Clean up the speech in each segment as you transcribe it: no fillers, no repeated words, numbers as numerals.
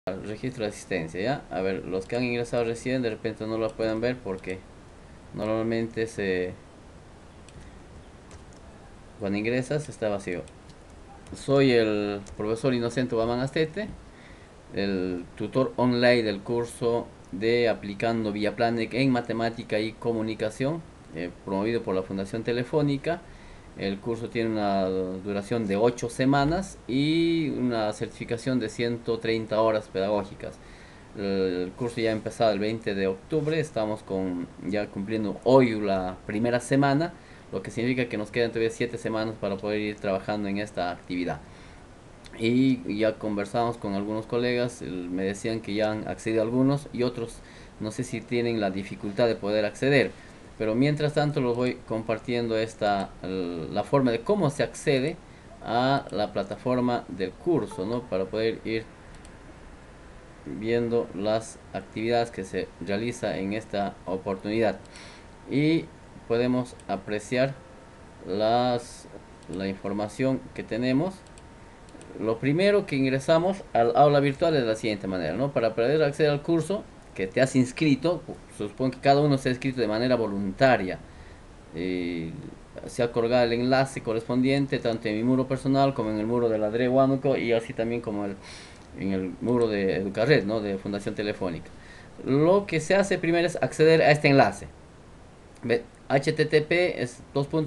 Registro de asistencia, ¿ya? A ver, los que han ingresado recién de repente no lo pueden ver porque normalmente cuando ingresas está vacío. Soy el profesor Inocente Guamán Astete, el tutor online del curso de Aplicando Villaplanic en Matemática y Comunicación, promovido por la Fundación Telefónica. El curso tiene una duración de 8 semanas y una certificación de 130 horas pedagógicas. El curso ya ha empezado el 20 de octubre, estamos ya cumpliendo hoy la primera semana, lo que significa que nos quedan todavía 7 semanas para poder ir trabajando en esta actividad. Y ya conversamos con algunos colegas, me decían que ya han accedido algunos y otros no sé si tienen la dificultad de poder acceder. Pero mientras tanto los voy compartiendo la forma de cómo se accede a la plataforma del curso, ¿no? Para poder ir viendo las actividades que se realiza en esta oportunidad y podemos apreciar la información que tenemos. Lo primero que ingresamos al aula virtual es de la siguiente manera, ¿no? Para poder acceder al curso que te has inscrito, supongo que cada uno se ha inscrito de manera voluntaria. eh, Se ha colgado el enlace correspondiente tanto en mi muro personal como en el muro de la DRE Huánuco y así también como en el muro de Educarred, ¿no? De Fundación Telefónica. Lo que se hace primero es acceder a este enlace. HTTP es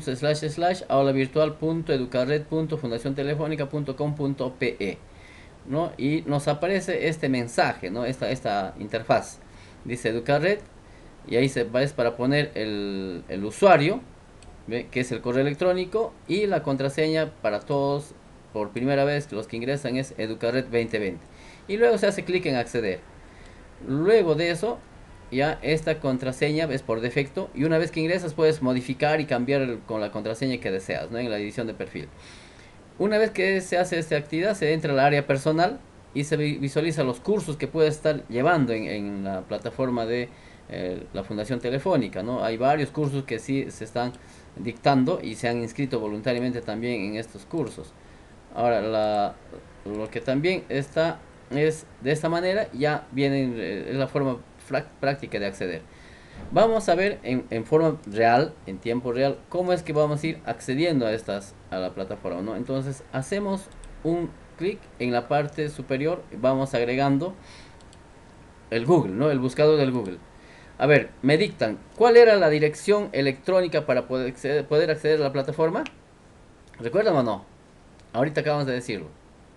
aulavirtual.educarred.fundaciontelefónica.com.pe, ¿no? Y nos aparece este mensaje, ¿no? Esta interfaz. Dice Educarred y ahí es para poner el usuario, ¿ve? Que es el correo electrónico y la contraseña para todos. Por primera vez los que ingresan es Educarred 2020 y luego se hace clic en acceder. Luego de eso ya esta contraseña es por defecto y una vez que ingresas puedes modificar y cambiar con la contraseña que deseas, ¿no? En la edición de perfil. Una vez que se hace esta actividad se entra al área personal y se visualiza los cursos que puedes estar llevando en la plataforma de la Fundación Telefónica, ¿no? Hay varios cursos que sí se están dictando y se han inscrito voluntariamente también en estos cursos. Ahora, lo que también está es de esta manera, ya viene, es la forma práctica de acceder. Vamos a ver en forma real, en tiempo real, cómo es que vamos a ir accediendo a la plataforma, ¿no? Entonces, hacemos un clic en la parte superior, vamos agregando el Google, ¿no? El buscador del Google. A ver, me dictan, ¿cuál era la dirección electrónica para poder acceder a la plataforma? ¿Recuerdan o no? Ahorita acabamos de decirlo.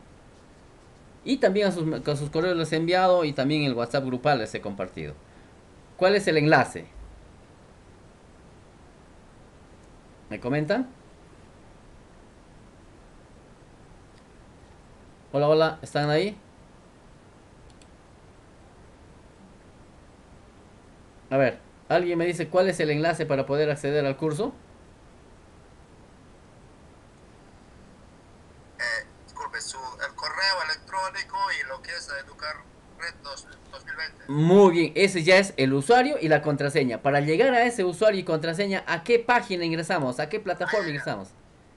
Y también a sus correos les he enviado y también el WhatsApp grupal les he compartido. ¿Cuál es el enlace? ¿Me comentan? Hola, hola, ¿están ahí? A ver, ¿alguien me dice cuál es el enlace para poder acceder al curso? Disculpe, el correo electrónico y lo que es Educar Red 2020. Muy bien, ese ya es el usuario y la contraseña. Para llegar a ese usuario y contraseña, ¿a qué página ingresamos? ¿A qué Ah, plataforma ya, ya. ingresamos?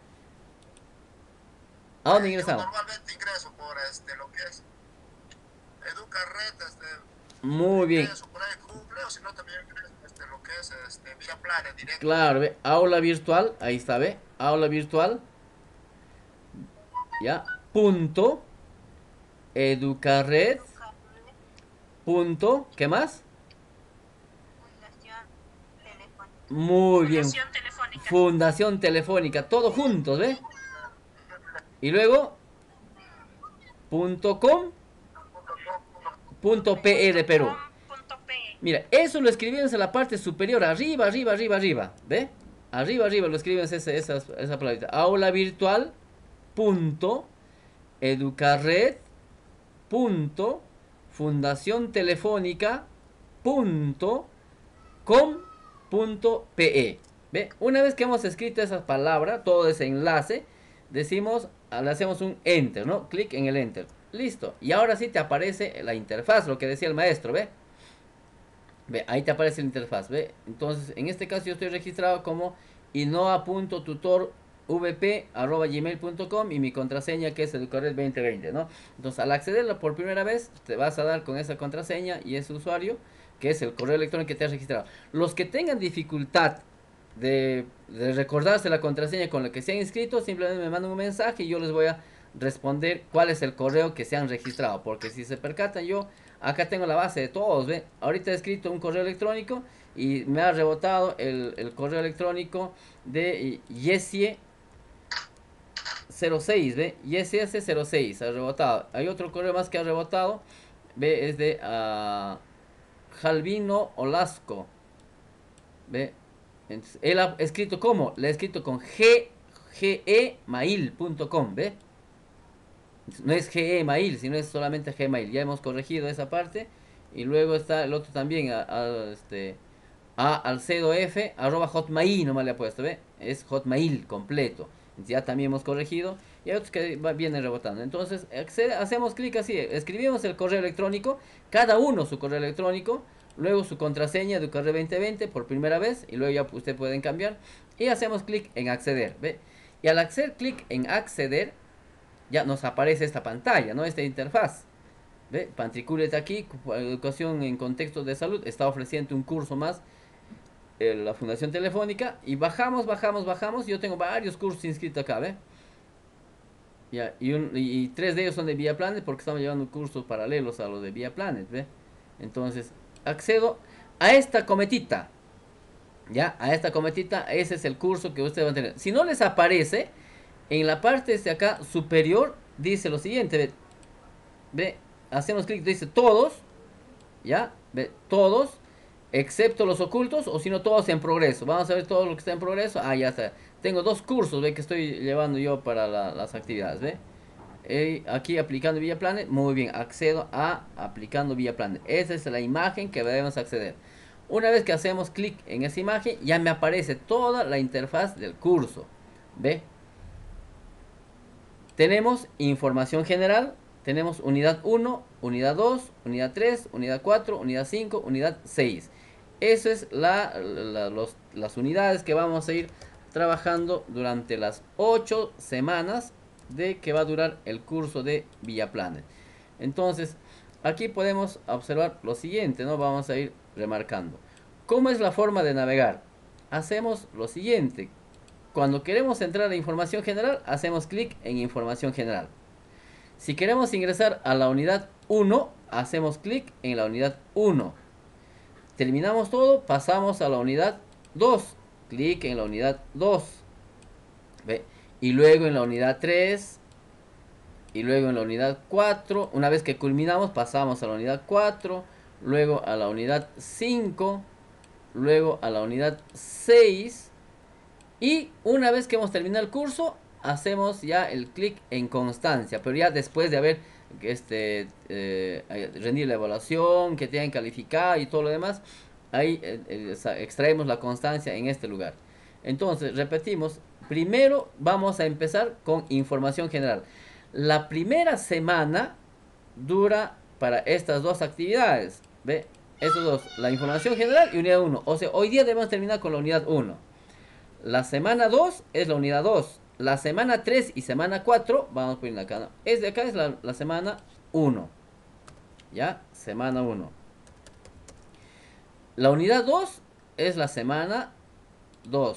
¿A Ah, dónde ya. Yo ingresamos? normalmente ingreso por lo que es Educar Red, Muy bien, ingreso por ahí Google, o si no también ingreso lo que es Vía Plana directo. claro, ve, aula virtual, ahí está, ve, aula virtual, ya, punto, educarred, punto, ¿qué más? Muy bien, Fundación Telefónica, todos juntos, ¿ve? Y luego, punto com, punto pe de Perú. Mira, eso lo escribimos en la parte superior, arriba, arriba, arriba, arriba, ¿ve? Arriba, arriba lo escribimos esa palabrita. Aula virtual, punto, educarred, punto, fundación telefónica, punto, com.pe. ¿Ve? Una vez que hemos escrito esa palabra, todo ese enlace, decimos, le hacemos un enter, ¿no? Clic en el enter. Listo. Y ahora sí te aparece la interfaz, lo que decía el maestro, ¿ve? Ve, ahí te aparece la interfaz, ¿ve? Entonces, en este caso yo estoy registrado como inoa.tutor vp@gmail.com y mi contraseña que es Educared 2020, ¿no? Entonces al accederla por primera vez te vas a dar con esa contraseña y ese usuario que es el correo electrónico que te has registrado. Los que tengan dificultad de recordarse la contraseña con la que se han inscrito, simplemente me mandan un mensaje y yo les voy a responder cuál es el correo que se han registrado, porque si se percatan, yo acá tengo la base de todos, ¿ve? Ahorita he escrito un correo electrónico y me ha rebotado el correo electrónico de Yesie 06, ¿ve? Yesie 06 ha rebotado. Hay otro correo más que ha rebotado, ¿ve? Es de Jalvino Olasco, ¿ve? Entonces, él ha escrito ¿cómo? Le ha escrito con gmail.com, ¿ve? No es gmail, sino es solamente gmail. Ya hemos corregido esa parte. Y luego está el otro también, alcedof arroba hotmail, nomás le ha puesto, ¿ve? Es hotmail completo. Ya también hemos corregido. Y hay otros que vienen rebotando. Entonces, hacemos clic así, escribimos el correo electrónico, cada uno su correo electrónico, luego su contraseña de Educarred 2020 por primera vez, y luego ya usted pueden cambiar. Y hacemos clic en acceder, ¿ve? Y al hacer clic en acceder, ya nos aparece esta pantalla, ¿no? Esta interfaz. ¿Ve? Pantricule aquí, educación en contextos de salud, está ofreciendo un curso más, la Fundación Telefónica, y bajamos, yo tengo varios cursos inscritos acá, ¿ve? Ya, y tres de ellos son de Vía Planet, porque estamos llevando cursos paralelos a los de Vía Planet, ¿ve? Entonces, accedo a esta cometita, ya, a esta cometita, ese es el curso que ustedes van a tener. Si no les aparece, en la parte de acá superior, dice lo siguiente, ¿ve? ¿Ve? Hacemos clic, dice todos, ya, ¿ve? Todos, excepto los ocultos, o si no todos en progreso. Vamos a ver todo lo que está en progreso. Ah, ya está. Tengo dos cursos, ¿ve? Que estoy llevando yo para las actividades, ¿ve? Aquí aplicando Vía Planet, muy bien, accedo a aplicando Vía Planet. Esa es la imagen que debemos acceder. Una vez que hacemos clic en esa imagen, ya me aparece toda la interfaz del curso, ¿ve? Tenemos información general, tenemos unidad 1, unidad 2, unidad 3, unidad 4, unidad 5, unidad 6. Eso es las unidades que vamos a ir trabajando durante las 8 semanas de que va a durar el curso de Vía Planet. Entonces, aquí podemos observar lo siguiente, ¿no? Vamos a ir remarcando. ¿Cómo es la forma de navegar? Hacemos lo siguiente. Cuando queremos entrar a información general, hacemos clic en información general. Si queremos ingresar a la unidad 1, hacemos clic en la unidad 1. Terminamos todo, pasamos a la unidad 2. Clic en la unidad 2. ¿Ve? Y luego en la unidad 3. Y luego en la unidad 4. Una vez que culminamos, pasamos a la unidad 4. Luego a la unidad 5. Luego a la unidad 6. Y una vez que hemos terminado el curso, hacemos ya el clic en constancia. Pero ya después de haber rendir la evaluación, que tengan calificado y todo lo demás, ahí extraemos la constancia en este lugar. Entonces, repetimos, primero vamos a empezar con información general. La primera semana dura para estas dos actividades, ¿ve? Estos dos, la información general y unidad 1. O sea, hoy día debemos terminar con la unidad 1. La semana 2 es la unidad 2. La semana 3 y semana 4, vamos poniendo acá, ¿no? Es de acá, es la semana 1. ¿Ya? Semana 1. La unidad 2 es la semana 2.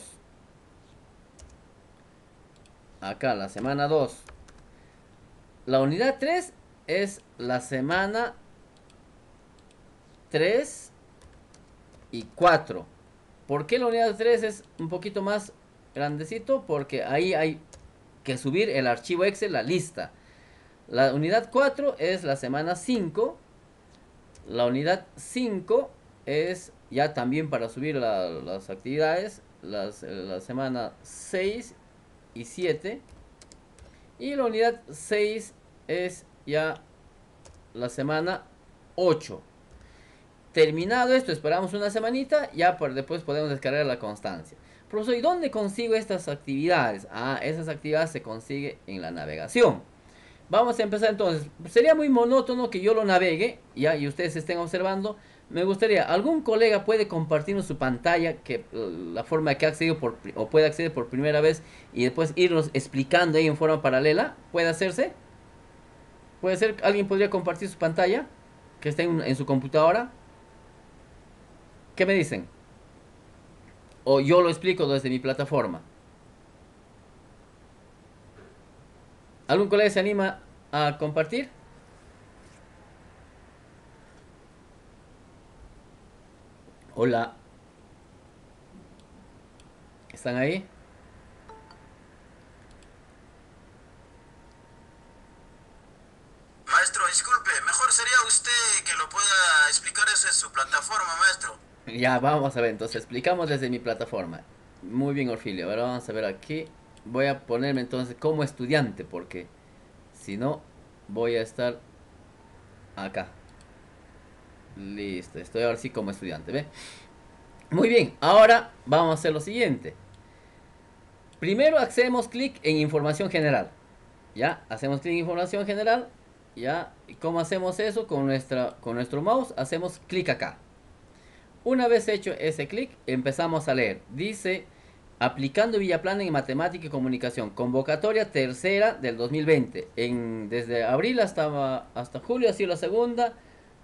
Acá, la semana 2. La unidad 3 es la semana 3 y 4. ¿Por qué la unidad 3 es un poquito más grandecito? Porque ahí hay que subir el archivo Excel, la lista. La unidad 4 es la semana 5. La unidad 5 es ya también para subir las actividades. La semana 6 y 7. Y la unidad 6 es ya la semana 8. Terminado esto, esperamos una semanita, ya después podemos descargar la constancia. Profesor, ¿y dónde consigo estas actividades? Ah, esas actividades se consigue en la navegación. Vamos a empezar entonces. Sería muy monótono que yo lo navegue, ya, y ustedes estén observando. me gustaría, ¿algún colega puede compartirnos su pantalla, que la forma que ha accedido o puede acceder por primera vez y después irnos explicando ahí en forma paralela? ¿Puede hacerse? ¿Puede ser? ¿Alguien podría compartir su pantalla que está en su computadora? ¿Qué me dicen? O yo lo explico desde mi plataforma. ¿Algún colega se anima a compartir? Hola, ¿están ahí? Maestro, disculpe, mejor sería usted que lo pueda explicar eso en su plataforma, maestro. Ya, vamos a ver, entonces explicamos desde mi plataforma. Muy bien, Orfilio. Ahora vamos a ver aquí. Voy a ponerme entonces como estudiante, porque si no, voy a estar acá. Listo, estoy ahora sí como estudiante, ¿ve? Muy bien, ahora vamos a hacer lo siguiente. Primero hacemos clic en información general. Ya, hacemos clic en información general. Ya, ¿y cómo hacemos eso? Con nuestro mouse hacemos clic acá. Una vez hecho ese clic, empezamos a leer. Dice, aplicando Villaplana en matemática y comunicación, convocatoria tercera del 2020. Desde abril hasta julio ha sido la segunda.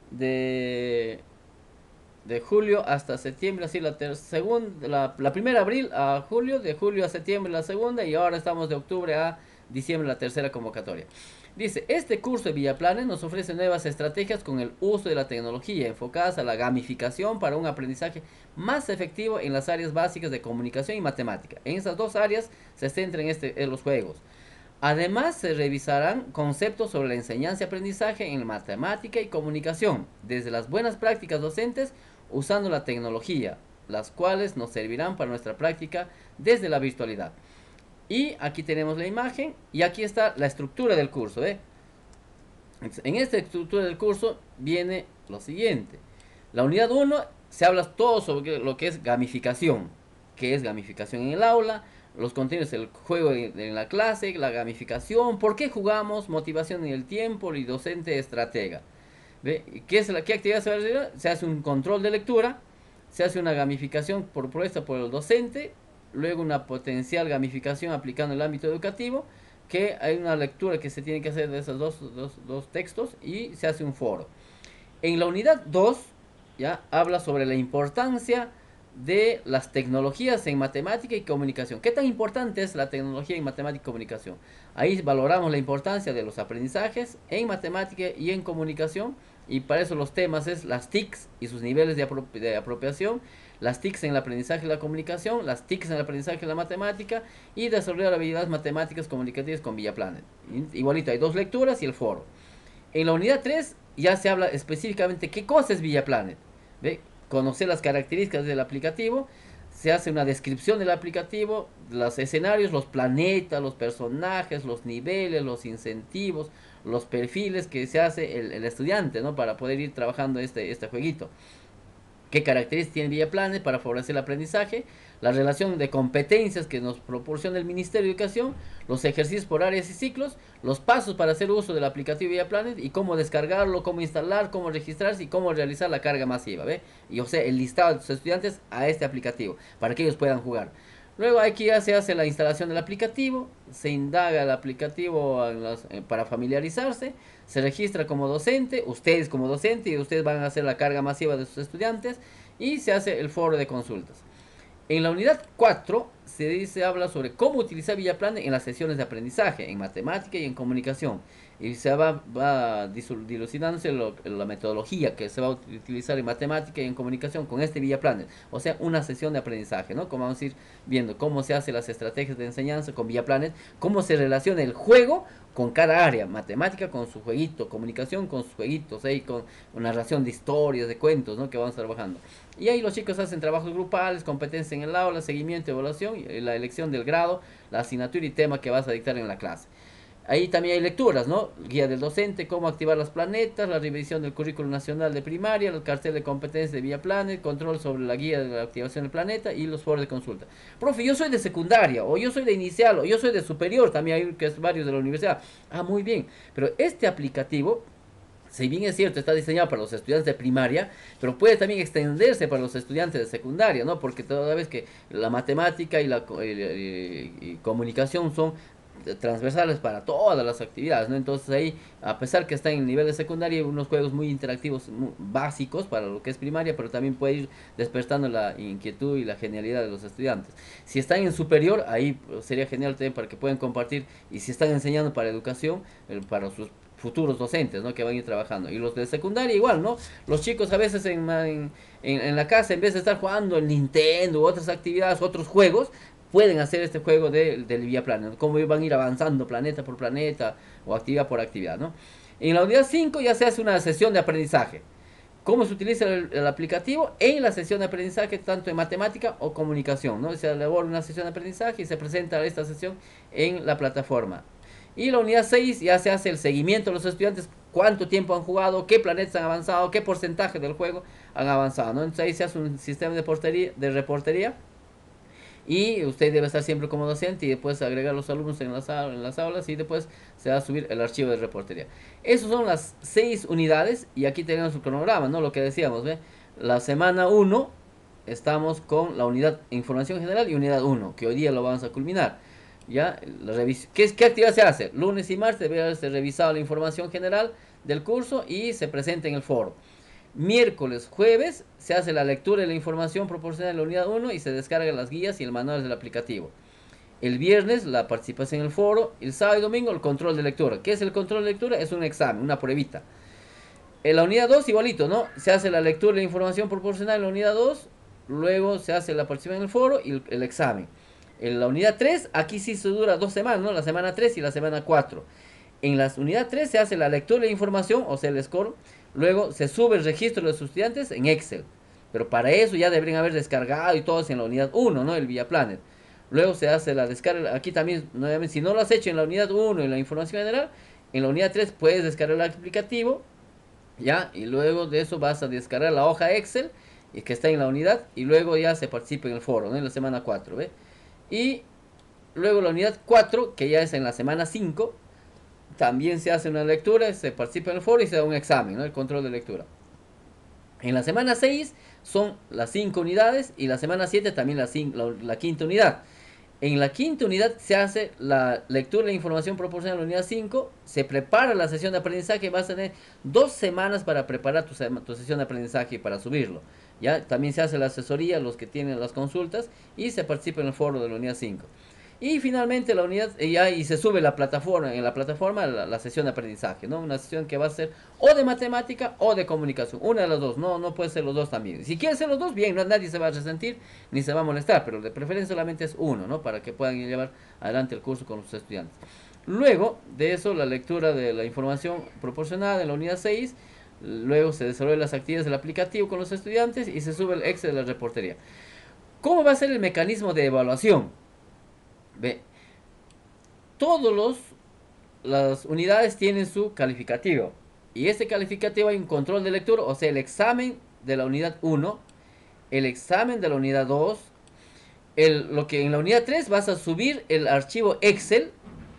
De, de julio hasta septiembre ha sido la primera abril a julio, de julio a septiembre la segunda, y ahora estamos de octubre a diciembre la tercera convocatoria. Dice, este curso de Villaplanes nos ofrece nuevas estrategias con el uso de la tecnología enfocadas a la gamificación para un aprendizaje más efectivo en las áreas básicas de comunicación y matemática. En esas dos áreas se centran en los juegos. Además, se revisarán conceptos sobre la enseñanza y aprendizaje en matemática y comunicación, desde las buenas prácticas docentes usando la tecnología, las cuales nos servirán para nuestra práctica desde la virtualidad. Y aquí tenemos la imagen y aquí está la estructura del curso. En esta estructura del curso viene lo siguiente. La unidad 1 se habla todo sobre lo que es gamificación. ¿Qué es gamificación en el aula? Los contenidos del juego en la clase, la gamificación, por qué jugamos, motivación en el tiempo y docente estratega. ¿Ve? ¿Qué actividad se va a realizar? Se hace un control de lectura, se hace una gamificación propuesta por el docente, luego una potencial gamificación aplicando el ámbito educativo, que hay una lectura que se tiene que hacer de esos dos textos y se hace un foro. En la unidad 2 ya habla sobre la importancia de las tecnologías en matemática y comunicación. ¿Qué tan importante es la tecnología en matemática y comunicación? Ahí valoramos la importancia de los aprendizajes en matemática y en comunicación, y para eso los temas es las TICs y sus niveles de apropiación, las TICs en el aprendizaje y la comunicación, las TICs en el aprendizaje y la matemática, y desarrollar habilidades matemáticas comunicativas con Villaplanet. Igualito, hay dos lecturas y el foro. En la unidad 3 ya se habla específicamente qué cosa es Villaplanet. ¿Ve? Conocer las características del aplicativo, se hace una descripción del aplicativo, los escenarios, los planetas, los personajes, los niveles, los incentivos, los perfiles que se hace el estudiante, ¿no? Para poder ir trabajando este jueguito. ¿Qué características tiene Villaplanes para favorecer el aprendizaje? La relación de competencias que nos proporciona el Ministerio de Educación, los ejercicios por áreas y ciclos, los pasos para hacer uso del aplicativo Villaplanes y cómo descargarlo, cómo instalar, cómo registrarse y cómo realizar la carga masiva, ¿ve? Y o sea, el listado de los estudiantes a este aplicativo para que ellos puedan jugar. Luego aquí ya se hace la instalación del aplicativo, se indaga el aplicativo para familiarizarse, se registra como docente, ustedes como docente, y ustedes van a hacer la carga masiva de sus estudiantes, y se hace el foro de consultas. En la unidad 4 habla sobre cómo utilizar Villaplane en las sesiones de aprendizaje, en matemática y en comunicación. Y se va dilucidándose la metodología que se va a utilizar en matemática y en comunicación con este Villaplane. O sea, una sesión de aprendizaje, ¿no? Como vamos a ir viendo cómo se hacen las estrategias de enseñanza con Villaplane, cómo se relaciona el juego con cada área, matemática con su jueguito, comunicación con sus jueguitos, con narración de historias, de cuentos, ¿no? Que vamos trabajando. Y ahí los chicos hacen trabajos grupales, competencia en el aula, seguimiento, evaluación, la elección del grado, la asignatura y tema que vas a dictar en la clase. Ahí también hay lecturas, ¿no? Guía del docente, cómo activar los planetas, la revisión del currículo nacional de primaria, el cartel de competencias de Villaplane, control sobre la guía de la activación del planeta y los foros de consulta. Profe, yo soy de secundaria, o yo soy de inicial, o yo soy de superior, también hay que es varios de la universidad. Ah, muy bien, pero este aplicativo Si bien es cierto, está diseñado para los estudiantes de primaria, pero puede también extenderse para los estudiantes de secundaria, ¿no? Porque toda vez que la matemática y comunicación son transversales para todas las actividades, ¿no? Entonces ahí, a pesar que está en el nivel de secundaria, hay unos juegos muy interactivos, básicos para lo que es primaria, pero también puede ir despertando la inquietud y la genialidad de los estudiantes. Si están en superior, ahí sería genial también para que puedan compartir, y si están enseñando para educación, para sus futuros docentes, ¿no? Que van a ir trabajando. Y los de secundaria igual, ¿no? Los chicos a veces en la casa, en vez de estar jugando el Nintendo u otras actividades, otros juegos, pueden hacer este juego del Vía Planet, cómo van a ir avanzando planeta por planeta o actividad por actividad, ¿no? En la unidad 5 ya se hace una sesión de aprendizaje. Cómo se utiliza el aplicativo en la sesión de aprendizaje, tanto en matemática o comunicación, ¿no? Se elabora una sesión de aprendizaje y se presenta esta sesión en la plataforma. Y la unidad 6 ya se hace el seguimiento de los estudiantes, cuánto tiempo han jugado, qué planetas han avanzado, qué porcentaje del juego han avanzado, ¿no? Entonces ahí se hace un sistema de reportería, y usted debe estar siempre como docente y después agregar los alumnos en las aulas, y después se va a subir el archivo de reportería. Esas son las 6 unidades, y aquí tenemos el cronograma, ¿no? Lo que decíamos, ¿ve? La semana 1 estamos con la unidad Información General y unidad 1, que hoy día lo vamos a culminar. ¿Ya? ¿Qué actividad se hace? Lunes y martes debe haberse revisado la información general del curso y se presenta en el foro. Miércoles, jueves, se hace la lectura de la información proporcionada en la unidad 1 y se descargan las guías y el manual del aplicativo. El viernes, la participación en el foro. El sábado y domingo, el control de lectura. ¿Qué es el control de lectura? Es un examen, una pruebita. En la unidad 2, igualito, ¿no? Se hace la lectura de la información proporcionada en la unidad 2. Luego se hace la participación en el foro y el examen. En la unidad 3, aquí sí se dura 2 semanas, ¿no? La semana 3 y la semana 4. En la unidad 3 se hace la lectura de la información, o sea, el score. Luego se sube el registro de los estudiantes en Excel. Pero para eso ya deberían haber descargado y todos en la unidad 1, ¿no? El Vía Planet. Luego se hace la descarga. Aquí también, nuevamente, si no lo has hecho en la unidad 1, en la información general, en la unidad 3 puedes descargar el aplicativo, ¿ya? Y luego de eso vas a descargar la hoja Excel, y que está en la unidad, y luego ya se participa en el foro, ¿no? En la semana 4, ¿ve? Y luego la unidad 4, que ya es en la semana 5, también se hace una lectura, se participa en el foro y se da un examen, ¿no? El control de lectura. En la semana 6 son las 5 unidades, y la semana 7 también la quinta unidad. En la quinta unidad se hace la lectura de la información proporcionada en la unidad 5, se prepara la sesión de aprendizaje, vas a tener 2 semanas para preparar tu sesión de aprendizaje y para subirlo. ¿Ya? También se hace la asesoría, los que tienen las consultas, y se participa en el foro de la unidad 5. Y finalmente la unidad, y se sube la plataforma, en la plataforma la sesión de aprendizaje, ¿no? Una sesión que va a ser o de matemática o de comunicación, una de las dos, no puede ser los dos también. Si quieren ser los dos, bien, nadie se va a resentir ni se va a molestar, pero de preferencia solamente es uno, ¿no? Para que puedan llevar adelante el curso con los estudiantes. Luego de eso, la lectura de la información proporcionada en la unidad 6, luego se desarrollan las actividades del aplicativo con los estudiantes y se sube el Excel de la reportería. ¿Cómo va a ser el mecanismo de evaluación? Ve, todos las unidades tienen su calificativo. Y este calificativo hay un control de lectura, o sea, el examen de la unidad 1, el examen de la unidad 2, lo que en la unidad 3 vas a subir el archivo Excel.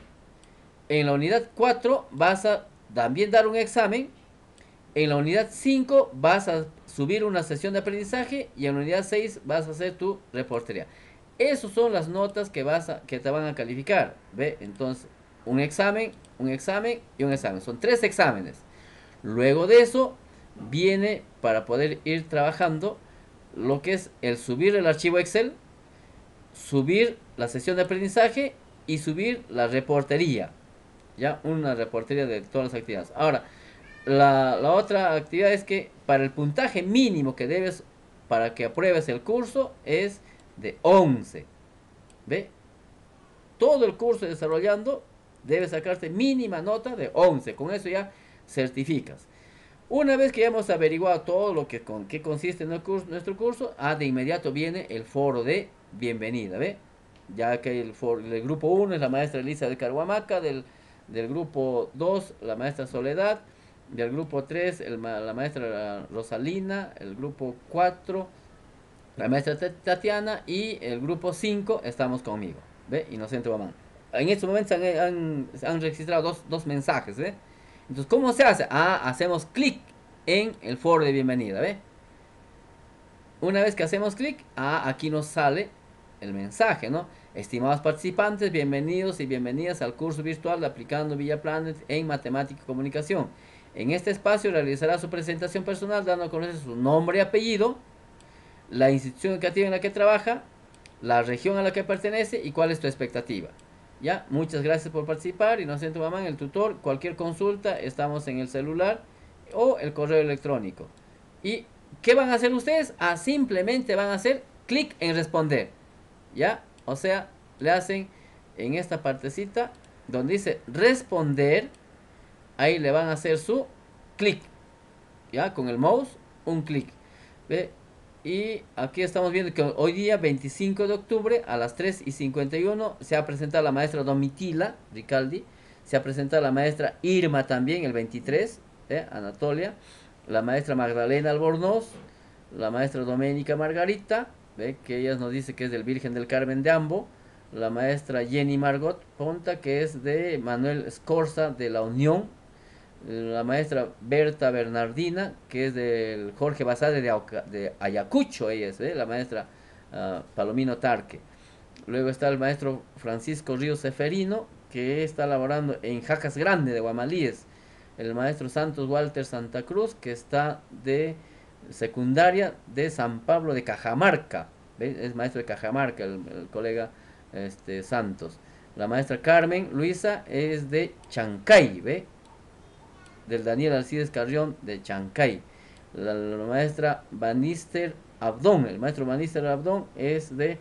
En la unidad 4 vas a también dar un examen. En la unidad 5 vas a subir una sesión de aprendizaje, y en la unidad 6 vas a hacer tu reportería. Esas son las notas que te van a calificar. ¿Ve? Entonces, un examen y un examen. Son 3 exámenes. Luego de eso, viene para poder ir trabajando lo que es el subir el archivo Excel, subir la sesión de aprendizaje y subir la reportería. Ya, una reportería de todas las actividades. Ahora, la otra actividad es que para el puntaje mínimo que debes para que apruebes el curso es de 11. ¿Ve? Todo el curso desarrollando debes sacarte mínima nota de 11. Con eso ya certificas. Una vez que ya hemos averiguado todo lo que con qué consiste nuestro curso, de inmediato viene el foro de bienvenida, ¿ve? Ya que el grupo 1 es la maestra Elisa de Carhuamaca, del grupo 2 la maestra Soledad, del grupo 3 la maestra Rosalina, el grupo 4 la maestra Tatiana, y el grupo 5 estamos conmigo, ¿ve? Inocente Guamán. En estos momentos han registrado dos mensajes, ¿ve? Entonces, ¿cómo se hace? Hacemos clic en el foro de bienvenida, ¿ve? Una vez que hacemos clic, aquí nos sale el mensaje, ¿no? Estimados participantes, bienvenidos y bienvenidas al curso virtual de Aplicando ViaPlanet en Matemática y Comunicación. En este espacio realizará su presentación personal dando a conocer su nombre y apellido, la institución educativa en la que trabaja, la región a la que pertenece y cuál es tu expectativa. Ya, muchas gracias por participar. Inocente Mamán, el tutor. Cualquier consulta, estamos en el celular o el correo electrónico. ¿Y qué van a hacer ustedes? Simplemente van a hacer clic en responder. ¿Ya? O sea, le hacen en esta partecita donde dice responder. Ahí le van a hacer su clic. ¿Ya? Con el mouse, un clic. ¿Ve? Y aquí estamos viendo que hoy día, 25 de octubre, a las 3:51, se ha presentado la maestra Domitila Ricaldi. Se ha presentado la maestra Irma también, el 23, Anatolia. La maestra Magdalena Albornoz. La maestra Doménica Margarita, que ella nos dice que es del Virgen del Carmen de Ambo. La maestra Jenny Margot Ponta, que es de Manuel Escorza de la Unión. La maestra Berta Bernardina, que es del Jorge Basade de Ayacucho, ella es, la maestra Palomino Tarque. Luego está el maestro Francisco Ríos Seferino, que está laborando en Jacas Grande de Guamalíes. El maestro Santos Walter Santa Cruz, que está de secundaria de San Pablo de Cajamarca. ¿Ve? Es maestro de Cajamarca, el colega Santos. La maestra Carmen Luisa es de Chancay, ¿ve? Del Daniel Alcides Carrión de Chancay. La maestra Banister Abdón, el maestro Banister Abdón es del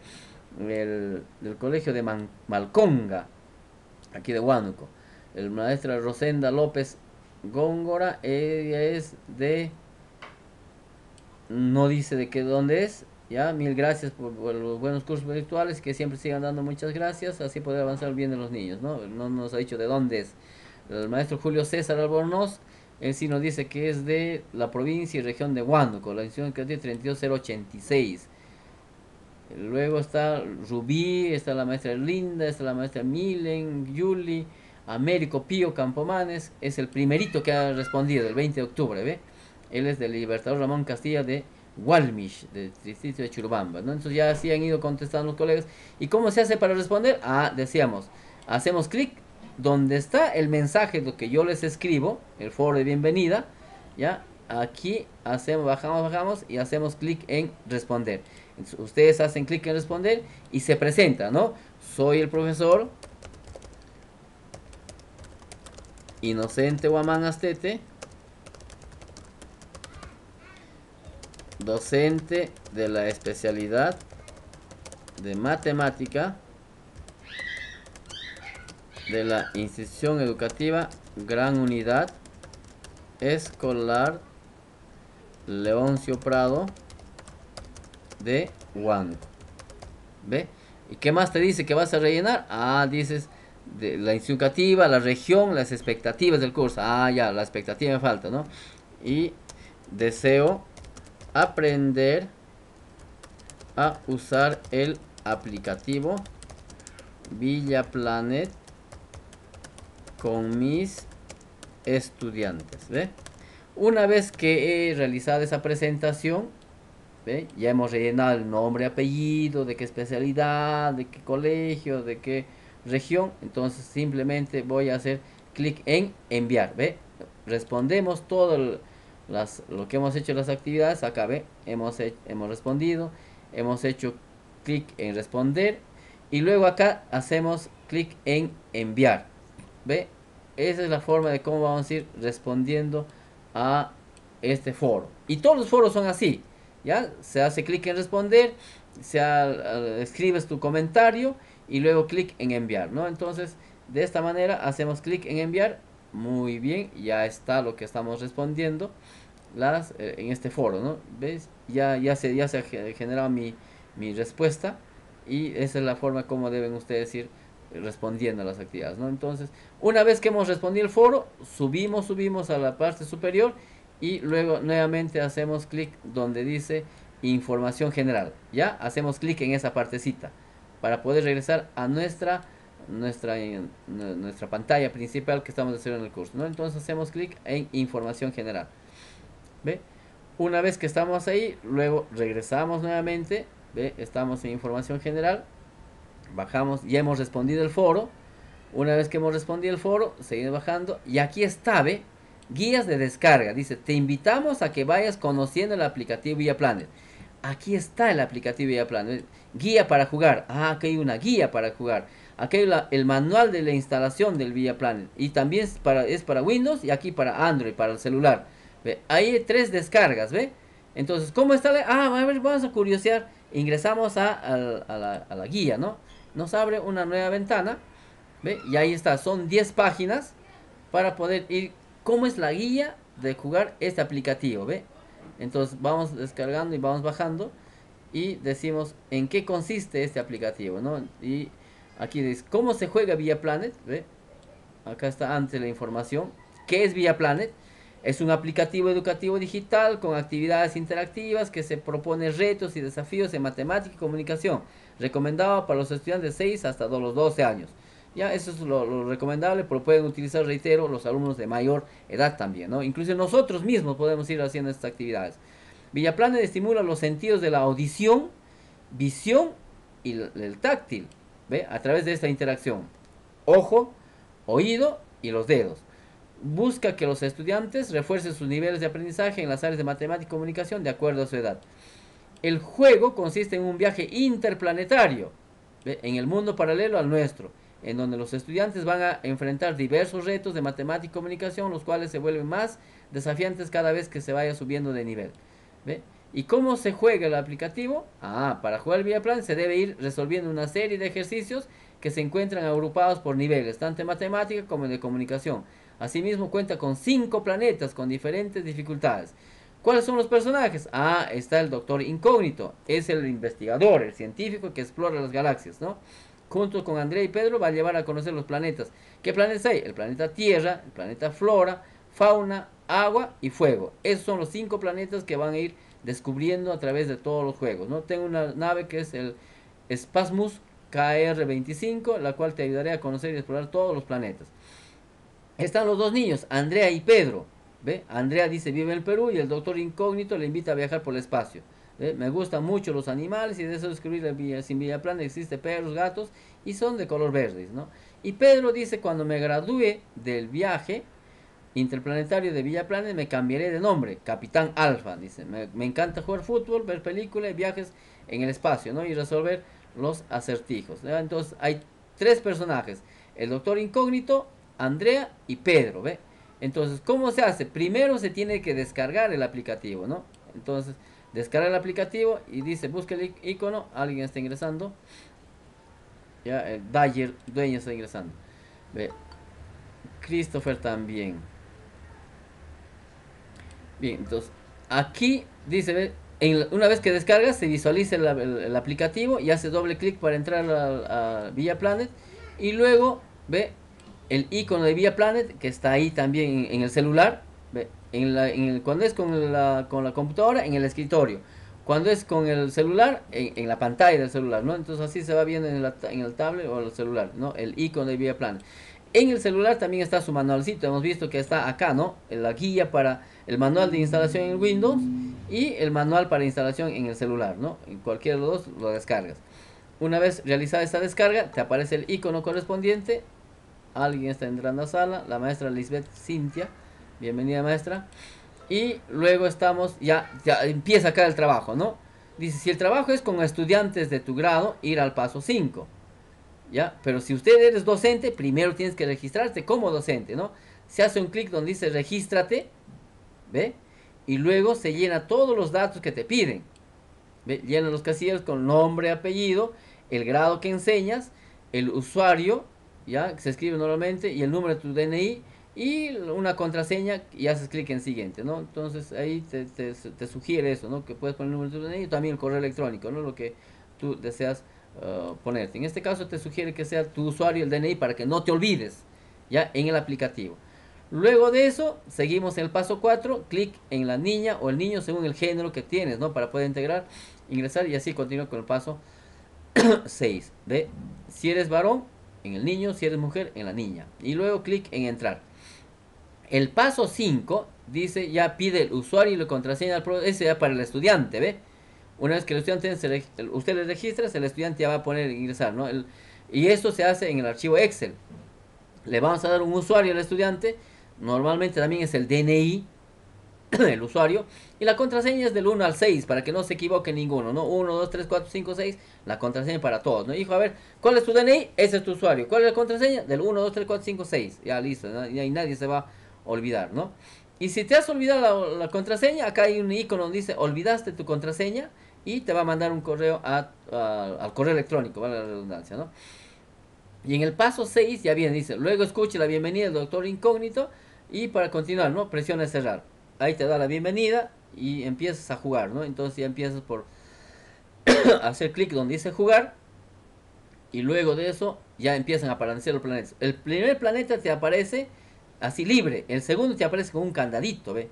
colegio de Malconga, aquí de Huánuco. El maestra Rosenda López Góngora, ella es de, no dice de qué dónde es. Ya, mil gracias por los buenos cursos virtuales, que siempre sigan dando, muchas gracias, así poder avanzar bien de los niños, ¿no? No nos ha dicho de dónde es. El maestro Julio César Albornoz, él sí nos dice que es de la provincia y región de Huánuco, la edición que tiene 32086. Luego está Rubí, está la maestra Linda, está la maestra Milen, Yuli, Américo Pío Campomanes, es el primerito que ha respondido, el 20 de octubre, ¿ve? Él es del Libertador Ramón Castilla de Gualmish, del distrito de Churubamba, ¿no? Entonces ya así han ido contestando los colegas. ¿Y cómo se hace para responder? Decíamos, hacemos clic donde está el mensaje, lo que yo les escribo, el foro de bienvenida, ya, aquí hacemos, bajamos y hacemos clic en responder. Entonces, ustedes hacen clic en responder y se presenta, ¿no? Soy el profesor Inocente Guamán Astete, docente de la especialidad de matemática de la institución educativa Gran Unidad Escolar Leoncio Prado de Huánuco. ¿Ve? ¿Y qué más te dice que vas a rellenar? Dices de la institución educativa, la región, las expectativas del curso. Ya, la expectativa me falta, ¿no? Y deseo aprender a usar el aplicativo ViaPlanet con mis estudiantes. ¿Ve? Una vez que he realizado esa presentación, ¿ve? Ya hemos rellenado el nombre, apellido, de qué especialidad, de qué colegio, de qué región. Entonces simplemente voy a hacer clic en enviar. ¿Ve? Respondemos todo lo que hemos hecho, las actividades. Acá, ¿ve? Hemos respondido, hemos hecho clic en responder y luego acá hacemos clic en enviar. ¿Ve? Esa es la forma de cómo vamos a ir respondiendo a este foro. Y todos los foros son así. ¿Ya? Se hace clic en responder, escribes tu comentario y luego clic en enviar, ¿no? Entonces, de esta manera hacemos clic en enviar. Muy bien, ya está lo que estamos respondiendo en este foro, ¿no? ¿Ves? Ya se ha generado mi respuesta y esa es la forma como deben ustedes ir respondiendo a las actividades, ¿no? Entonces, una vez que hemos respondido el foro, subimos a la parte superior y luego nuevamente hacemos clic donde dice información general. Ya hacemos clic en esa partecita para poder regresar a nuestra nuestra pantalla principal que estamos haciendo en el curso, ¿no? Entonces hacemos clic en información general. ¿Ve? Una vez que estamos ahí, luego regresamos nuevamente. ¿Ve? Estamos en información general. Bajamos, ya hemos respondido el foro. Una vez que hemos respondido el foro, seguimos bajando. Y aquí está, ¿ve? Guías de descarga. Dice, te invitamos a que vayas conociendo el aplicativo Villa Planet. Aquí está el aplicativo Villa Planet. Guía para jugar. Ah, aquí hay una guía para jugar. Aquí hay el manual de la instalación del Villa Planet. Y también es para Windows y aquí para Android, para el celular. ¿Ve? Hay 3 descargas, ¿ve? Entonces, ¿cómo está? A ver, vamos a curiosear. Ingresamos a la guía, ¿no? Nos abre una nueva ventana. ¿Ve? Y ahí está, son 10 páginas para poder ir. ¿Cómo es la guía de jugar este aplicativo? ¿Ve? Entonces vamos descargando y vamos bajando y decimos en qué consiste este aplicativo, ¿no? Y aquí dice cómo se juega Villa Planet. ¿Ve? Acá está antes la información. ¿Qué es Villa Planet? Es un aplicativo educativo digital con actividades interactivas que se propone retos y desafíos en matemática y comunicación, recomendado para los estudiantes de 6 hasta los 12 años. Ya, eso es lo recomendable, pero pueden utilizar, reitero, los alumnos de mayor edad también, ¿no? Incluso nosotros mismos podemos ir haciendo estas actividades. Villaplanet estimula los sentidos de la audición, visión y el táctil, ¿ve? A través de esta interacción. Ojo, oído y los dedos. Busca que los estudiantes refuercen sus niveles de aprendizaje en las áreas de matemática y comunicación de acuerdo a su edad. El juego consiste en un viaje interplanetario, ¿ve? En el mundo paralelo al nuestro, en donde los estudiantes van a enfrentar diversos retos de matemática y comunicación, los cuales se vuelven más desafiantes cada vez que se vaya subiendo de nivel. ¿Ve? ¿Y cómo se juega el aplicativo? Para jugar el Villaplan se debe ir resolviendo una serie de ejercicios que se encuentran agrupados por niveles, tanto de matemática como de comunicación. Asimismo cuenta con 5 planetas con diferentes dificultades. ¿Cuáles son los personajes? Está el Doctor Incógnito, es el investigador, el científico que explora las galaxias, ¿no? Junto con Andrea y Pedro va a llevar a conocer los planetas. ¿Qué planetas hay? El planeta Tierra, el planeta Flora, Fauna, Agua y Fuego. Esos son los 5 planetas que van a ir descubriendo a través de todos los juegos, ¿no? Tengo una nave que es el Spasmus KR-25, la cual te ayudará a conocer y explorar todos los planetas. Están los 2 niños, Andrea y Pedro. ¿Ve? Andrea dice vive en el Perú y el Doctor Incógnito le invita a viajar por el espacio. ¿Ve? Me gustan mucho los animales y deseo descubrir sin Villaplan existe perros, gatos y son de color verde, ¿no? Y Pedro dice cuando me gradúe del viaje interplanetario de Villaplan me cambiaré de nombre, Capitán Alfa. Dice, me encanta jugar fútbol, ver películas y viajes en el espacio, ¿no? Y resolver los acertijos, ¿no? Entonces hay 3 personajes, el Doctor Incógnito, Andrea y Pedro, ¿ve? Entonces, ¿cómo se hace? Primero se tiene que descargar el aplicativo, ¿no? Entonces, descarga el aplicativo y dice, busca el icono, alguien está ingresando. Ya, el Dyer, dueño está ingresando. ¿Ve? Christopher también. Bien, entonces, aquí dice, ¿ve? Una vez que descargas, se visualiza el aplicativo y hace doble clic para entrar a Villa Planet. Y luego, ve el icono de Villa Planet que está ahí también en el celular. ¿Ve? Cuando es con la computadora, en el escritorio. Cuando es con el celular, en la pantalla del celular, ¿no? Entonces así se va viendo en el tablet o el celular, ¿no? El icono de Villa Planet. En el celular también está su manualcito. Hemos visto que está acá, ¿no? La guía para el manual de instalación en Windows y el manual para instalación en el celular, ¿no? En cualquiera de los dos lo descargas. Una vez realizada esta descarga, te aparece el icono correspondiente. Alguien está entrando a sala. La maestra Lisbeth Cintia. Bienvenida, maestra. Y luego estamos, ya empieza acá el trabajo, ¿no? Dice, si el trabajo es con estudiantes de tu grado, ir al paso 5. ¿Ya? Pero si usted eres docente, primero tienes que registrarte como docente, ¿no? Se hace un clic donde dice regístrate, ¿ve? Y luego se llena todos los datos que te piden, ¿ve? Llena los casillas con nombre, apellido, el grado que enseñas, el usuario, ¿ya? Que se escribe normalmente, y el número de tu DNI, y una contraseña, y haces clic en siguiente, ¿no? Entonces ahí te sugiere eso, ¿no? Que puedes poner el número de tu DNI y también el correo electrónico, ¿no? Lo que tú deseas ponerte. En este caso te sugiere que sea tu usuario el DNI para que no te olvides, ya, en el aplicativo. Luego de eso, seguimos en el paso 4, clic en la niña o el niño según el género que tienes, ¿no? Para poder integrar, ingresar y así continúa con el paso 6. ¿Ve? Si eres varón, en el niño, si eres mujer, en la niña. Y luego clic en entrar. El paso 5 dice ya pide el usuario y la contraseña del programa. Ese ya para el estudiante, ¿ve? Una vez que el estudiante usted le registra, el estudiante ya va a poner ingresar, ¿no? Y esto se hace en el archivo Excel. Le vamos a dar un usuario al estudiante. Normalmente también es el DNI el usuario. Y la contraseña es del 1 al 6 para que no se equivoque ninguno, ¿no? 1, 2, 3, 4, 5, 6. La contraseña para todos, ¿no? Hijo, a ver, ¿cuál es tu DNI? Ese es tu usuario. ¿Cuál es la contraseña? Del 1, 2, 3, 4, 5, 6. Ya listo, ¿no? Y ahí nadie se va a olvidar, ¿no? Y si te has olvidado la contraseña, acá hay un icono donde dice olvidaste tu contraseña y te va a mandar un correo al correo electrónico, vale la redundancia, ¿no? Y en el paso 6 ya viene, dice, luego escuche la bienvenida del doctor incógnito y para continuar, ¿no? Presiona cerrar. Ahí te da la bienvenida y empiezas a jugar, ¿no? Entonces ya empiezas por hacer clic donde dice jugar y luego de eso ya empiezan a aparecer los planetas. El primer planeta te aparece así libre, el segundo te aparece con un candadito, ¿ve?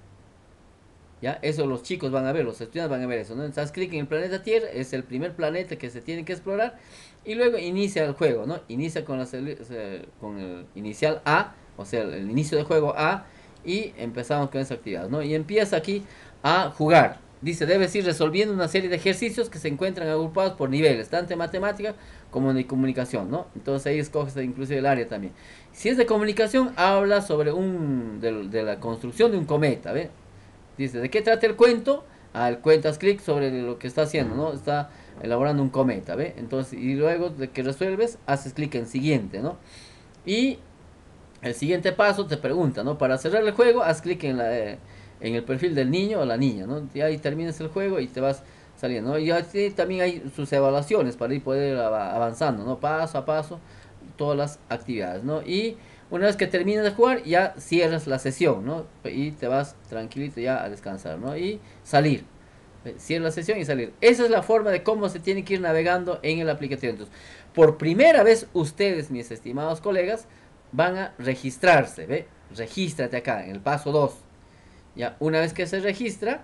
Ya, eso los chicos van a ver, los estudiantes van a ver eso, ¿no? Entonces, haz clic en el planeta Tierra, es el primer planeta que se tiene que explorar y luego inicia el juego, ¿no? Inicia con con el inicial A, o sea, el inicio del juego A y empezamos con esa actividad, ¿no? Y empieza aquí a jugar. Dice, debes ir resolviendo una serie de ejercicios que se encuentran agrupados por niveles, tanto en matemáticas como en comunicación, ¿no? Entonces ahí escoges inclusive el área también. Si es de comunicación, habla sobre de la construcción de un cometa, ¿ve? Dice, ¿de qué trata el cuento? El cuento, haz clic sobre lo que está haciendo, ¿no? Está elaborando un cometa, ¿ve? Entonces, y luego de que resuelves, haces clic en siguiente, ¿no? Y el siguiente paso te pregunta, ¿no? Para cerrar el juego, haz clic en el perfil del niño o la niña, ¿no? Y ahí terminas el juego y te vas saliendo, ¿no? Y así también hay sus evaluaciones para ir poder avanzando, ¿no? Paso a paso, todas las actividades, ¿no? Y una vez que terminas de jugar, ya cierras la sesión, ¿no? Y te vas tranquilito ya a descansar, ¿no? Y salir. Cierra la sesión y salir. Esa es la forma de cómo se tiene que ir navegando en el aplicativo. Entonces, por primera vez ustedes, mis estimados colegas, van a registrarse, ¿ve? Regístrate acá en el paso 2. Ya, una vez que se registra,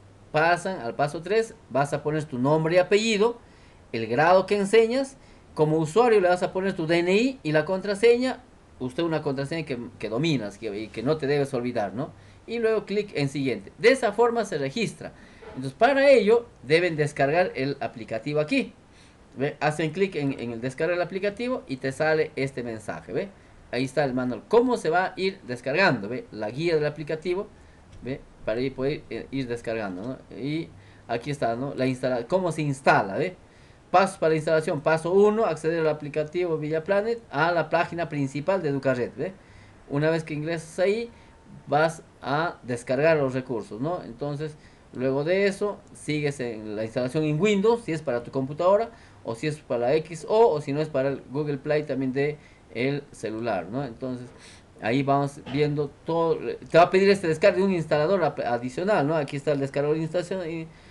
pasan al paso 3, vas a poner tu nombre y apellido, el grado que enseñas, como usuario le vas a poner tu DNI y la contraseña, usted una contraseña que dominas y que no te debes olvidar, ¿no? Y luego clic en siguiente. De esa forma se registra. Entonces para ello deben descargar el aplicativo aquí. ¿Ve? Hacen clic en el descargar el aplicativo y te sale este mensaje, ¿ve? Ahí está el manual. ¿Cómo se va a ir descargando? ¿Ve? La guía del aplicativo, ¿ve? Para poder ir descargando, ¿no? Y aquí está, ¿no? ¿Cómo se instala? ¿Ve? Pasos para la instalación. Paso 1, acceder al aplicativo ViaPlanet a la página principal de Educared, ¿ve? Una vez que ingresas ahí, vas a descargar los recursos, ¿no? Entonces, luego de eso, sigues en la instalación en Windows, si es para tu computadora, o si es para la XO, o si no es para el Google Play también de el celular, ¿no? Entonces, ahí vamos viendo todo. Te va a pedir este descarga de un instalador adicional, ¿no? Aquí está el descargador de instalación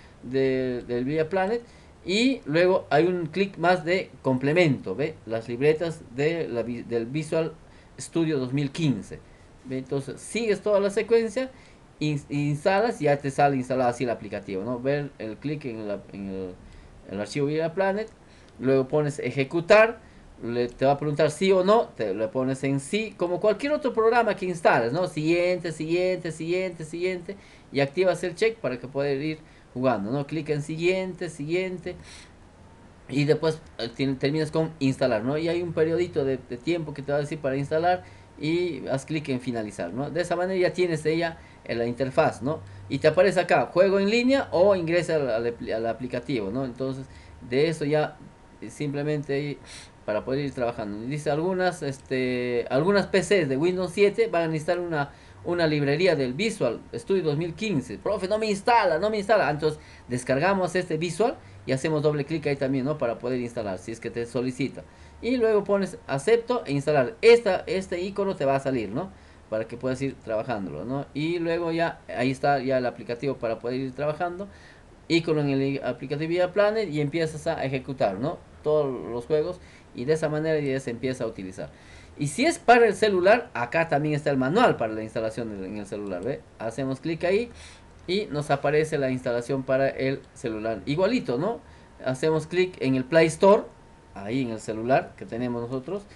del ViaPlanet. Y luego hay un clic más de complemento, ¿ve? Las libretas del Visual Studio 2015. ¿Ve? Entonces, sigues toda la secuencia, instalas y ya te sale instalado así el aplicativo, ¿no? Ver el clic en el archivo ViaPlanet, luego pones ejecutar. Te va a preguntar sí o no, le pones en sí, como cualquier otro programa que instales, ¿no? Siguiente, siguiente, siguiente, siguiente, y activas el check para que pueda ir jugando, ¿no? Clic en siguiente, siguiente, y después terminas con instalar, ¿no? Y hay un periodito de tiempo que te va a decir para instalar, y haz clic en finalizar, ¿no? De esa manera ya tienes ella en la interfaz, ¿no? Y te aparece acá, juego en línea o ingresa al aplicativo, ¿no? Entonces, de eso ya simplemente para poder ir trabajando. Dice algunas PCs de Windows 7 van a necesitar una librería del Visual Studio 2015. Profe, no me instala. Entonces descargamos este Visual y hacemos doble clic ahí también, ¿no? Para poder instalar, si es que te solicita. Y luego pones acepto e instalar. Este icono te va a salir, ¿no? Para que puedas ir trabajándolo, ¿no? Y luego ya, ahí está ya el aplicativo para poder ir trabajando. Icono en el aplicativo ViaPlanet y empiezas a ejecutar, ¿no? Todos los juegos y de esa manera ya se empieza a utilizar. Y si es para el celular, acá también está el manual para la instalación en el celular, ¿ve? Hacemos clic ahí y nos aparece la instalación para el celular. Igualito, ¿no? Hacemos clic en el Play Store, ahí en el celular que tenemos nosotros,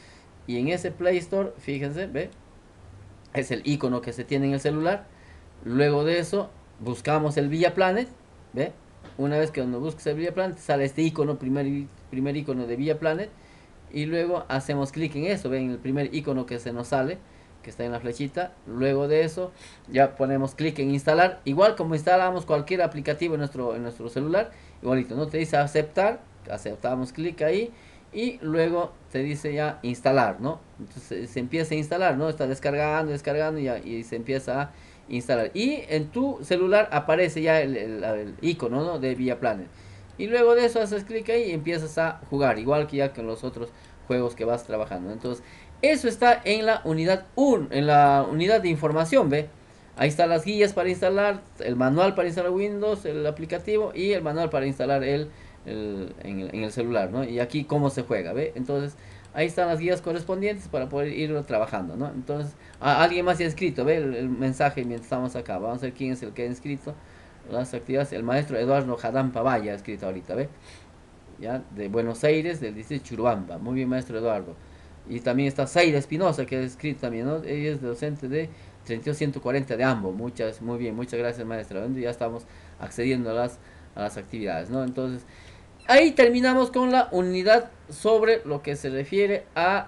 y en ese Play Store, fíjense, ve, es el icono que se tiene en el celular. Luego de eso, buscamos el Villa Planet, ¿ve? Una vez que uno busca el Villa Planet, sale este icono, primer icono de Villa Planet. Y luego hacemos clic en eso, ven el primer icono que se nos sale, que está en la flechita. Luego de eso, ya ponemos clic en instalar. Igual como instalamos cualquier aplicativo en nuestro celular, igualito, ¿no? Te dice aceptar, aceptamos clic ahí. Y luego te dice ya instalar, ¿no? Entonces se empieza a instalar, ¿no? Está descargando, descargando y se empieza a instalar. Y en tu celular aparece ya el icono, ¿no? De Villa Planet. Y luego de eso haces clic ahí y empiezas a jugar, igual que ya con los otros juegos que vas trabajando. Entonces, eso está en la unidad 1, en la unidad de información, ¿ve? Ahí están las guías para instalar, el manual para instalar Windows, el aplicativo y el manual para instalar en el celular, ¿no? Y aquí cómo se juega, ¿ve? Entonces, ahí están las guías correspondientes para poder ir trabajando, ¿no? Entonces, alguien más ya ha escrito, ¿ve? El mensaje mientras estamos acá. Vamos a ver quién es el que ha inscrito las actividades. El maestro Eduardo Jadán Pavaya ha escrito ahorita, ¿ve? Ya, de Buenos Aires, del distrito de Churubamba. Muy bien, maestro Eduardo. Y también está Zaira Espinosa, que ha escrito también, ¿no? Ella es docente de 32140 de AMBO. Muy bien, muchas gracias, maestra. Ya estamos accediendo a las actividades, ¿no? Entonces, ahí terminamos con la unidad sobre lo que se refiere a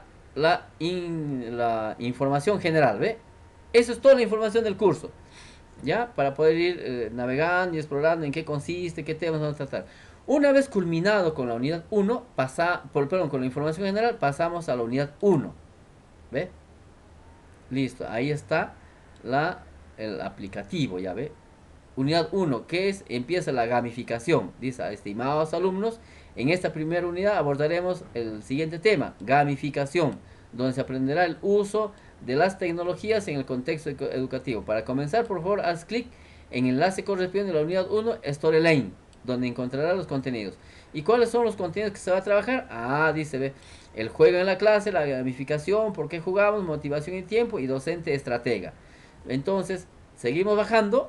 la información general, ¿ve? Eso es toda la información del curso, ¿ya? Para poder ir navegando y explorando en qué consiste, qué temas vamos a tratar. Una vez culminado con la unidad 1, perdón, con la información general, pasamos a la unidad 1, ¿ve? Listo, ahí está el aplicativo, ya ve. Unidad 1, que es, empieza la gamificación. Dice, estimados alumnos, en esta primera unidad abordaremos el siguiente tema, gamificación, donde se aprenderá el uso de las tecnologías en el contexto educativo. Para comenzar, por favor, haz clic en el enlace correspondiente de la unidad 1, Storyline, donde encontrará los contenidos. ¿Y cuáles son los contenidos que se va a trabajar? Dice, ve, el juego en la clase, la gamificación, por qué jugamos, motivación y tiempo, y docente estratega. Entonces, seguimos bajando.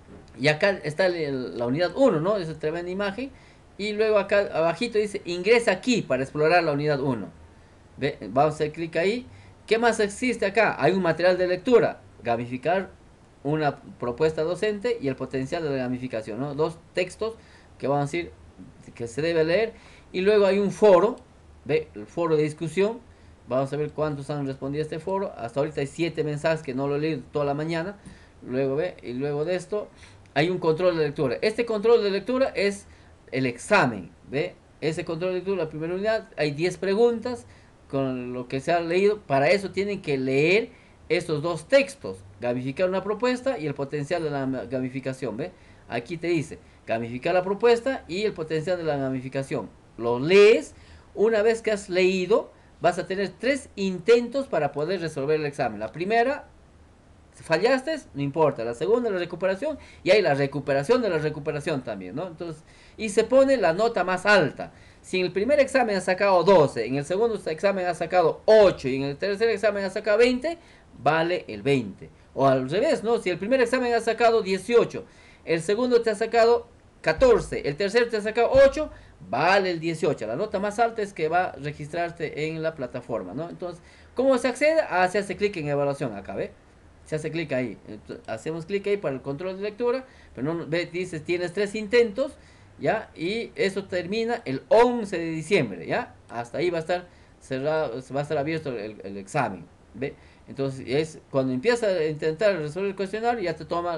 Y acá está la unidad 1, ¿no? Esa tremenda imagen. Y luego acá abajito dice, ingresa aquí para explorar la unidad 1. ¿Ve? Vamos a hacer clic ahí. ¿Qué más existe acá? Hay un material de lectura. Gamificar una propuesta docente y el potencial de la gamificación, ¿no? Dos textos que vamos a decir que se debe leer. Y luego hay un foro, ¿ve? El foro de discusión. Vamos a ver cuántos han respondido a este foro. Hasta ahorita hay 7 mensajes que no lo he leído toda la mañana. Luego, ¿ve? Y luego de esto hay un control de lectura. Este control de lectura es el examen, ¿ve? Ese control de lectura, la primera unidad, hay 10 preguntas con lo que se ha leído. Para eso tienen que leer estos dos textos, gamificar una propuesta y el potencial de la gamificación, ¿ve? Aquí te dice, gamificar la propuesta y el potencial de la gamificación. Lo lees, una vez que has leído, vas a tener 3 intentos para poder resolver el examen. La primera, fallaste, no importa. La segunda, la recuperación. Y hay la recuperación de la recuperación también, ¿no? Entonces, y se pone la nota más alta. Si en el primer examen has sacado 12, en el segundo examen has sacado 8 y en el tercer examen has sacado 20, vale el 20. O al revés, ¿no? Si el primer examen has sacado 18, el segundo te ha sacado 14, el tercero te ha sacado 8, vale el 18. La nota más alta es que va a registrarte en la plataforma, ¿no? Entonces, ¿cómo se accede? Se hace clic en evaluación acá, ¿ve? Se hace clic ahí. Entonces, hacemos clic ahí para el control de lectura. Pero no dices, tienes 3 intentos, ¿ya? Y eso termina el 11 de diciembre, ¿ya? Hasta ahí va a estar cerrado, va a estar abierto el examen, ¿ve? Entonces, es cuando empiezas a intentar resolver el cuestionario, ya te toma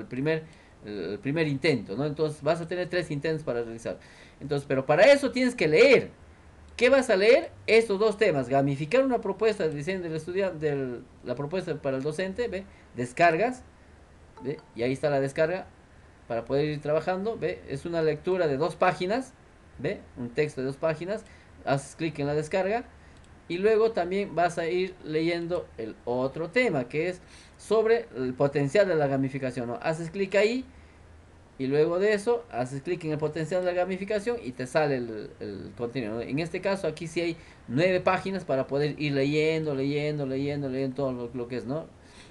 el primer intento, ¿no? Entonces, vas a tener 3 intentos para realizar. Entonces, pero para eso tienes que leer. ¿Qué vas a leer? Estos dos temas. Gamificar una propuesta de diseño del estudiante, la propuesta para el docente, ¿ve? Descargas, ¿ve? Y ahí está la descarga para poder ir trabajando, ¿ve? Es una lectura de 2 páginas, ¿ve? Un texto de 2 páginas. Haces clic en la descarga y luego también vas a ir leyendo el otro tema que es sobre el potencial de la gamificación, ¿no? Haces clic ahí y luego de eso haces clic en el potencial de la gamificación y te sale el contenido, ¿no? En este caso aquí sí hay 9 páginas para poder ir leyendo todo lo que es, ¿no?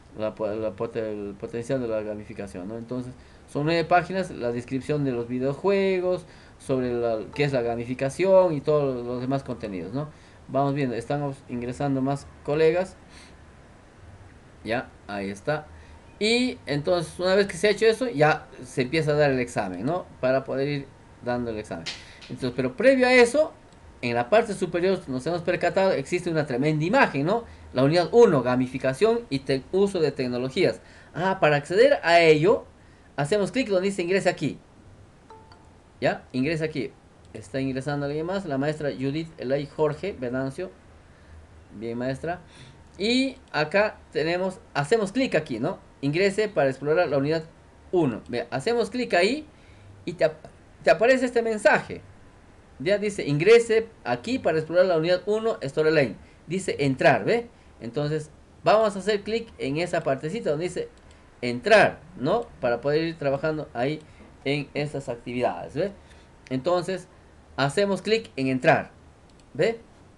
El potencial de la gamificación, ¿no? Entonces son 9 páginas, la descripción de los videojuegos, sobre qué es la gamificación y todos los demás contenidos, ¿no? Vamos viendo, estamos ingresando más colegas. Ya, ahí está. Y entonces, una vez que se ha hecho eso, ya se empieza a dar el examen, ¿no? Para poder ir dando el examen. Entonces, pero previo a eso, en la parte superior nos hemos percatado, existe una tremenda imagen, ¿no? La unidad uno, gamificación y uso de tecnologías. Ah, para acceder a ello, hacemos clic donde dice ingrese aquí. ¿Ya? Ingresa aquí. Está ingresando alguien más, la maestra Judith Elay Jorge Venancio. Bien, maestra. Y acá tenemos, hacemos clic aquí, ¿no? Ingrese para explorar la unidad uno. Ve, hacemos clic ahí y te aparece este mensaje. Ya dice, ingrese aquí para explorar la unidad uno Storyline. Dice entrar, ¿ve? Entonces, vamos a hacer clic en esa partecita donde dice entrar, ¿no? Para poder ir trabajando ahí en estas actividades, ¿ve? Entonces, hacemos clic en entrar, ¿ve?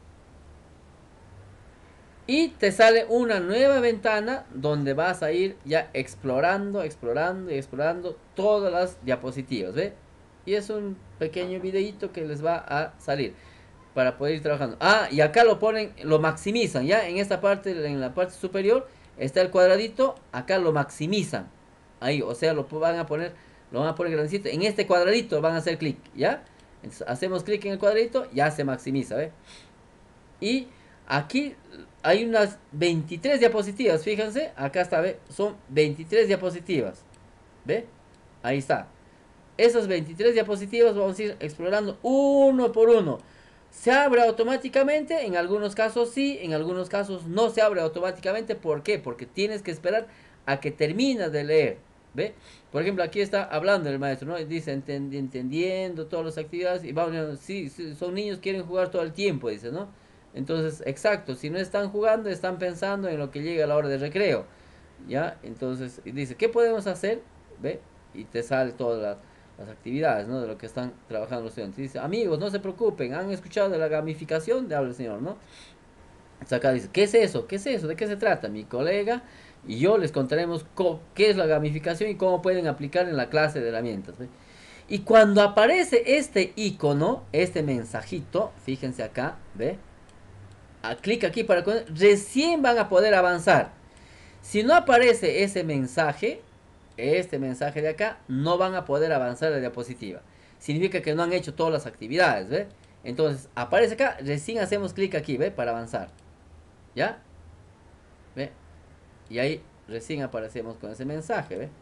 Y te sale una nueva ventana donde vas a ir ya explorando, explorando y explorando todas las diapositivas, ¿ve? Y es un pequeño videito que les va a salir para poder ir trabajando. Ah, y acá lo ponen, lo maximizan, ya en esta parte, en la parte superior está el cuadradito, acá lo maximizan. Ahí, o sea, lo van a poner grandecito. En este cuadradito van a hacer clic, ¿ya? Entonces, hacemos clic en el cuadradito, ya se maximiza, ¿ve? Y aquí hay unas 23 diapositivas, fíjense, acá está, ¿ve? Son 23 diapositivas, ¿ve? Ahí está. Esas 23 diapositivas vamos a ir explorando uno por uno. Se abre automáticamente, en algunos casos sí, en algunos casos no se abre automáticamente. ¿Por qué? Porque tienes que esperar a que termines de leer, ¿ve? Por ejemplo, aquí está hablando el maestro, ¿no? Dice entendiendo todas las actividades y vamos, sí, sí, son niños, quieren jugar todo el tiempo, dice, ¿no? Entonces, exacto, si no están jugando, están pensando en lo que llega a la hora de recreo, ¿ya? Entonces, dice, ¿qué podemos hacer? ¿Ve? Y te sale todas las actividades, ¿no? De lo que están trabajando los estudiantes. Dice, amigos, no se preocupen, han escuchado de la gamificación, de habla el señor, ¿no? Entonces acá dice, ¿qué es eso? ¿Qué es eso? ¿De qué se trata? Mi colega y yo les contaremos qué es la gamificación y cómo pueden aplicar en la clase de herramientas, ¿ve? Y cuando aparece este icono, este mensajito, fíjense acá, ¿ve? Clic aquí para recién van a poder avanzar. Si no aparece ese mensaje, este mensaje de acá, no van a poder avanzar la diapositiva. Significa que no han hecho todas las actividades, ¿ve? Entonces, aparece acá, recién hacemos clic aquí, ¿ve? Para avanzar. ¿Ya? ¿Ve? Y ahí recién aparecemos con ese mensaje, ¿ve?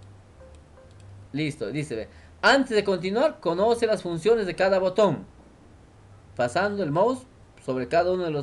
Listo, dice, ¿ve? Antes de continuar, conoce las funciones de cada botón, pasando el mouse sobre cada uno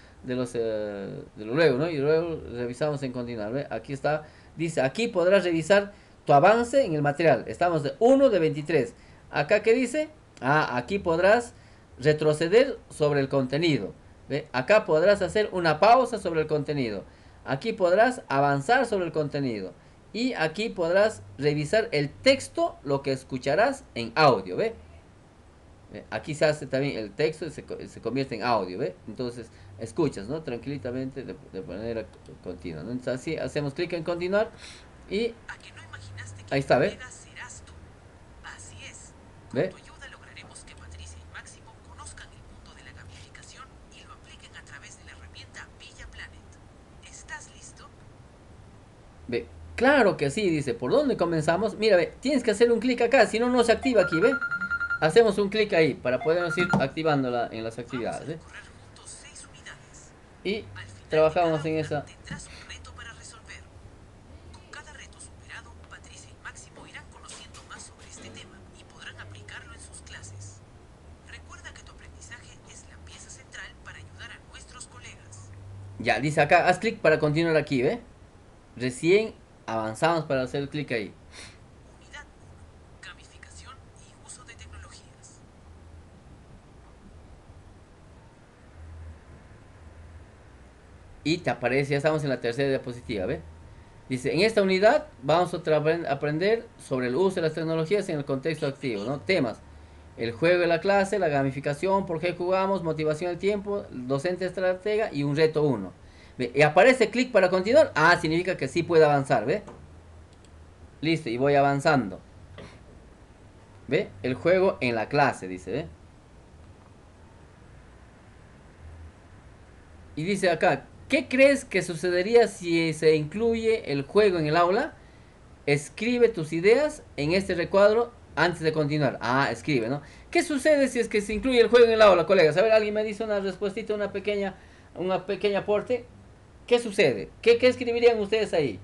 de los luego, ¿no? Y luego revisamos en continuar, ¿ve? Aquí está, dice, aquí podrás revisar tu avance en el material. Estamos de 1 de 23. Acá, ¿qué dice? Ah, aquí podrás retroceder sobre el contenido, ¿ve? Acá podrás hacer una pausa sobre el contenido. Aquí podrás avanzar sobre el contenido. Y aquí podrás revisar el texto, lo que escucharás en audio, ¿ve? Aquí se hace también el texto y se convierte en audio, ¿ve? Entonces escuchas, ¿no? Tranquilamente de manera continua, ¿no? Entonces así hacemos clic en continuar y ¿A que no imaginaste que ahí mi está, ¿ve? colega serás tú? Así es. Con ¿Ve? tu ayuda lograremos que Patricia y Máximo conozcan el mundo de la gamificación y lo apliquen a través de la herramienta Villa Planet. ¿Estás listo? ¿Ve? Claro que sí, dice. ¿Por dónde comenzamos? Mira, ve, tienes que hacer un clic acá, si no, no se activa aquí, ¿ve? Hacemos un clic ahí para podernos ir activándola en las Vamos a actividades, ¿ve? recorrer juntos 6 unidades. Y Al final de cada trabajamos en una esa. tendrás un reto para resolver. Con cada reto superado, Patricia y Máximo irán conociendo más sobre este tema y podrán aplicarlo en sus clases. Recuerda que tu aprendizaje es la pieza central para ayudar a nuestros colegas. Ya, dice acá, haz clic para continuar aquí, ¿ve? Recién avanzamos para hacer clic ahí. Unidad 1. Gamificación y uso de tecnologías. Y te aparece, ya estamos en la tercera diapositiva, ¿ve? Dice, en esta unidad vamos a aprender sobre el uso de las tecnologías en el contexto activo, ¿no? Temas, el juego de la clase, la gamificación, por qué jugamos, motivación del tiempo, docente estratega y un reto 1. Y aparece clic para continuar. Ah, significa que sí puede avanzar, ¿ve? Listo, y voy avanzando. ¿Ve? El juego en la clase, dice, ¿ve? Y dice acá, ¿qué crees que sucedería si se incluye el juego en el aula? Escribe tus ideas en este recuadro antes de continuar. Ah, escribe, ¿no? ¿Qué sucede si es que se incluye el juego en el aula, colegas? A ver, alguien me dice una respuestita, una pequeña aporte. ¿Qué sucede? ¿Qué escribirían ustedes ahí?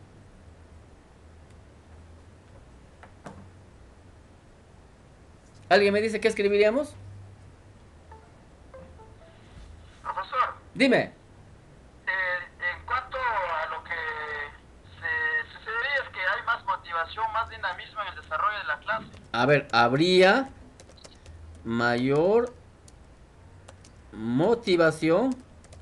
¿Alguien me dice qué escribiríamos? Profesor, Dime. en cuanto a lo que sucedería es que hay más motivación, más dinamismo en el desarrollo de la clase. A ver, habría mayor motivación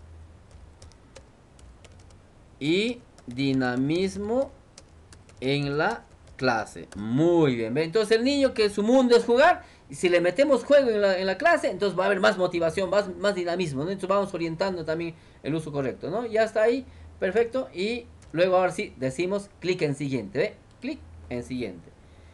y dinamismo en la clase. Muy bien. ¿Ve? Entonces el niño que su mundo es jugar, y si le metemos juego en la clase, entonces va a haber más motivación, más dinamismo, ¿no? Entonces vamos orientando también el uso correcto, ¿no? Ya está ahí, perfecto. Y luego ahora sí decimos clic en siguiente, ¿ve? Clic en siguiente.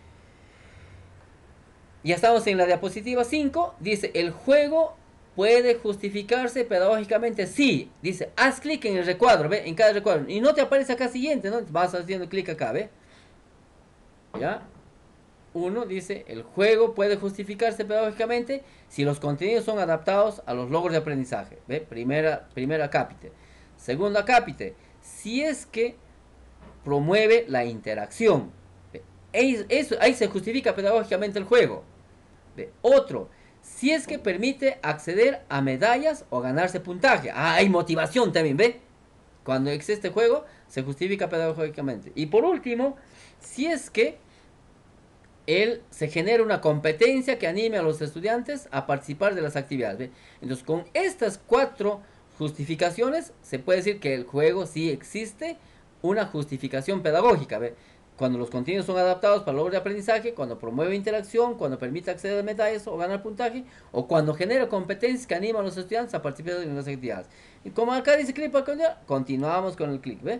Ya estamos en la diapositiva 5. Dice, el juego puede justificarse pedagógicamente. Sí, dice, haz clic en el recuadro, ¿ve? En cada recuadro. Y no te aparece acá siguiente, ¿no? Vas haciendo clic acá, ¿ve? ¿Ya? Uno dice, el juego puede justificarse pedagógicamente si los contenidos son adaptados a los logros de aprendizaje. ¿Ve? Primera cápite. Segunda cápite, si es que promueve la interacción. ¿Ve? Ahí se justifica pedagógicamente el juego. ¿Ve? Otro, si es que permite acceder a medallas o ganarse puntaje. Ah, hay motivación también, ¿ve? Cuando existe este juego, se justifica pedagógicamente. Y por último, si es que se genera una competencia que anime a los estudiantes a participar de las actividades. ¿Ve? Entonces, con estas 4 justificaciones, se puede decir que el juego sí existe una justificación pedagógica. ¿Ve? Cuando los contenidos son adaptados para logros de aprendizaje, cuando promueve interacción, cuando permite acceder a medallas o ganar puntaje, o cuando genera competencias que animan a los estudiantes a participar en las actividades. Y como acá dice clic para continuar, continuamos con el clic, ¿ve?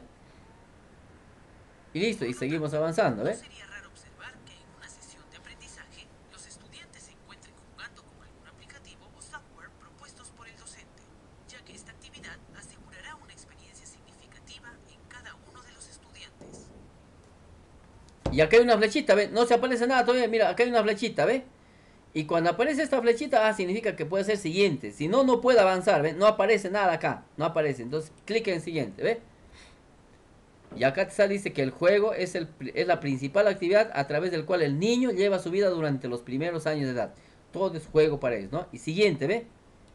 Y listo, y seguimos avanzando, No ¿ve? sería raro observar que en una sesión de aprendizaje los estudiantes se encuentren jugando con algún aplicativo o software propuestos por el docente, ya que esta actividad asegurará una experiencia significativa en cada uno de los estudiantes. Y acá hay una flechita, ¿ve? No se aparece nada todavía, mira, acá hay una flechita, ¿ve? Y cuando aparece esta flechita, significa que puede ser siguiente. Si no, no puede avanzar, ¿ve? No aparece nada acá, no aparece. Entonces, clic en siguiente, ¿ve? Y acá dice que el juego es la principal actividad a través del cual el niño lleva su vida durante los primeros años de edad. Todo es juego para ellos, ¿no? Y siguiente, ¿ve?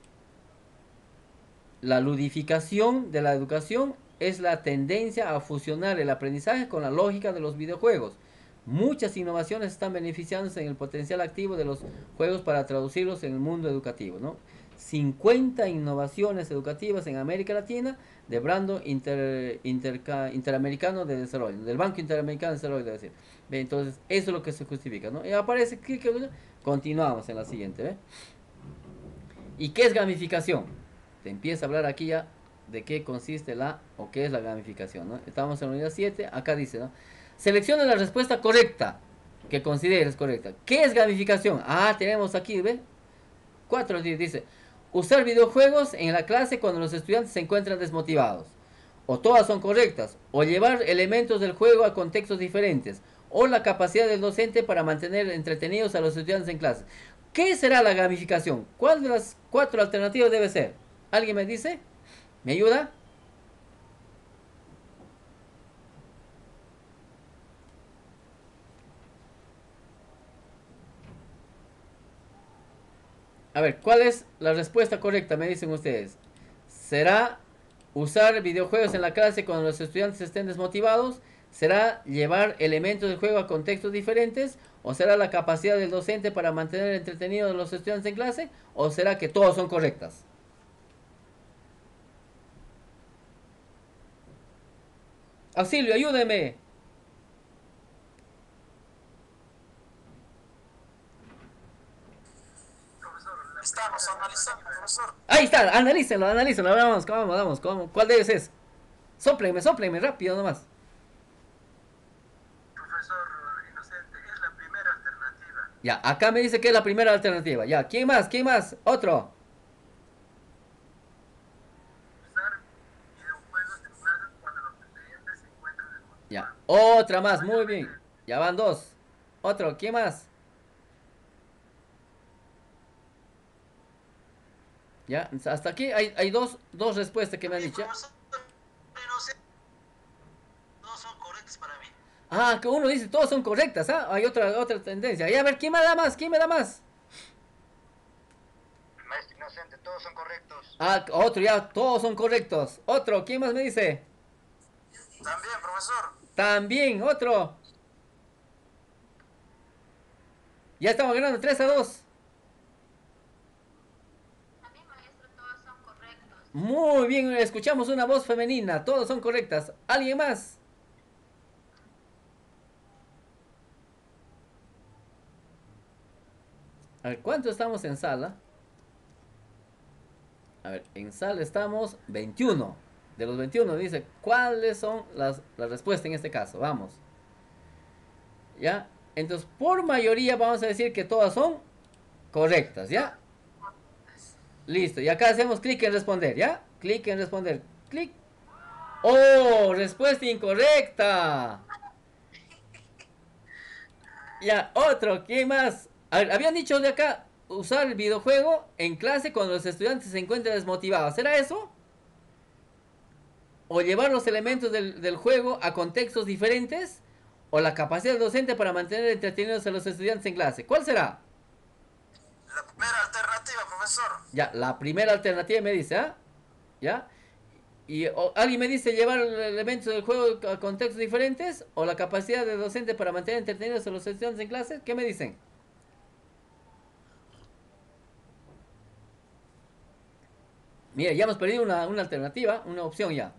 La ludificación de la educación es la tendencia a fusionar el aprendizaje con la lógica de los videojuegos. Muchas innovaciones están beneficiándose en el potencial activo de los juegos para traducirlos en el mundo educativo, ¿no? 50 innovaciones educativas en América Latina de Brando Interamericano de Desarrollo, del Banco Interamericano de Desarrollo, debe decir. Entonces, eso es lo que se justifica, ¿no? Y aparece, continuamos en la siguiente, ¿ve? ¿Y qué es gamificación? Te empieza a hablar aquí ya de qué consiste o qué es la gamificación, ¿no? Estamos en la unidad 7, acá dice, ¿no? Selecciona la respuesta correcta que consideres correcta. ¿Qué es gamificación? Ah, tenemos aquí, ¿ve? 4 dice, usar videojuegos en la clase cuando los estudiantes se encuentran desmotivados. O todas son correctas. O llevar elementos del juego a contextos diferentes. O la capacidad del docente para mantener entretenidos a los estudiantes en clase. ¿Qué será la gamificación? ¿Cuál de las 4 alternativas debe ser? ¿Alguien me dice? ¿Me ayuda? A ver, ¿cuál es la respuesta correcta? Me dicen ustedes. ¿Será usar videojuegos en la clase cuando los estudiantes estén desmotivados? ¿Será llevar elementos del juego a contextos diferentes? ¿O será la capacidad del docente para mantener entretenidos a los estudiantes en clase? ¿O será que todas son correctas? Auxilio, ayúdeme. Estamos analizando, profesor. Ahí está, analícenlo, vamos, ¿cuál de ellos es? Sóplenme, rápido nomás. Profesor inocente, es la primera alternativa. Ya, acá me dice que es la primera alternativa. Ya, ¿quién más? Otro. Otra más, muy bien. Ya van dos. Otro, ¿quién más? Ya, hasta aquí hay dos respuestas que me han Oye, dicho. profesor, no sé, no son correctos para mí. Ah, que uno dice todos son correctas, ¿ah? Hay otra tendencia. Y a ver, ¿quién me da más? ¿Quién me da más? Maestro inocente, todos son correctos. Ah, otro, ya, todos son correctos. Otro, ¿quién más me dice? También, profesor. También, otro. Ya estamos ganando 3-2. También, maestro, todos son correctos. Muy bien, escuchamos una voz femenina. Todos son correctas. ¿Alguien más? A ver, ¿cuánto estamos en sala? A ver, en sala estamos 21. De los 21 dice, ¿cuáles son las respuestas en este caso? Vamos. ¿Ya? Entonces, por mayoría vamos a decir que todas son correctas, ¿ya? Listo, y acá hacemos clic en responder, ¿ya? Clic en responder, clic. ¡Oh! Respuesta incorrecta. Ya, otro, ¿quién más? A ver, habían dicho de acá usar el videojuego en clase cuando los estudiantes se encuentran desmotivados. ¿Será eso? ¿O llevar los elementos del juego a contextos diferentes? ¿O la capacidad del docente para mantener entretenidos a los estudiantes en clase? ¿Cuál será? La primera alternativa, profesor. Ya, la primera alternativa me dice, ¿ah? ¿Ya? Y alguien me dice llevar elementos del juego a contextos diferentes o la capacidad del docente para mantener entretenidos a los estudiantes en clase. ¿Qué me dicen? Mira, ya hemos perdido una alternativa, una opción ya.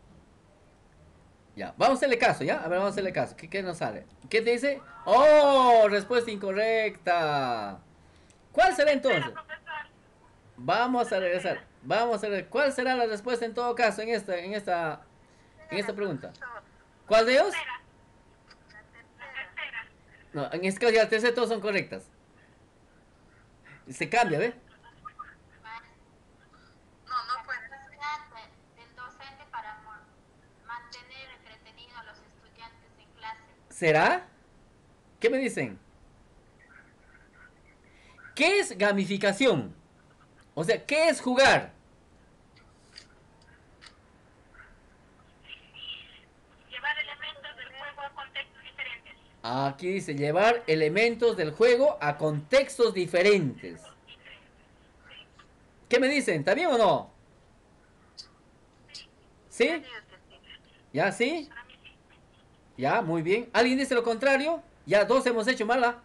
Ya, vamos a hacerle caso, ¿ya? A ver, vamos a hacerle caso. ¿Qué nos sale? ¿Qué te dice? ¡Oh! Respuesta incorrecta. ¿Cuál será entonces? Vamos a regresar. Vamos a ver. ¿Cuál será la respuesta en todo caso en esta pregunta? ¿Cuál de ellos? No, en este caso ya el tercero todos son correctas. Se cambia, ¿ve? No puede. La capacidad del docente para mantener entretenidos a los estudiantes en clase. ¿Será? ¿Qué me dicen? ¿Qué es gamificación? O sea, ¿qué es jugar? Llevar elementos del juego a contextos diferentes. Aquí dice llevar elementos del juego a contextos diferentes. ¿Qué me dicen? ¿Está bien o no? ¿Sí? ¿Ya sí? Ya, muy bien. ¿Alguien dice lo contrario? Ya dos hemos hecho mala.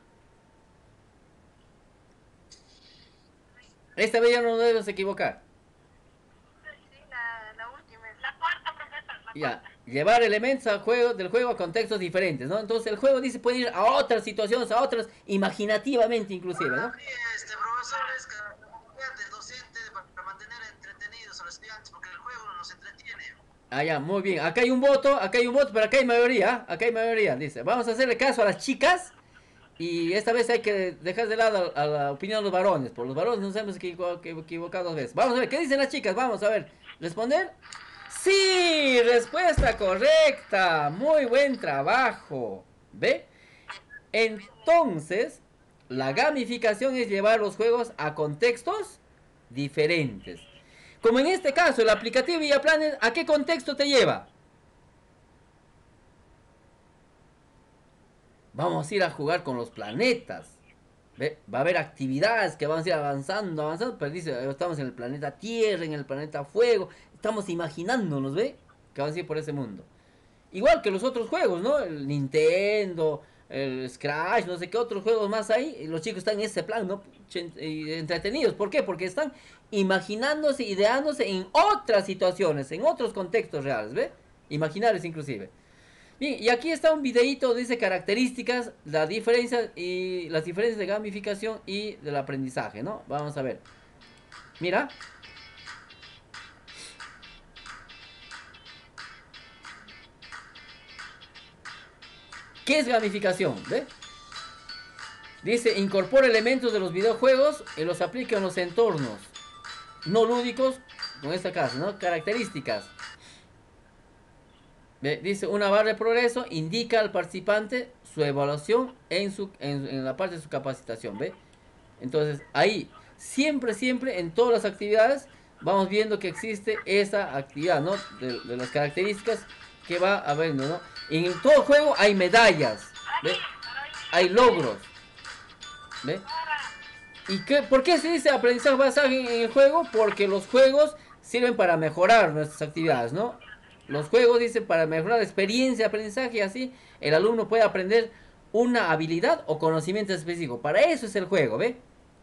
Esta vez ya no nos debemos equivocar. Sí, la última. La cuarta, profesor. Ya, llevar elementos del juego a contextos diferentes, ¿no? Entonces el juego dice puede ir a otras situaciones, a otras imaginativamente inclusive, ¿no? Sí, profesor, es que la capacidad del docente para mantener entretenidos a los estudiantes, porque el juego nos entretiene. Ah, ya, muy bien. Acá hay un voto, pero acá hay mayoría, dice. Vamos a hacerle caso a las chicas. Y esta vez hay que dejar de lado a la opinión de los varones. Por los varones nos hemos equivocado dos veces. Vamos a ver, ¿qué dicen las chicas? Vamos a ver. ¿Responder? Sí, respuesta correcta. Muy buen trabajo. ¿Ve? Entonces, la gamificación es llevar los juegos a contextos diferentes. Como en este caso, el aplicativo Villaplanes, ¿a qué contexto te lleva? Vamos a ir a jugar con los planetas. ¿Ve? Va a haber actividades que vamos a ir avanzando, pero dice, estamos en el planeta Tierra, en el planeta Fuego, estamos imaginándonos, ¿ve? Que vamos a ir por ese mundo. Igual que los otros juegos, ¿no? El Nintendo, el Scratch, no sé qué otros juegos más hay. Y los chicos están en ese plan, ¿no? Entretenidos. ¿Por qué? Porque están imaginándose, ideándose en otras situaciones, en otros contextos reales, ¿ve? Imaginarios inclusive. Bien, y aquí está un videito, dice características, las diferencias de gamificación y del aprendizaje, ¿no? Vamos a ver. Mira. ¿Qué es gamificación? ¿Ve? Dice, incorpora elementos de los videojuegos y los aplica en los entornos no lúdicos, con esta clase, ¿no? Características. ¿Ve? Dice, una barra de progreso indica al participante su evaluación en la parte de su capacitación, ¿ve? Entonces, ahí, siempre, en todas las actividades, vamos viendo que existe esa actividad, ¿no? De las características que va habiendo, ¿no? En todo juego hay medallas, ¿ve? Hay logros, ¿ve? ¿Y por qué se dice aprendizaje basado en el juego? Porque los juegos sirven para mejorar nuestras actividades, ¿no? Los juegos dicen para mejorar la experiencia de aprendizaje y así el alumno puede aprender una habilidad o conocimiento específico. Para eso es el juego, ¿ve?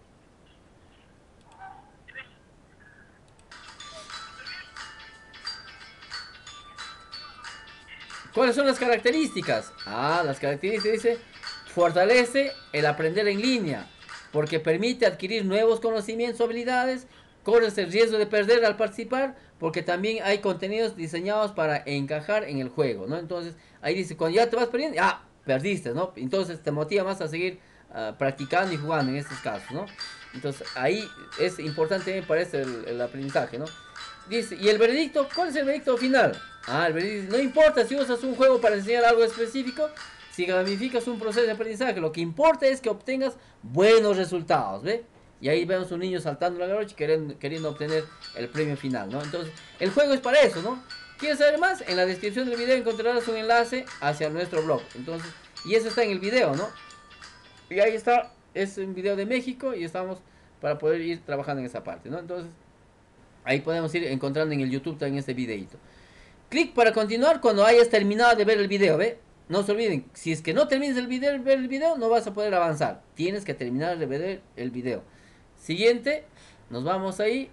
¿Cuáles son las características? Las características dice, fortalece el aprender en línea, porque permite adquirir nuevos conocimientos o habilidades, corres el riesgo de perder al participar, porque también hay contenidos diseñados para encajar en el juego, ¿no? Entonces, ahí dice, cuando ya te vas perdiendo, perdiste, ¿no? Entonces te motiva más a seguir practicando y jugando en estos casos, ¿no? Entonces, ahí es importante, me parece, el aprendizaje, ¿no? Dice, ¿y el veredicto? ¿Cuál es el veredicto final? El veredicto, no importa si usas un juego para enseñar algo específico, si gamificas un proceso de aprendizaje, lo que importa es que obtengas buenos resultados, ¿ve? Y ahí vemos un niño saltando la garrocha queriendo obtener el premio final, ¿no? Entonces, el juego es para eso, ¿no? ¿Quieres saber más? En la descripción del video encontrarás un enlace hacia nuestro blog. Entonces, y eso está en el video, ¿no? Y ahí está, es un video de México y estamos para poder ir trabajando en esa parte, ¿no? Entonces, ahí podemos ir encontrando en el YouTube también este videito. Clic para continuar cuando hayas terminado de ver el video, ¿ve? No se olviden, si es que no terminas ver el video, no vas a poder avanzar. Tienes que terminar de ver el video. Siguiente, nos vamos ahí.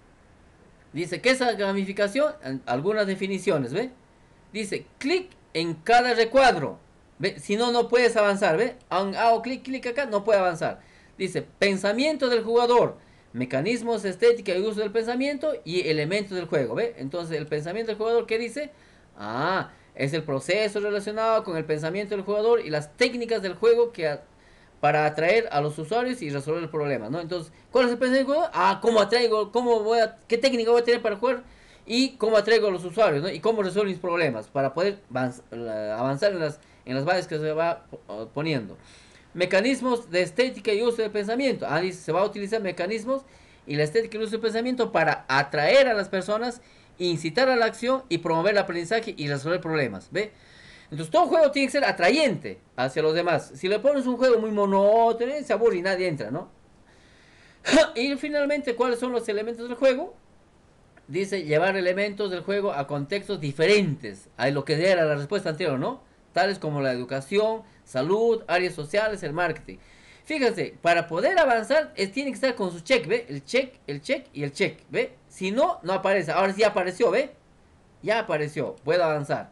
Dice, ¿qué es la gamificación? Algunas definiciones, ¿ve? Dice, clic en cada recuadro. ¿Ve? Si no, no puedes avanzar, ¿ve? Hago clic acá, no puede avanzar. Dice, pensamiento del jugador. Mecanismos, estética y uso del pensamiento y elementos del juego, ¿ve? Entonces, el pensamiento del jugador, ¿qué dice? Es el proceso relacionado con el pensamiento del jugador y las técnicas del juego para atraer a los usuarios y resolver el problema, ¿no? Entonces, ¿cuál es el pensamiento del jugador? ¿Cómo atraigo? ¿Qué técnica voy a tener para jugar? Y cómo atraigo a los usuarios, ¿no? Y cómo resuelvo mis problemas para poder avanzar en las bases que se va poniendo. Mecanismos de estética y uso de pensamiento. Dice, se va a utilizar mecanismos y la estética y el uso de pensamiento para atraer a las personas, incitar a la acción y promover el aprendizaje y resolver problemas. ¿Ve? Entonces todo juego tiene que ser atrayente hacia los demás. Si le pones un juego muy monótono, se aburre y nadie entra, ¿no? Y finalmente, ¿cuáles son los elementos del juego? Dice, llevar elementos del juego a contextos diferentes a lo que era la respuesta anterior, ¿no? Tales como la educación, salud, áreas sociales, el marketing. Fíjense, para poder avanzar, tiene que estar con su check, ¿ve? El check y el check, ¿ve? Si no, no aparece. Ahora sí ya apareció, ¿ve? Ya apareció, puedo avanzar.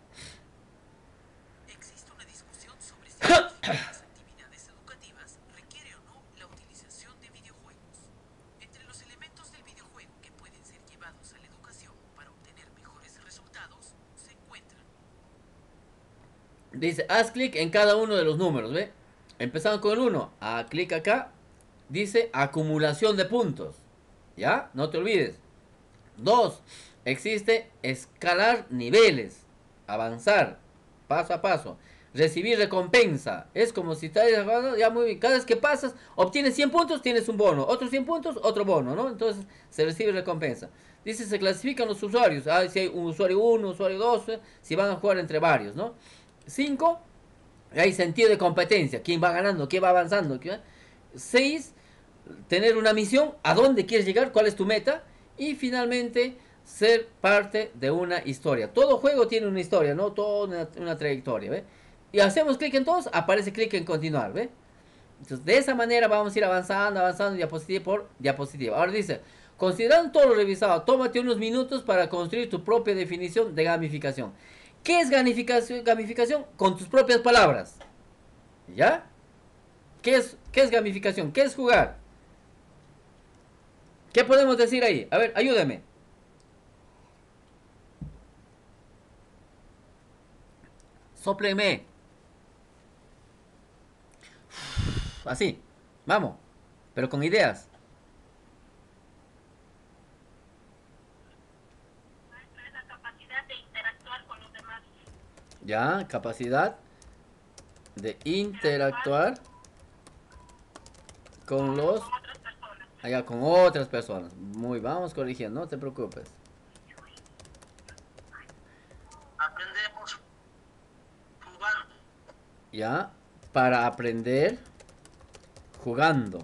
Existe una discusión sobre si las actividades educativas requiere o no la utilización de videojuegos. Entre los elementos del videojuego que pueden ser llevados a la educación para obtener mejores resultados se encuentran. Dice, haz clic en cada uno de los números, ¿ve? Empezando con el 1, clic acá. Dice acumulación de puntos. ¿Ya? No te olvides. 2. Existe escalar niveles. Avanzar. Paso a paso. Recibir recompensa. Es como si estás ya muy bien. Cada vez que pasas, obtienes 100 puntos, tienes un bono. Otros 100 puntos, otro bono, ¿no? Entonces se recibe recompensa. Dice, se clasifican los usuarios. Si hay un usuario 1, usuario 2, si van a jugar entre varios, ¿no? 5. Hay sentido de competencia. ¿Quién va ganando? ¿Quién va avanzando? 6. Tener una misión. ¿A dónde quieres llegar? ¿Cuál es tu meta? Y finalmente, ser parte de una historia. Todo juego tiene una historia, ¿no? Toda una trayectoria, ¿ve? Y hacemos clic en todos, aparece clic en continuar, ¿ve? Entonces, de esa manera vamos a ir avanzando diapositiva por diapositiva. Ahora dice, considerando todo lo revisado, tómate unos minutos para construir tu propia definición de gamificación. ¿Qué es gamificación? Gamificación con tus propias palabras. ¿Ya? ¿Qué es gamificación? ¿Qué es jugar? ¿Qué podemos decir ahí? A ver, ayúdame. Sóplenme. Así. Vamos. Pero con ideas. Es la capacidad de interactuar con los demás. Ya, capacidad de interactuar con los, con otras personas. allá, con otras personas. Muy, vamos corrigiendo, no te preocupes. Aprendemos jugando. Ya, para aprender jugando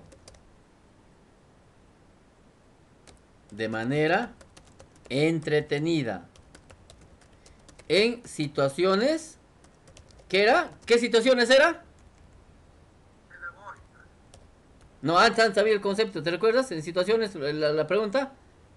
de manera entretenida en situaciones. ¿Qué era? ¿Qué situaciones era? No, antes sabía el concepto, ¿te recuerdas? En situaciones, la pregunta.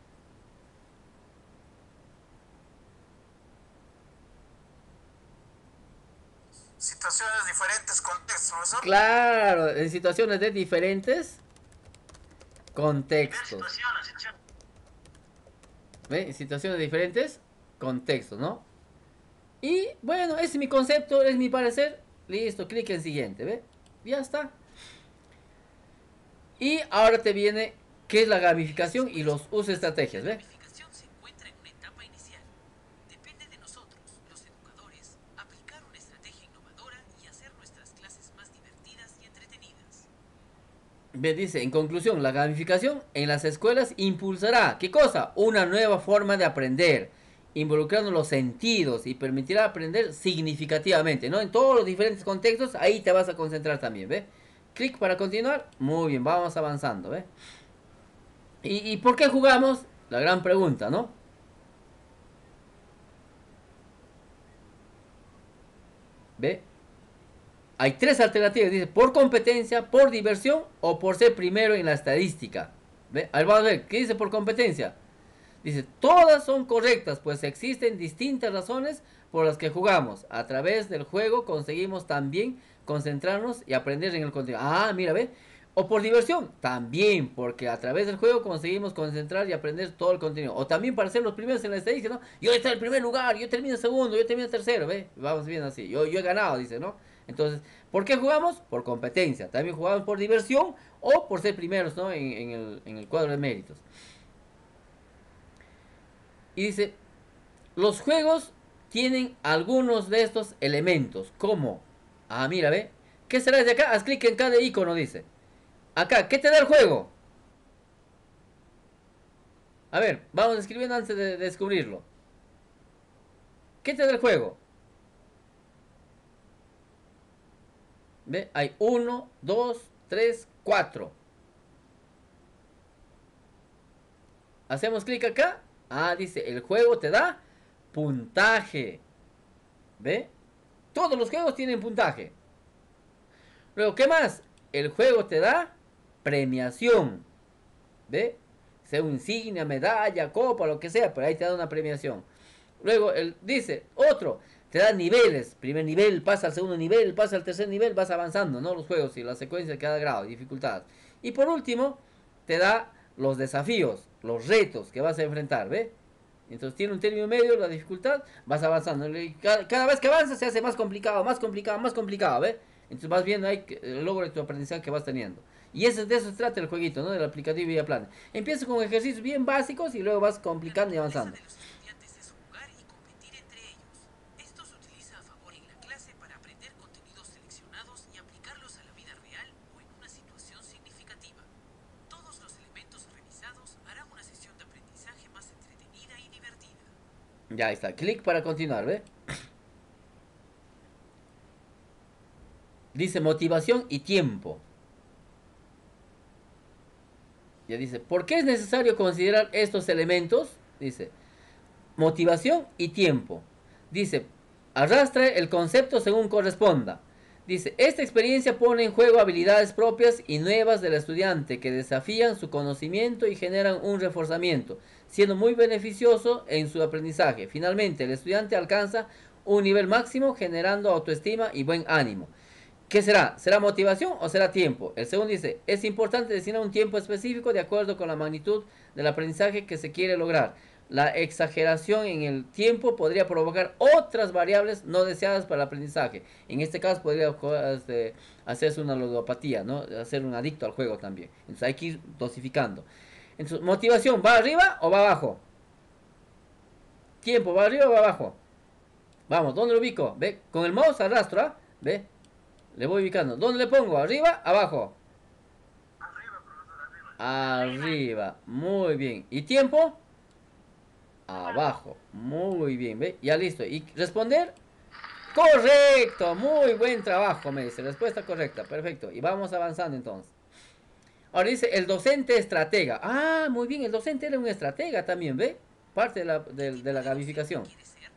Situaciones diferentes, contextos, profesor. Claro, en situaciones de diferentes Ver contextos. situaciones. ¿Ve? En situaciones de diferentes contextos, ¿no? Y bueno, ese es mi concepto, es mi parecer. Listo, clic en siguiente, ¿ve? Ya está. Y ahora te viene qué es la gamificación y los usos de estrategias, La ¿ve? gamificación se encuentra en una etapa inicial. Depende de nosotros, los educadores, aplicar una estrategia innovadora y hacer nuestras clases más divertidas y entretenidas. Me dice, en conclusión, la gamificación en las escuelas impulsará, ¿qué cosa? Una nueva forma de aprender, involucrando los sentidos y permitirá aprender significativamente, ¿no? En todos los diferentes contextos, ahí te vas a concentrar también, ¿ve? Clic para continuar. Muy bien, vamos avanzando, ¿ve? ¿Y por qué jugamos? La gran pregunta, ¿no? ¿Ve? Hay tres alternativas, dice, por competencia, por diversión o por ser primero en la estadística. ¿Ve? Ahí vamos a ver, ¿qué dice por competencia? Dice, todas son correctas, pues existen distintas razones por las que jugamos. A través del juego conseguimos también concentrarnos y aprender en el contenido. Ah, mira, ve. O por diversión, también, porque a través del juego conseguimos concentrar y aprender todo el contenido. O también para ser los primeros en la estadística, ¿no? Yo estoy en el primer lugar, yo termino en segundo, yo termino en tercero, ¿ve? Vamos bien así. Yo he ganado, dice, ¿no? Entonces, ¿por qué jugamos? Por competencia. También jugamos por diversión o por ser primeros, ¿no? En el cuadro de méritos. Y dice, los juegos tienen algunos de estos elementos, como, ah, mira, ve, ¿qué será desde acá? Haz clic en cada icono, dice. Acá, ¿qué te da el juego? A ver, vamos escribiendo antes de descubrirlo. ¿Qué te da el juego? ¿Ve? Hay 1, 2, 3, 4. Hacemos clic acá. Ah, dice, el juego te da puntaje. ¿Ve? Todos los juegos tienen puntaje. Luego, ¿qué más? El juego te da premiación. ¿Ve? Sea una insignia, medalla, copa, lo que sea, pero ahí te da una premiación. Luego, dice, otro, te da niveles. Primer nivel, pasa al segundo nivel, pasa al tercer nivel, vas avanzando, ¿no? Los juegos y la secuencia de cada grado, dificultad. Y por último, te da los desafíos, los retos que vas a enfrentar, ¿ve? Entonces tiene un término medio, la dificultad, vas avanzando. Cada vez que avanzas se hace más complicado, más complicado, más complicado, ¿ve? Entonces vas viendo ahí el logro de tu aprendizaje que vas teniendo. Y de eso se trata el jueguito, ¿no? Del aplicativo Villaplan. Empiezas con ejercicios bien básicos y luego vas complicando y La avanzando. naturaleza de los estudiantes es jugar y competir entre ellos. Esto se utiliza a favor en la clase para aprender contenidos seleccionados y aplicarlos a la vida real o en una situación significativa. Todos los elementos revisados harán una sesión de aprendizaje más entretenida y divertida. Ya está, clic para continuar, ¿ve? Dice motivación y tiempo. Ya dice, ¿por qué es necesario considerar estos elementos? Dice, motivación y tiempo. Dice, arrastre el concepto según corresponda. Dice, esta experiencia pone en juego habilidades propias y nuevas del estudiante que desafían su conocimiento y generan un reforzamiento, siendo muy beneficioso en su aprendizaje. Finalmente, el estudiante alcanza un nivel máximo generando autoestima y buen ánimo. ¿Qué será? ¿Será motivación o será tiempo? El segundo dice, es importante destinar un tiempo específico de acuerdo con la magnitud del aprendizaje que se quiere lograr. La exageración en el tiempo podría provocar otras variables no deseadas para el aprendizaje. En este caso podría hacerse una ludopatía, ¿no? Hacer un adicto al juego también. Entonces hay que ir dosificando. Entonces, motivación, ¿va arriba o va abajo? Tiempo, ¿va arriba o va abajo? Vamos, ¿dónde lo ubico? ¿Ve? Con el mouse arrastro, ¿ah? ¿Ve? Le voy ubicando. ¿Dónde le pongo? ¿Arriba? ¿Abajo? Arriba, profesor, arriba. Arriba. Muy bien. ¿Y tiempo? Abajo. Muy bien, ¿ve? Ya listo. ¿Y responder? Correcto. Muy buen trabajo, me dice. Respuesta correcta. Perfecto. Y vamos avanzando entonces. Ahora dice el docente estratega. Ah, muy bien. El docente era un estratega también, ¿ve? Parte de la gamificación. ¿Quieres ser?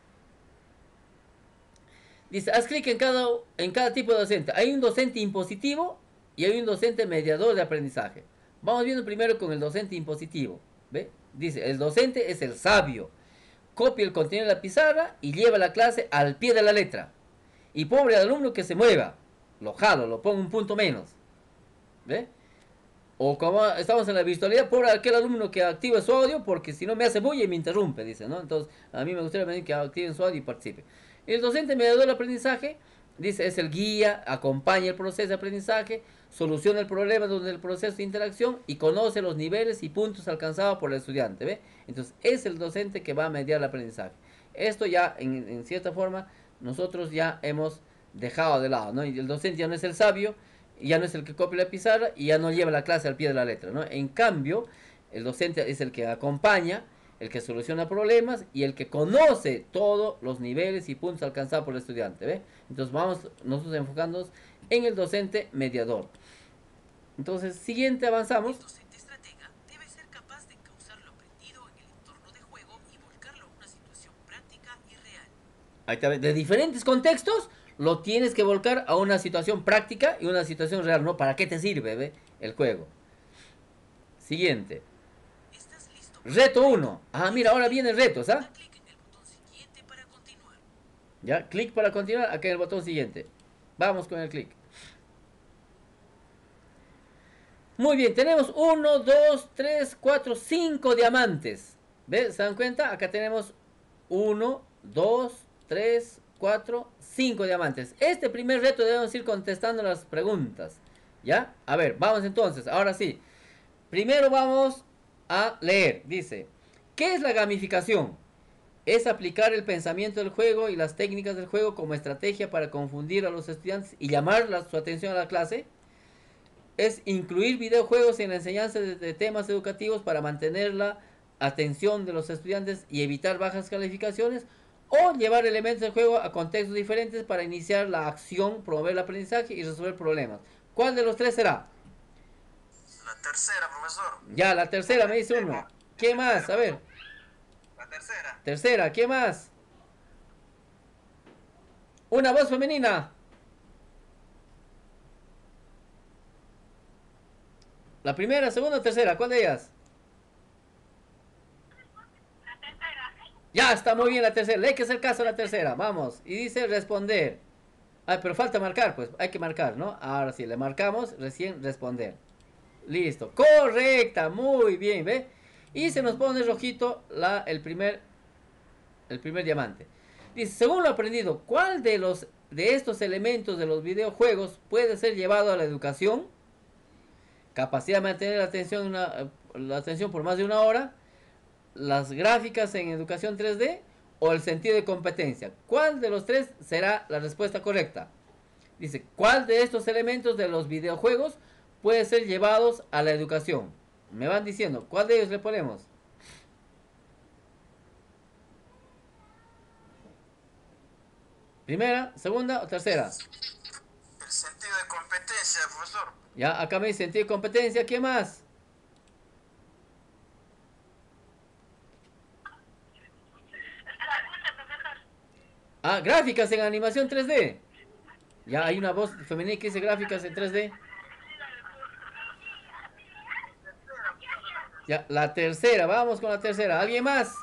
Dice, haz clic en cada tipo de docente. Hay un docente impositivo y hay un docente mediador de aprendizaje. Vamos viendo primero con el docente impositivo. ¿Ve? Dice, el docente es el sabio. Copia el contenido de la pizarra y lleva la clase al pie de la letra. Y pobre alumno que se mueva. Lo jalo, lo pongo un punto menos. ¿Ve? O como estamos en la virtualidad, pobre aquel alumno que activa su audio porque si no me hace bulla y me interrumpe, dice, ¿no? Entonces, a mí me gustaría que activen su audio y participe. El docente mediador del aprendizaje, dice, es el guía, acompaña el proceso de aprendizaje, soluciona el problema durante el proceso de interacción y conoce los niveles y puntos alcanzados por el estudiante, ¿ve? Entonces, es el docente que va a mediar el aprendizaje. Esto ya, en cierta forma, nosotros ya hemos dejado de lado, ¿no? Y el docente ya no es el sabio, ya no es el que copia la pizarra y ya no lleva la clase al pie de la letra, ¿no? En cambio, el docente es el que acompaña, el que soluciona problemas y el que conoce todos los niveles y puntos alcanzados por el estudiante, ¿ve? Entonces vamos nosotros enfocándonos en el docente mediador. Entonces, siguiente avanzamos. El docente estratega debe ser capaz de encauzar lo aprendido en el entorno de juego y volcarlo a una situación práctica y real. Ahí está, de diferentes contextos lo tienes que volcar a una situación práctica y una situación real, ¿no? ¿Para qué te sirve, ve? El juego. Siguiente. ¿Estás listo? Reto 1. Ah, mira, ahora viene el reto, Da ¿sabes? clic en el botón siguiente para continuar. Ya, clic para continuar, acá en el botón siguiente. Vamos con el clic. Muy bien, tenemos 1, 2, 3, 4, 5 diamantes. ¿Ves? ¿Se dan cuenta? Acá tenemos 1, 2, 3, 4, 5 diamantes. Este primer reto debemos ir contestando las preguntas. ¿Ya? A ver, vamos entonces, ahora sí. Primero vamos a leer. Dice, ¿qué es la gamificación? Es aplicar el pensamiento del juego y las técnicas del juego como estrategia para confundir a los estudiantes y llamar su atención a la clase. Es incluir videojuegos en la enseñanza de temas educativos para mantener la atención de los estudiantes y evitar bajas calificaciones. O llevar elementos del juego a contextos diferentes para iniciar la acción, promover el aprendizaje y resolver problemas. ¿Cuál de los tres será? La tercera, profesor. Ya, la tercera me dice uno. ¿Qué más? A ver. La tercera. Tercera, ¿qué más? Una voz femenina. La primera, segunda o tercera, ¿cuál de ellas? La tercera. Ya, está muy bien la tercera. Le hay que hacer caso a la tercera. Vamos. Y dice responder. Ay, pero falta marcar, pues. Hay que marcar, ¿no? Ahora sí, le marcamos, recién responder. Listo. Correcta. Muy bien, ¿ve? Y se nos pone rojito el primer diamante. Dice, según lo aprendido, ¿cuál de estos elementos de los videojuegos puede ser llevado a la educación? Capacidad de mantener la atención por más de una hora, las gráficas en educación 3D o el sentido de competencia. ¿Cuál de los tres será la respuesta correcta? Dice, ¿cuál de estos elementos de los videojuegos puede ser llevados a la educación? Me van diciendo, ¿cuál de ellos le ponemos? ¿Primera, segunda o tercera? El sentido de competencia, profesor. Ya, acá me dice sentido de competencia. ¿Qué más? La segunda, profesor. Ah, gráficas en animación 3D. Ya, hay una voz femenina que dice gráficas en 3D. Ya, la tercera, vamos con la tercera. ¿Alguien más?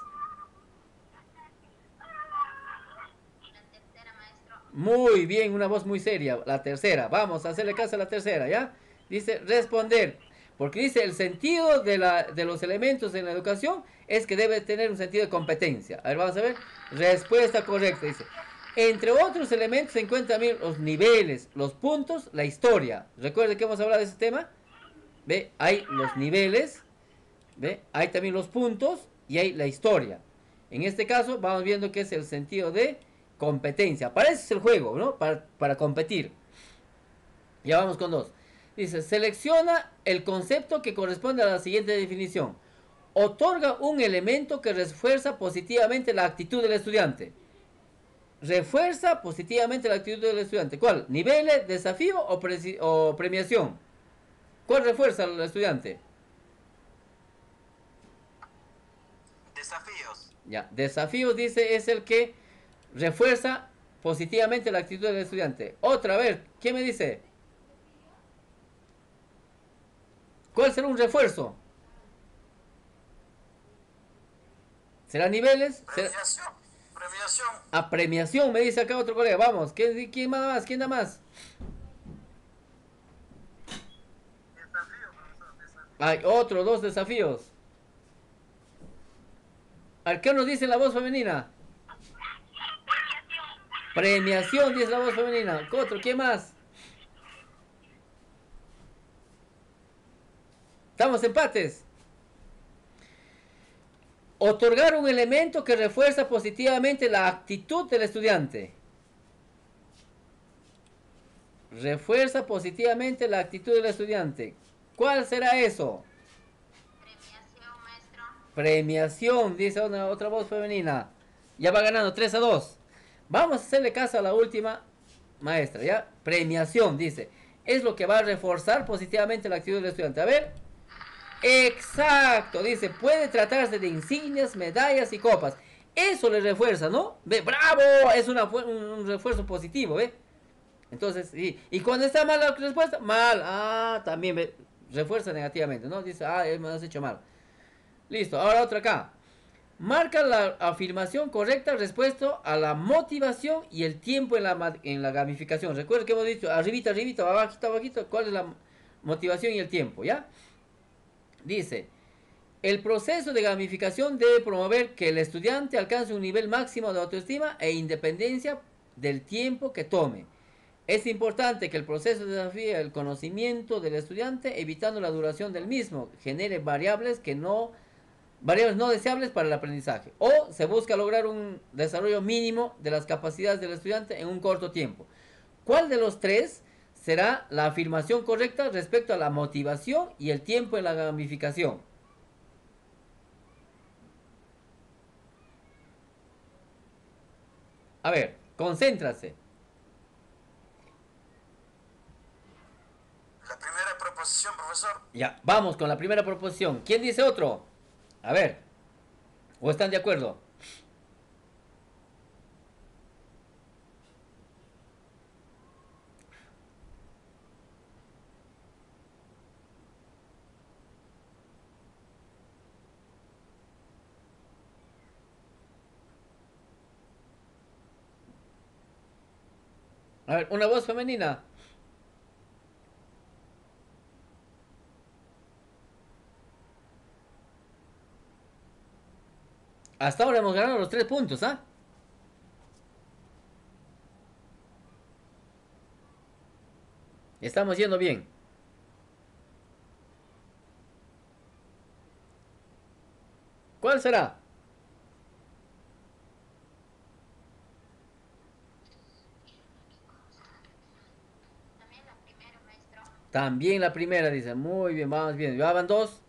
La tercera, maestro. Muy bien, una voz muy seria. La tercera, vamos a hacerle caso a la tercera, ¿ya? Dice responder. Porque dice el sentido de los elementos en la educación es que debe tener un sentido de competencia. A ver, vamos a ver. Respuesta correcta, dice. Entre otros elementos se encuentran también los niveles, los puntos, la historia. Recuerden que hemos hablado de ese tema. ¿Ve? Hay los niveles. ¿Ve? Hay también los puntos y hay la historia. En este caso vamos viendo que es el sentido de competencia. Para eso es el juego, ¿no? Para competir. Ya vamos con 2. Dice, selecciona el concepto que corresponde a la siguiente definición. Otorga un elemento que refuerza positivamente la actitud del estudiante. Refuerza positivamente la actitud del estudiante. ¿Cuál? ¿Niveles, desafío o premiación? ¿Cuál refuerza al estudiante? Desafíos. Ya, desafíos dice es el que refuerza positivamente la actitud del estudiante. Otra vez, ¿quién me dice? ¿Cuál será un refuerzo? ¿Será niveles? Premiación. Premiación. A premiación, me dice acá otro colega. Vamos, ¿quién más? ¿Quién da más? Desafío, profesor. Desafío. Hay otros 2 desafíos. ¿A qué nos dice la voz femenina? Premiación, dice la voz femenina. Otro, ¿quién más? Estamos empates. Otorgar un elemento que refuerza positivamente la actitud del estudiante. Refuerza positivamente la actitud del estudiante. ¿Cuál será eso? Premiación, maestro. Premiación, dice otra voz femenina. Ya va ganando 3-2. Vamos a hacerle caso a la última maestra, ¿ya? Premiación, dice. Es lo que va a reforzar positivamente la actitud del estudiante. A ver. Exacto, dice. Puede tratarse de insignias, medallas y copas. Eso le refuerza, ¿no? ¿Ve? ¡Bravo! Es un refuerzo positivo, ¿ve? Entonces, sí. Y cuando está mal la respuesta, mal. Ah, también ¿ve? Refuerza negativamente, ¿no? Dice, me has hecho mal. Listo, ahora otra acá. Marca la afirmación correcta respecto a la motivación y el tiempo en la gamificación. Recuerda que hemos dicho arribita, arribita, abajito, abajito. ¿Cuál es la motivación y el tiempo? ¿Ya? Dice, el proceso de gamificación debe promover que el estudiante alcance un nivel máximo de autoestima e independencia del tiempo que tome. Es importante que el proceso desafíe el conocimiento del estudiante, evitando la duración del mismo, genere variables no deseables para el aprendizaje, o se busca lograr un desarrollo mínimo de las capacidades del estudiante en un corto tiempo. ¿Cuál de los 3 será la afirmación correcta respecto a la motivación y el tiempo en la gamificación? A ver, concéntrase. La primera proposición, profesor. Ya, vamos con la primera proposición. ¿Quién dice otro? A ver, ¿o están de acuerdo? A ver, una voz femenina. Hasta ahora hemos ganado los 3 puntos, ¿ah? Estamos yendo bien. ¿Cuál será? También la primera, maestro. También la primera, dice. Muy bien, vamos bien. Ya van 2.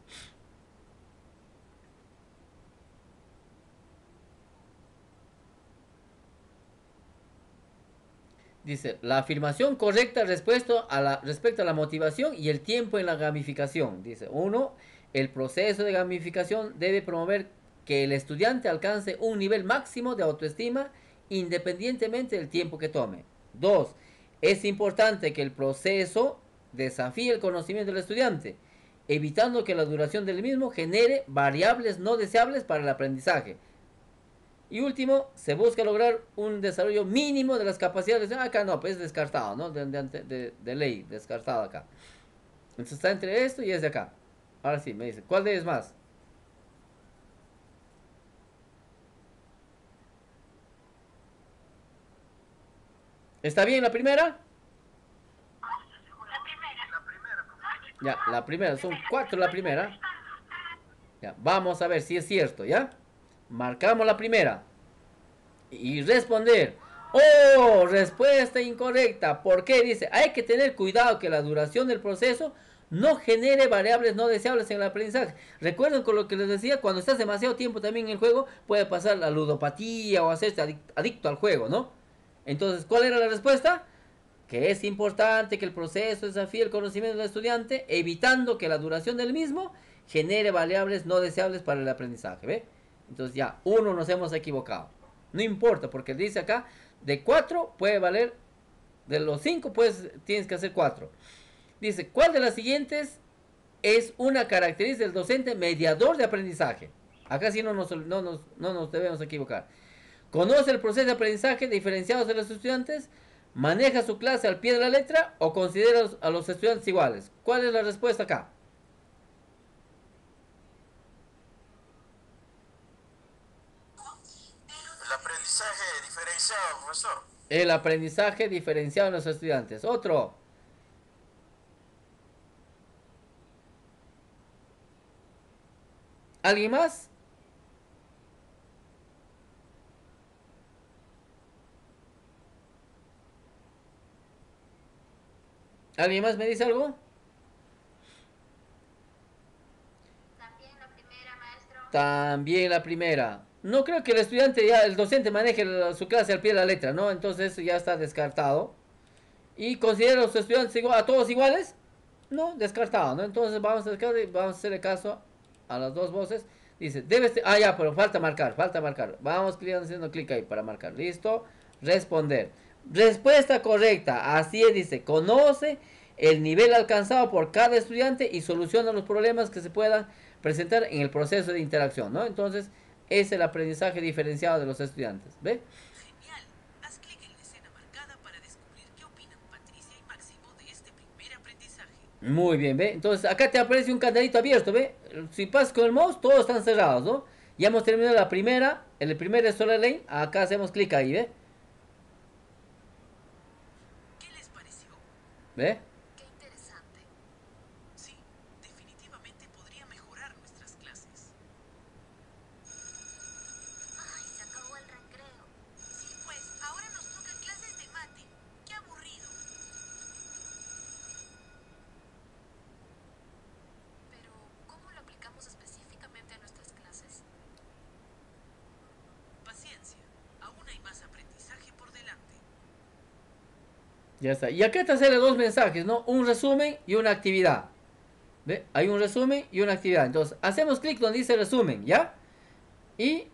Dice, la afirmación correcta respecto a la motivación y el tiempo en la gamificación. Dice, 1. El proceso de gamificación debe promover que el estudiante alcance un nivel máximo de autoestima independientemente del tiempo que tome. 2. Es importante que el proceso desafíe el conocimiento del estudiante, evitando que la duración del mismo genere variables no deseables para el aprendizaje. Y último, se busca lograr un desarrollo mínimo de las capacidades. Acá no, pues es descartado, ¿no? De ley, descartado acá. Entonces está entre esto y es de acá. Ahora sí, me dice, ¿cuál de ellos más? ¿Está bien la primera? La primera. La primera, profesor. Ya, la primera, son 4 la primera. Ya, vamos a ver si es cierto, ¿ya? Marcamos la primera. Y responder. Oh, respuesta incorrecta. ¿Por qué? Dice, hay que tener cuidado que la duración del proceso no genere variables no deseables en el aprendizaje. Recuerden con lo que les decía, cuando estás demasiado tiempo también en el juego, puede pasar la ludopatía o hacerse adicto al juego, ¿no? Entonces, ¿cuál era la respuesta? Que es importante que el proceso desafíe el conocimiento del estudiante, evitando que la duración del mismo genere variables no deseables para el aprendizaje, ¿ve? Entonces ya, uno nos hemos equivocado. No importa, porque dice acá, de 4 puede valer, de los 5 pues tienes que hacer 4. Dice, ¿cuál de las siguientes es una característica del docente mediador de aprendizaje? Acá sí no nos debemos equivocar. Conoce el proceso de aprendizaje diferenciados de los estudiantes, maneja su clase al pie de la letra o considera a los estudiantes iguales. ¿Cuál es la respuesta acá? El aprendizaje diferenciado, profesor. El aprendizaje diferenciado en los estudiantes. Otro. ¿Alguien más? ¿Alguien más me dice algo? También la primera, maestro. También la primera. No creo que el estudiante, ya el docente maneje su clase al pie de la letra, ¿no? Entonces ya está descartado. ¿Y considera a los estudiantes a todos iguales? No, descartado, ¿no? Entonces vamos a hacerle caso a las dos voces. Dice, ya, pero falta marcar. Vamos haciendo clic ahí para marcar. Listo. Responder. Respuesta correcta. Así es, dice, conoce el nivel alcanzado por cada estudiante y soluciona los problemas que se puedan presentar en el proceso de interacción, ¿no? Entonces, es el aprendizaje diferenciado de los estudiantes, ¿ve? Genial. Haz clic en la escena marcada para descubrir qué opinan Patricia y Máximo de este primer aprendizaje. Muy bien, ¿ve? Entonces, acá te aparece un candadito abierto, ¿ve? Si pasas con el mouse, todos están cerrados, ¿no? Ya hemos terminado la primera, el primer Solar Lane. Acá hacemos clic ahí, ¿ve? ¿Qué les pareció? ¿Ve? Qué interesante. Sí, definitivamente podría mejorar nuestras clases. Ay, se acabó el recreo. Sí, pues, ahora nos tocan clases de mate. ¡Qué aburrido! Pero, ¿cómo lo aplicamos específicamente a nuestras clases? Paciencia, aún hay más aprendizaje por delante. Ya está. Y acá te sale dos mensajes, ¿no? Un resumen y una actividad. ¿Ve? Hay un resumen y una actividad. Entonces, hacemos clic donde dice resumen, ¿ya? Y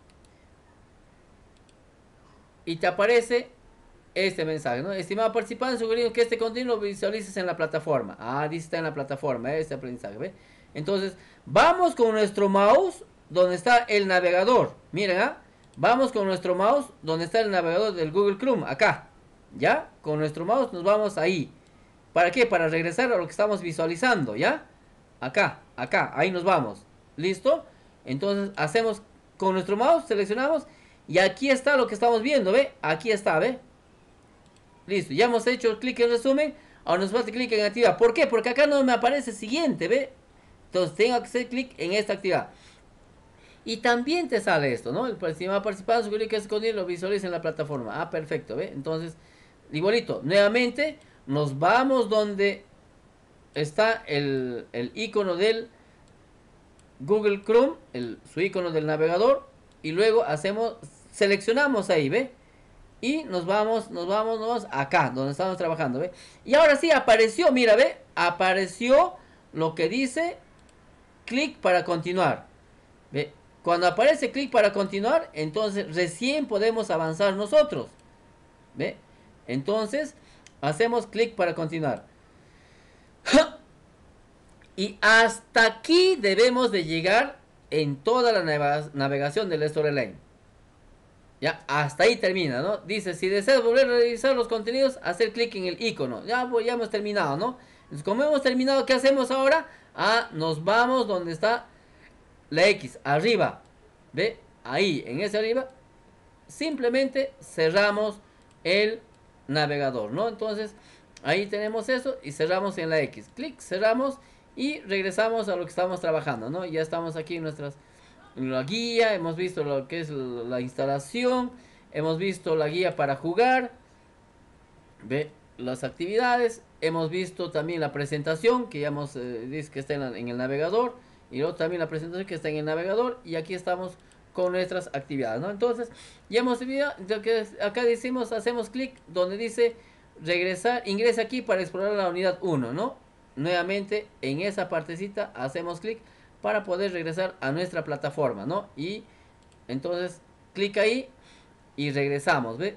te aparece este mensaje, ¿no? Estimado participante, sugerimos que este contenido lo visualices en la plataforma. Ah, dice está en la plataforma, este aprendizaje, ¿ve? Entonces, vamos con nuestro mouse donde está el navegador. Miren, ¿ah? Vamos con nuestro mouse donde está el navegador del Google Chrome, acá. ¿Ya? Con nuestro mouse nos vamos ahí. ¿Para qué? Para regresar a lo que estamos visualizando, ¿ya? Acá, ahí nos vamos. ¿Listo? Entonces hacemos con nuestro mouse, seleccionamos y aquí está lo que estamos viendo, ¿ve? Aquí está, ¿ve? Listo, ya hemos hecho clic en resumen. Ahora nos falta clic en actividad. ¿Por qué? Porque acá no me aparece siguiente, ¿ve? Entonces tengo que hacer clic en esta actividad. Y también te sale esto, ¿no? El estimado participante sugiere que este contenido lo visualice en la plataforma. Ah, perfecto, ¿ve? Entonces, igualito, nuevamente nos vamos donde está el icono del Google Chrome, su icono del navegador, y luego seleccionamos ahí, ¿ve? Y nos vamos acá, donde estamos trabajando, ¿ve? Y ahora sí apareció, mira, ¿ve? Apareció lo que dice clic para continuar, ¿ve? Cuando aparece clic para continuar, entonces recién podemos avanzar nosotros, ¿ve? Entonces, hacemos clic para continuar. Y hasta aquí debemos de llegar en toda la navegación del Storyline. Ya, hasta ahí termina, ¿no? Dice, si deseas volver a revisar los contenidos, hacer clic en el icono. Ya hemos terminado, ¿no? Entonces, como hemos terminado, ¿qué hacemos ahora? Nos vamos donde está la X, arriba. ¿Ve? Ahí, en ese arriba. Simplemente cerramos el navegador, ¿no? Entonces, ahí tenemos eso y cerramos en la X. Clic, cerramos y regresamos a lo que estamos trabajando, ¿no? Ya estamos aquí en la guía, hemos visto lo que es la instalación, hemos visto la guía para jugar, ve las actividades, hemos visto también la presentación que ya hemos dice que está en el navegador, y luego también la presentación que está en el navegador, y aquí estamos con nuestras actividades, ¿no? Entonces ya hemos visto que acá decimos, hacemos clic donde dice regresar, ingresa aquí para explorar la unidad 1, ¿no? Nuevamente en esa partecita hacemos clic para poder regresar a nuestra plataforma, ¿no? Y entonces clic ahí y regresamos, ¿ve?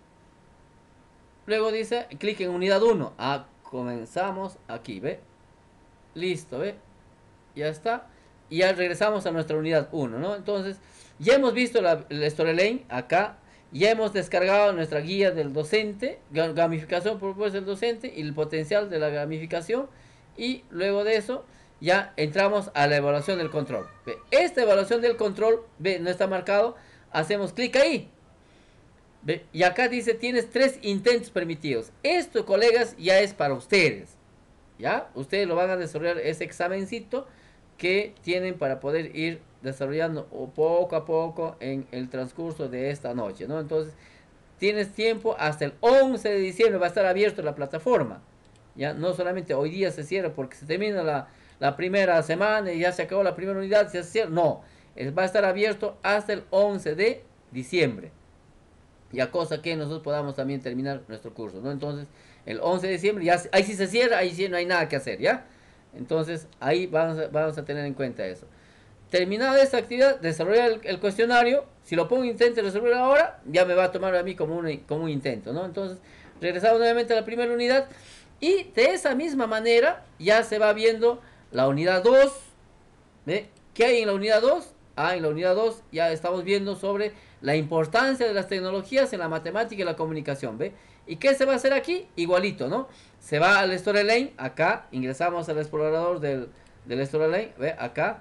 Luego dice clic en unidad 1. Comenzamos aquí, ¿ve? Listo, ¿ve? Ya está. Y ya regresamos a nuestra unidad 1, ¿no? Entonces, ya hemos visto la storyline acá. Ya hemos descargado nuestra guía del docente, gamificación propuesta del docente y el potencial de la gamificación. Y luego de eso, ya entramos a la evaluación del control. ¿Ve? Esta evaluación del control, ¿ve? No está marcado. Hacemos clic ahí. ¿Ve? Y acá dice, tienes 3 intentos permitidos. Esto, colegas, ya es para ustedes. ¿Ya? Ustedes lo van a desarrollar ese examencito que tienen para poder ir desarrollando poco a poco en el transcurso de esta noche, ¿no? Entonces, tienes tiempo hasta el 11 de diciembre, va a estar abierto la plataforma. Ya no solamente hoy día se cierra porque se termina la primera semana y ya se acabó la primera unidad, se cierra. No, va a estar abierto hasta el 11 de diciembre. Ya cosa que nosotros podamos también terminar nuestro curso, ¿no? Entonces, el 11 de diciembre, ya, ahí sí se cierra, ahí sí no hay nada que hacer, ¿ya? Entonces, ahí vamos a tener en cuenta eso. Terminada esta actividad, desarrollar el cuestionario. Si lo pongo intento resolver ahora, ya me va a tomar a mí como un intento, ¿no? Entonces, regresamos nuevamente a la primera unidad. Y de esa misma manera, ya se va viendo la unidad 2. ¿Ve? ¿Qué hay en la unidad 2? En la unidad 2 ya estamos viendo sobre la importancia de las tecnologías en la matemática y la comunicación, ¿ve? ¿Y qué se va a hacer aquí? Igualito, ¿no? Se va al storyline, acá, ingresamos al explorador del storyline, ¿ve? Acá.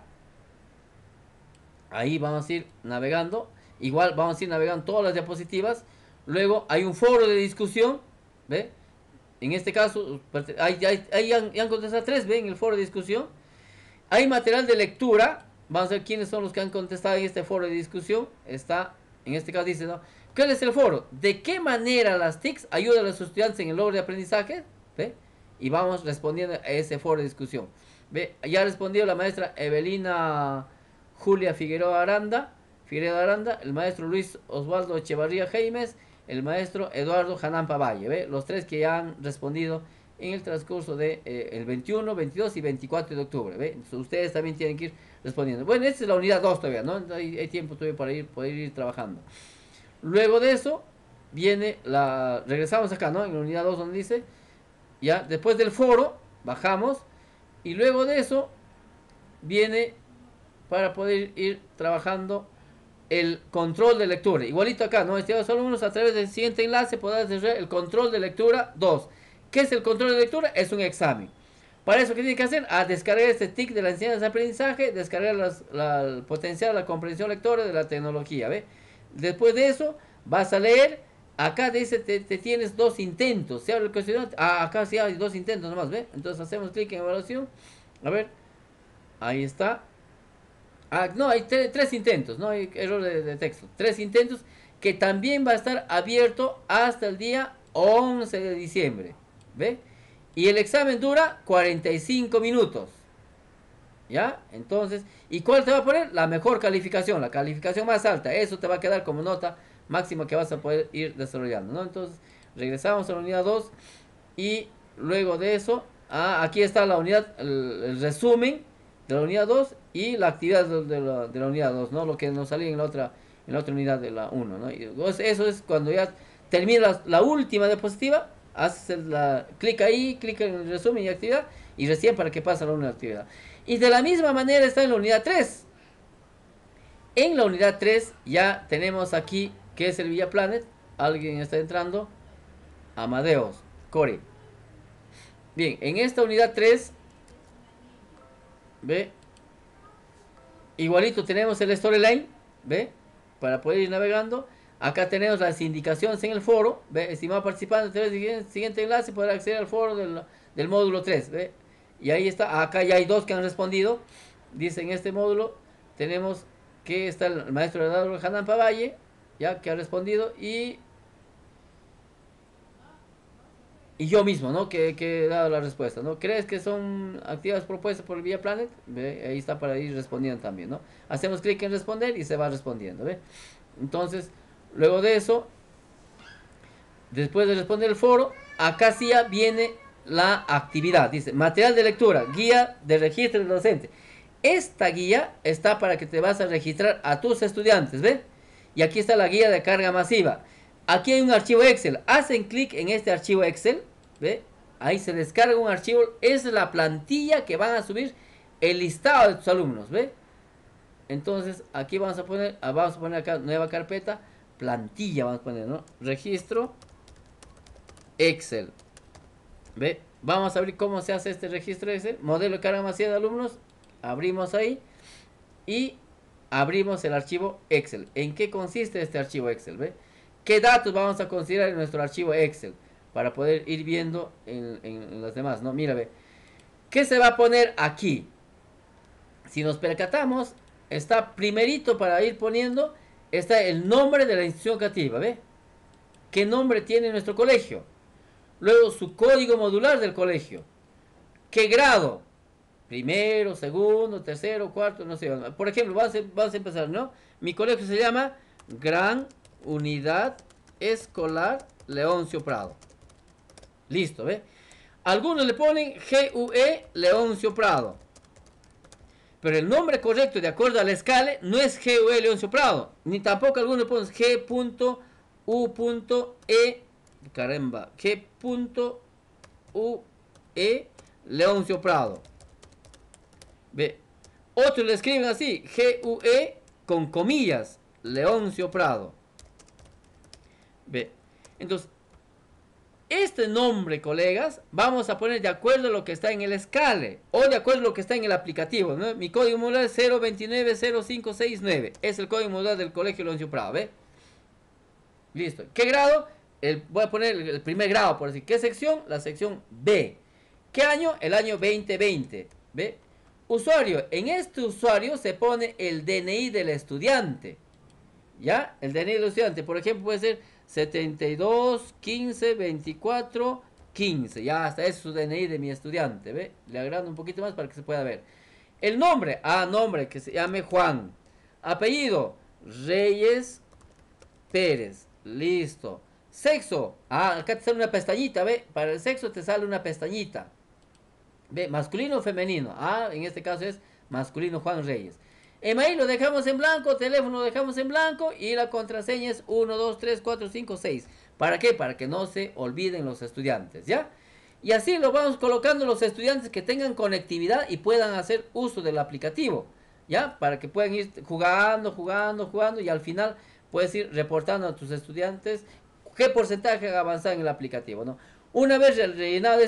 Ahí vamos a ir navegando. Igual vamos a ir navegando todas las diapositivas. Luego hay un foro de discusión, ¿ve? En este caso, ahí han contestado 3, ¿ve? En el foro de discusión. Hay material de lectura. Vamos a ver quiénes son los que han contestado en este foro de discusión. Está, en este caso dice, ¿no? ¿Cuál es el foro? ¿De qué manera las TICs ayudan a los estudiantes en el logro de aprendizaje? ¿Ve? Y vamos respondiendo a ese foro de discusión. ¿Ve? Ya ha respondido la maestra Evelina Julia Figueroa Aranda, el maestro Luis Osvaldo Echevarría Jaimes, el maestro Eduardo Janampa Valle. ¿Ve? Los 3 que ya han respondido en el transcurso de el 21, 22 y 24 de octubre. ¿Ve? Entonces, ustedes también tienen que ir respondiendo. Bueno, esta es la unidad 2 todavía, ¿no? Hay tiempo todavía para poder ir trabajando. Luego de eso, viene regresamos acá, ¿no? En la unidad 2 donde dice, ya, después del foro, bajamos, y luego de eso, viene para poder ir trabajando el control de lectura. Igualito acá, ¿no? Estimados alumnos, a través del siguiente enlace podrás desarrollar el control de lectura 2. ¿Qué es el control de lectura? Es un examen. Para eso, ¿qué tiene que hacer? Descargar este TIC de la enseñanza de aprendizaje, descargar el potencial, la comprensión lectora de la tecnología, ¿ve? Después de eso, vas a leer. Acá dice, te tienes 2 intentos. Se abre el cuestionario. Acá sí hay 2 intentos nomás, ¿ve? Entonces hacemos clic en evaluación. A ver. Ahí está. No, hay 3 intentos. No hay error de texto. 3 intentos que también va a estar abierto hasta el día 11 de diciembre. ¿Ve? Y el examen dura 45 minutos. ¿Ya? Entonces, ¿y cuál te va a poner? La mejor calificación, la calificación más alta. Eso te va a quedar como nota máxima que vas a poder ir desarrollando, ¿no? Entonces, regresamos a la unidad 2. Y luego de eso, aquí está la unidad, el resumen de la unidad 2 y la actividad de la unidad 2, ¿no? Lo que nos salía en la otra unidad de la 1, ¿no? Y eso es cuando ya termina la última diapositiva. Haces clic ahí, clic en el resumen y actividad, y recién para que pase a la una actividad. Y de la misma manera está en la unidad 3. En la unidad 3 ya tenemos aquí que es el Villa Planet. Alguien está entrando. Amadeus, Core. Bien, en esta unidad 3, ¿ve? Igualito tenemos el storyline, ¿ve? Para poder ir navegando. Acá tenemos las indicaciones en el foro, ¿ve? Estimado participante, a través del siguiente enlace podrá acceder al foro del módulo 3, ¿ve? Y ahí está, acá ya hay 2 que han respondido. Dice en este módulo, tenemos que está el maestro Eduardo Janampa Valle, ya que ha respondido, y yo mismo, ¿no? Que he dado la respuesta, ¿no? ¿Crees que son actividades propuestas por el Vía Planet? ¿Ve? Ahí está para ir respondiendo también, ¿no? Hacemos clic en responder y se va respondiendo, ¿ve? Entonces, luego de eso, después de responder el foro, acá sí ya viene la actividad. Dice, material de lectura, guía de registro del docente. Esta guía está para que te vas a registrar a tus estudiantes, ¿ve? Y aquí está la guía de carga masiva. Aquí hay un archivo Excel. Hacen clic en este archivo Excel, ¿ve? Ahí se descarga un archivo. Es la plantilla que van a subir el listado de tus alumnos, ¿ve? Entonces, aquí vamos a poner acá nueva carpeta, plantilla, vamos a poner, ¿no? Registro Excel. ¿Ve? Vamos a abrir cómo se hace este registro Excel. Modelo de carga masiva de alumnos. Abrimos ahí y abrimos el archivo Excel. ¿En qué consiste este archivo Excel? ¿Ve? ¿Qué datos vamos a considerar en nuestro archivo Excel? Para poder ir viendo en las demás, ¿no? Mira, ve. ¿Qué se va a poner aquí? Si nos percatamos, está primerito para ir poniendo, está el nombre de la institución educativa, ¿ve? ¿Qué nombre tiene nuestro colegio? Luego su código modular del colegio. ¿Qué grado? Primero, segundo, tercero, cuarto, no sé. Por ejemplo, vamos a empezar, ¿no? Mi colegio se llama Gran Unidad Escolar Leoncio Prado. Listo, ¿ve? Algunos le ponen GUE Leoncio Prado. Pero el nombre correcto, de acuerdo a la escala, no es GUE Leoncio Prado. Ni tampoco algunos le ponen G.U.E. Caramba. G.UE Leoncio Prado. Ve. Otros le escriben así. GUE con comillas. Leoncio Prado. Ve. Entonces, este nombre, colegas, vamos a poner de acuerdo a lo que está en el escale o de acuerdo a lo que está en el aplicativo, ¿no? Mi código modular es 0290569. Es el código modular del colegio Leoncio Prado, ¿ve? Listo. ¿Qué grado? Voy a poner el primer grado, por decir. ¿Qué sección? La sección B. ¿Qué año? El año 2020, ¿ve? Usuario. En este usuario se pone el DNI del estudiante. ¿Ya? El DNI del estudiante, por ejemplo, puede ser 72 15 24 15. Ya, hasta es su DNI de mi estudiante, ¿ve? Le agrando un poquito más para que se pueda ver. El nombre, nombre, que se llame Juan. Apellido, Reyes Pérez. Listo. Sexo, acá te sale una pestañita, ¿ve? Para el sexo te sale una pestañita. ¿Ve? Masculino o femenino. En este caso es masculino Juan Reyes. Email lo dejamos en blanco, teléfono lo dejamos en blanco y la contraseña es 1, 2, 3, 4, 5, 6. ¿Para qué? Para que no se olviden los estudiantes, ¿ya? Y así lo vamos colocando los estudiantes que tengan conectividad y puedan hacer uso del aplicativo, ¿ya? Para que puedan ir jugando y al final puedes ir reportando a tus estudiantes qué porcentaje ha avanzado en el aplicativo, ¿no? Una vez rellenado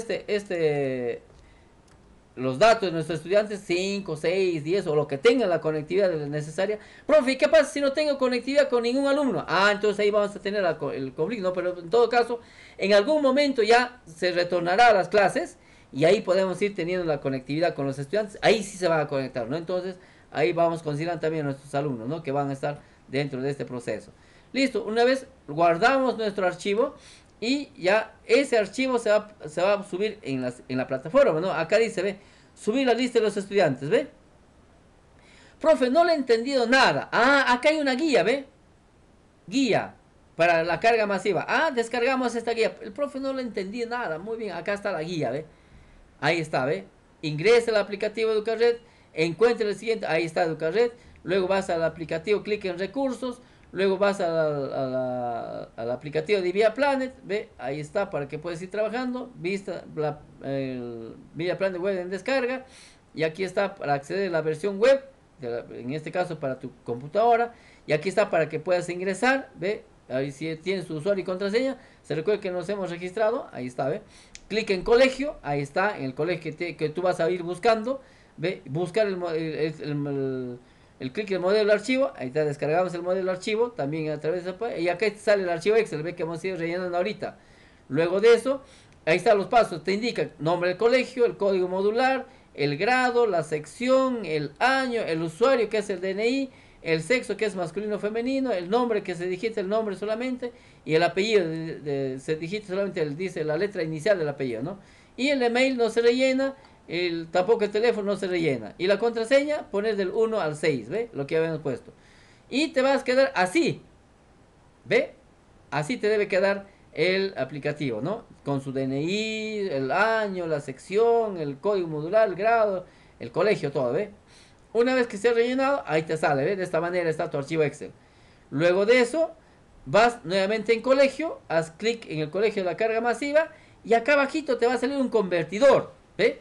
los datos de nuestros estudiantes, 5, 6, 10 o lo que tengan la conectividad necesaria. Profe, ¿qué pasa si no tengo conectividad con ningún alumno? Entonces ahí vamos a tener el conflicto, ¿no? Pero en todo caso, en algún momento ya se retornará a las clases y ahí podemos ir teniendo la conectividad con los estudiantes. Ahí sí se van a conectar, ¿no? Entonces ahí vamos considerando también a nuestros alumnos, ¿no? Que van a estar dentro de este proceso. Listo, una vez guardamos nuestro archivo y ya ese archivo se va a subir en la plataforma, ¿no? Acá dice, ve, subir la lista de los estudiantes, ¿ve? Profe, no le he entendido nada. Acá hay una guía, ¿ve? Guía para la carga masiva. Descargamos esta guía. El profe no le entendí nada. Muy bien, acá está la guía, ¿ve? Ahí está, ¿ve? Ingresa al aplicativo Educarred, encuentra el siguiente, ahí está Educarred. Luego vas al aplicativo, clic en recursos. Luego vas al aplicativo de Vía Planet, ve, ahí está para que puedas ir trabajando. Vista el Vía Planet web en descarga. Y aquí está para acceder a la versión web, en este caso para tu computadora. Y aquí está para que puedas ingresar, ve, ahí si tienes tu usuario y contraseña. Se recuerda que nos hemos registrado, ahí está, ve. Clic en colegio, ahí está, en el colegio que tú vas a ir buscando, ve, buscar el clic del modelo de archivo, ahí está, descargamos el modelo de archivo, también a través de y acá sale el archivo Excel, ve que hemos ido rellenando ahorita. Luego de eso, ahí están los pasos, te indica nombre del colegio, el código modular, el grado, la sección, el año, el usuario que es el DNI, el sexo que es masculino o femenino, el nombre que se digita el nombre solamente, y el apellido se digita solamente, dice la letra inicial del apellido, ¿no? Y el email no se rellena, tampoco el teléfono no se rellena. Y la contraseña, poner del 1 al 6, ¿ve? Lo que habíamos puesto. Y te vas a quedar así, ¿ve? Así te debe quedar el aplicativo, ¿no? Con su DNI, el año, la sección, el código modular, el grado, el colegio, todo, ¿ve? Una vez que esté rellenado, ahí te sale, ¿ve? De esta manera está tu archivo Excel. Luego de eso, vas nuevamente en colegio, haz clic en el colegio de la carga masiva, y acá abajito te va a salir un convertidor, ¿ve?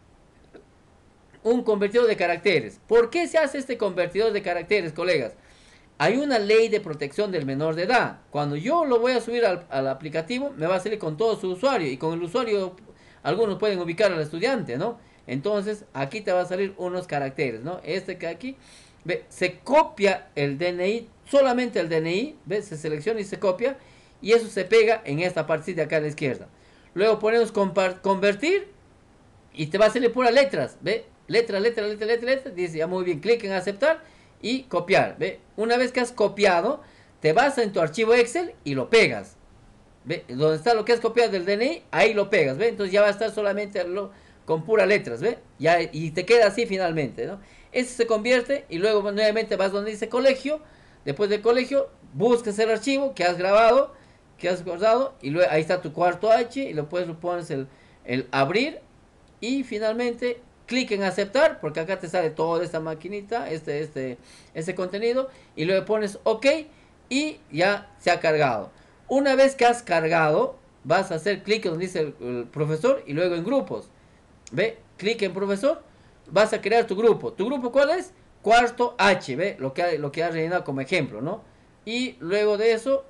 Un convertidor de caracteres. ¿Por qué se hace este convertidor de caracteres, colegas? Hay una ley de protección del menor de edad. Cuando yo lo voy a subir al aplicativo, me va a salir con todo su usuario. Y con el usuario, algunos pueden ubicar al estudiante, ¿no? Entonces, aquí te va a salir unos caracteres, ¿no? Este que aquí, ¿ve? Se copia el DNI, solamente el DNI, ¿ve? Se selecciona y se copia. Y eso se pega en esta partecita de acá a la izquierda. Luego ponemos convertir y te va a salir puras letras, ¿ve? Letra. Dice, ya muy bien, clic en aceptar y copiar, ¿ve? Una vez que has copiado, te vas en tu archivo Excel y lo pegas, ¿ve? Donde está lo que has copiado del DNI, ahí lo pegas, ¿ve? Entonces ya va a estar solamente con puras letras, ¿ve? Ya, y te queda así finalmente, ¿no? Ese se convierte y luego nuevamente vas donde dice colegio. Después del colegio, buscas el archivo que has grabado, que has guardado, y luego ahí está tu cuarto H y lo pones el abrir, y finalmente clic en aceptar, porque acá te sale toda esta maquinita, este contenido, y luego pones OK y ya se ha cargado. Una vez que has cargado, vas a hacer clic donde dice el profesor y luego en grupos, ¿ve? Clic en profesor, vas a crear tu grupo. ¿Tu grupo cuál es? Cuarto H, ¿ve? Lo que has rellenado como ejemplo, ¿no? Y luego de eso,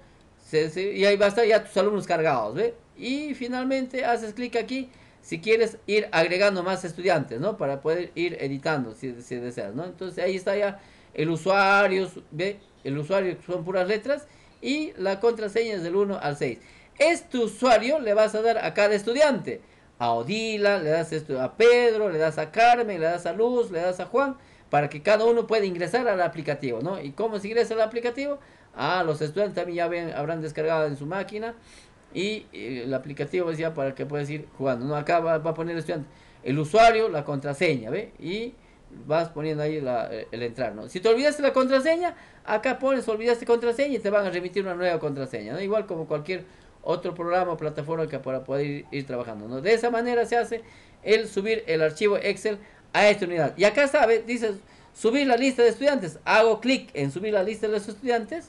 y ahí va a estar ya tus alumnos cargados, ¿ve? Y finalmente haces clic aquí si quieres ir agregando más estudiantes, ¿no? Para poder ir editando si deseas, ¿no? Entonces ahí está ya el usuario, ¿ve? El usuario son puras letras y la contraseña es del 1 al 6. Este usuario le vas a dar a cada estudiante. A Odila, le das esto a Pedro, le das a Carmen, le das a Luz, le das a Juan, para que cada uno pueda ingresar al aplicativo, ¿no? ¿Y cómo se ingresa al aplicativo? Los estudiantes también ya habrán descargado en su máquina. Y el aplicativo es ya para que puedas ir jugando, ¿no? Acá va a poner el estudiante el usuario, la contraseña, ¿ve? Y vas poniendo ahí el entrar, ¿no? Si te olvidaste la contraseña, acá pones olvidaste contraseña y te van a remitir una nueva contraseña, ¿no? Igual como cualquier otro programa o plataforma que para poder ir trabajando, ¿no? De esa manera se hace el subir el archivo Excel a esta unidad. Y acá está, ¿ve? Dice subir la lista de estudiantes. Hago clic en subir la lista de los estudiantes,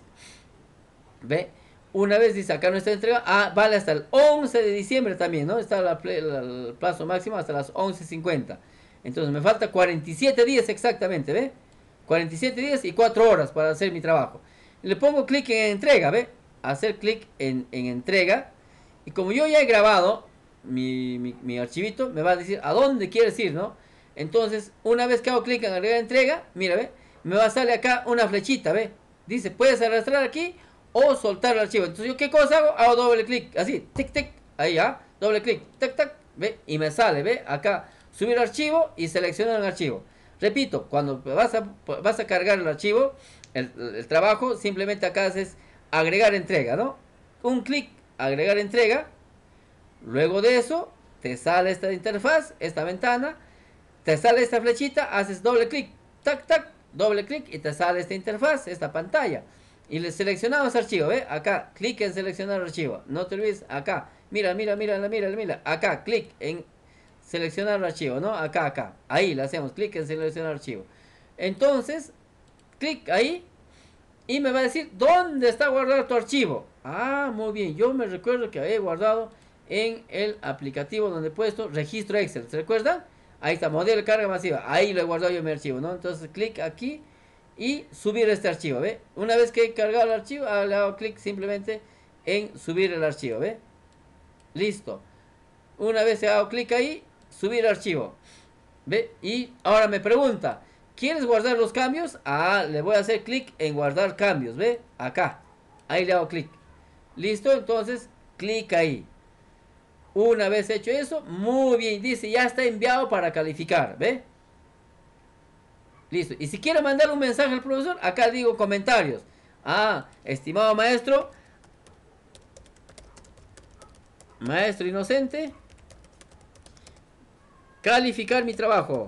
¿ve? Una vez dice acá nuestra entrega, vale hasta el 11 de diciembre también, ¿no? Está el plazo máximo hasta las 11:50. Entonces me falta 47 días exactamente, ¿ve? 47 días y 4 horas para hacer mi trabajo. Le pongo clic en entrega, ¿ve? Hacer clic en entrega. Y como yo ya he grabado mi archivito, me va a decir a dónde quieres ir, ¿no? Entonces, una vez que hago clic en agregar entrega, mira, ¿ve? Me va a salir acá una flechita, ¿ve? Dice, puedes arrastrar aquí o soltar el archivo. Entonces, ¿yo qué cosa hago? Hago doble clic, así, tic, tic, ahí ya, doble clic, tac, tac, ¿ve? Y me sale, ¿ve? Acá, subir archivo y seleccionar el archivo. Repito, cuando vas a cargar el archivo, el trabajo, simplemente acá haces agregar entrega, ¿no? Un clic, agregar entrega. Luego de eso, te sale esta interfaz, esta ventana, te sale esta flechita, haces doble clic, tac, tac, doble clic y te sale esta interfaz, esta pantalla. Y le seleccionamos archivo, ¿ve? Acá, clic en seleccionar archivo. No te olvides, acá, mira, acá, clic en seleccionar el archivo, ¿no? Acá, ahí le hacemos clic en seleccionar archivo. Entonces, clic ahí y me va a decir dónde está guardado tu archivo. Muy bien, yo me recuerdo que había guardado en el aplicativo donde he puesto registro Excel, ¿se recuerdan? Ahí está, modelo de carga masiva, ahí lo he guardado yo mi archivo, ¿no? Entonces, clic aquí y subir este archivo, ¿ve? Una vez que he cargado el archivo, le hago clic simplemente en subir el archivo, ¿ve? Listo. Una vez he dado clic ahí, subir archivo, ¿ve? Y ahora me pregunta, ¿quieres guardar los cambios? Le voy a hacer clic en guardar cambios, ¿ve? Acá, ahí le hago clic. Listo, entonces, clic ahí. Una vez hecho eso, muy bien, dice, ya está enviado para calificar, ¿ve? Listo. Y si quiere mandar un mensaje al profesor, acá digo comentarios. Ah, estimado maestro, maestro inocente, calificar mi trabajo.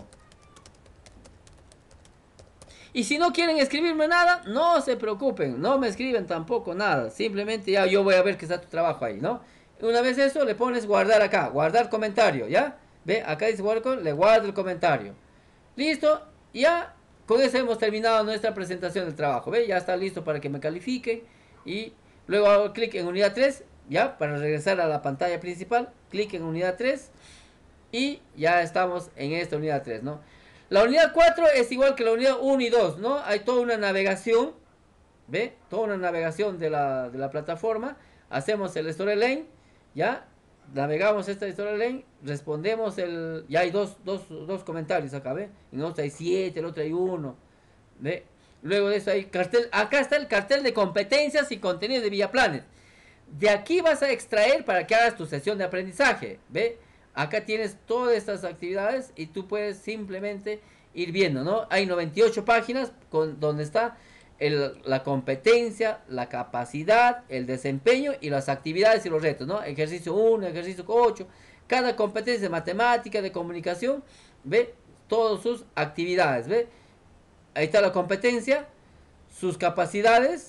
Y si no quieren escribirme nada, no se preocupen, no me escriben tampoco nada. Simplemente ya yo voy a ver que está tu trabajo ahí, ¿no? Una vez eso, le pones guardar acá, guardar comentario, ¿ya? Ve, acá dice guardar, le guardo el comentario. Listo, ya con eso hemos terminado nuestra presentación del trabajo, ¿ve? Ya está listo para que me califiquen. Y luego hago clic en unidad 3, ya, para regresar a la pantalla principal. Clic en unidad 3 y ya estamos en esta unidad 3, ¿no? La unidad 4 es igual que la unidad 1 y 2, ¿no? Hay toda una navegación, ¿ve? Toda una navegación de la plataforma. Hacemos el storyline, ¿ya? Navegamos esta storyline, respondemos el... Ya hay dos comentarios acá, ¿ve? En otro hay 7, el otro hay 1, ¿ve? Luego de eso hay cartel, acá está el cartel de competencias y contenidos de ViaPlanet. De aquí vas a extraer para que hagas tu sesión de aprendizaje, ¿ve? Acá tienes todas estas actividades y tú puedes simplemente ir viendo, ¿no? Hay 98 páginas donde está la competencia, la capacidad, el desempeño y las actividades y los retos, ¿no? Ejercicio 1, ejercicio 8, cada competencia de matemática, de comunicación, ¿ve? Todas sus actividades, ¿ve? Ahí está la competencia, sus capacidades,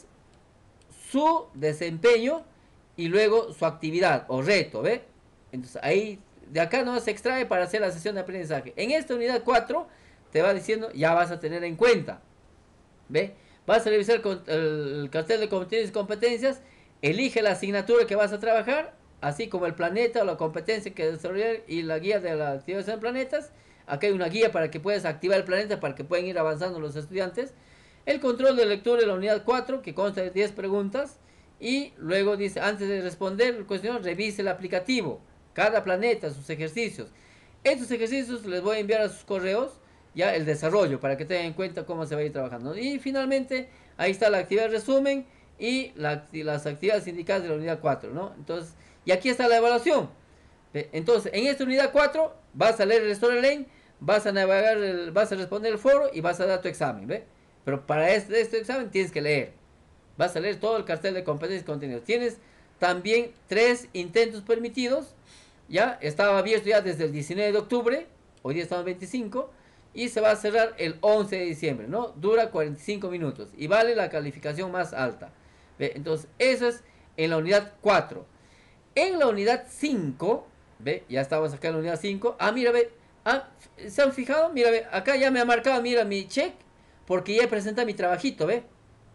su desempeño y luego su actividad o reto, ¿ve? Entonces ahí de acá no se extrae para hacer la sesión de aprendizaje. En esta unidad 4 te va diciendo, ya vas a tener en cuenta, ¿ve? Vas a revisar el cartel de contenidos y competencias, elige la asignatura que vas a trabajar, así como el planeta o la competencia que desarrollar y la guía de la activación de planetas. Acá hay una guía para que puedas activar el planeta para que puedan ir avanzando los estudiantes. El control de lectura de la unidad 4, que consta de 10 preguntas. Y luego dice, antes de responder el cuestionario, revise el aplicativo. Cada planeta, sus ejercicios. Estos ejercicios les voy a enviar a sus correos, ya el desarrollo, para que tengan en cuenta cómo se va a ir trabajando. Y finalmente, ahí está la actividad resumen y las actividades indicadas de la unidad 4, ¿no? Entonces, y aquí está la evaluación. Entonces, en esta unidad 4, vas a leer el storyline, vas a navegar, vas a responder el foro y vas a dar tu examen, ¿ve? Pero para este examen tienes que leer. Vas a leer todo el cartel de competencias y contenidos. Tienes también 3 intentos permitidos. Ya estaba abierto ya desde el 19 de octubre. Hoy día estamos 25. Y se va a cerrar el 11 de diciembre, ¿no? Dura 45 minutos. Y vale la calificación más alta. ¿Ve? Entonces, eso es en la unidad 4. En la unidad 5, ¿ve? Ya estamos acá en la unidad 5. Ah, mira, ve. Ah, ¿se han fijado? Mira, ve. Acá ya me ha marcado, mira, mi check. Porque ya he presentado mi trabajito, ¿ve?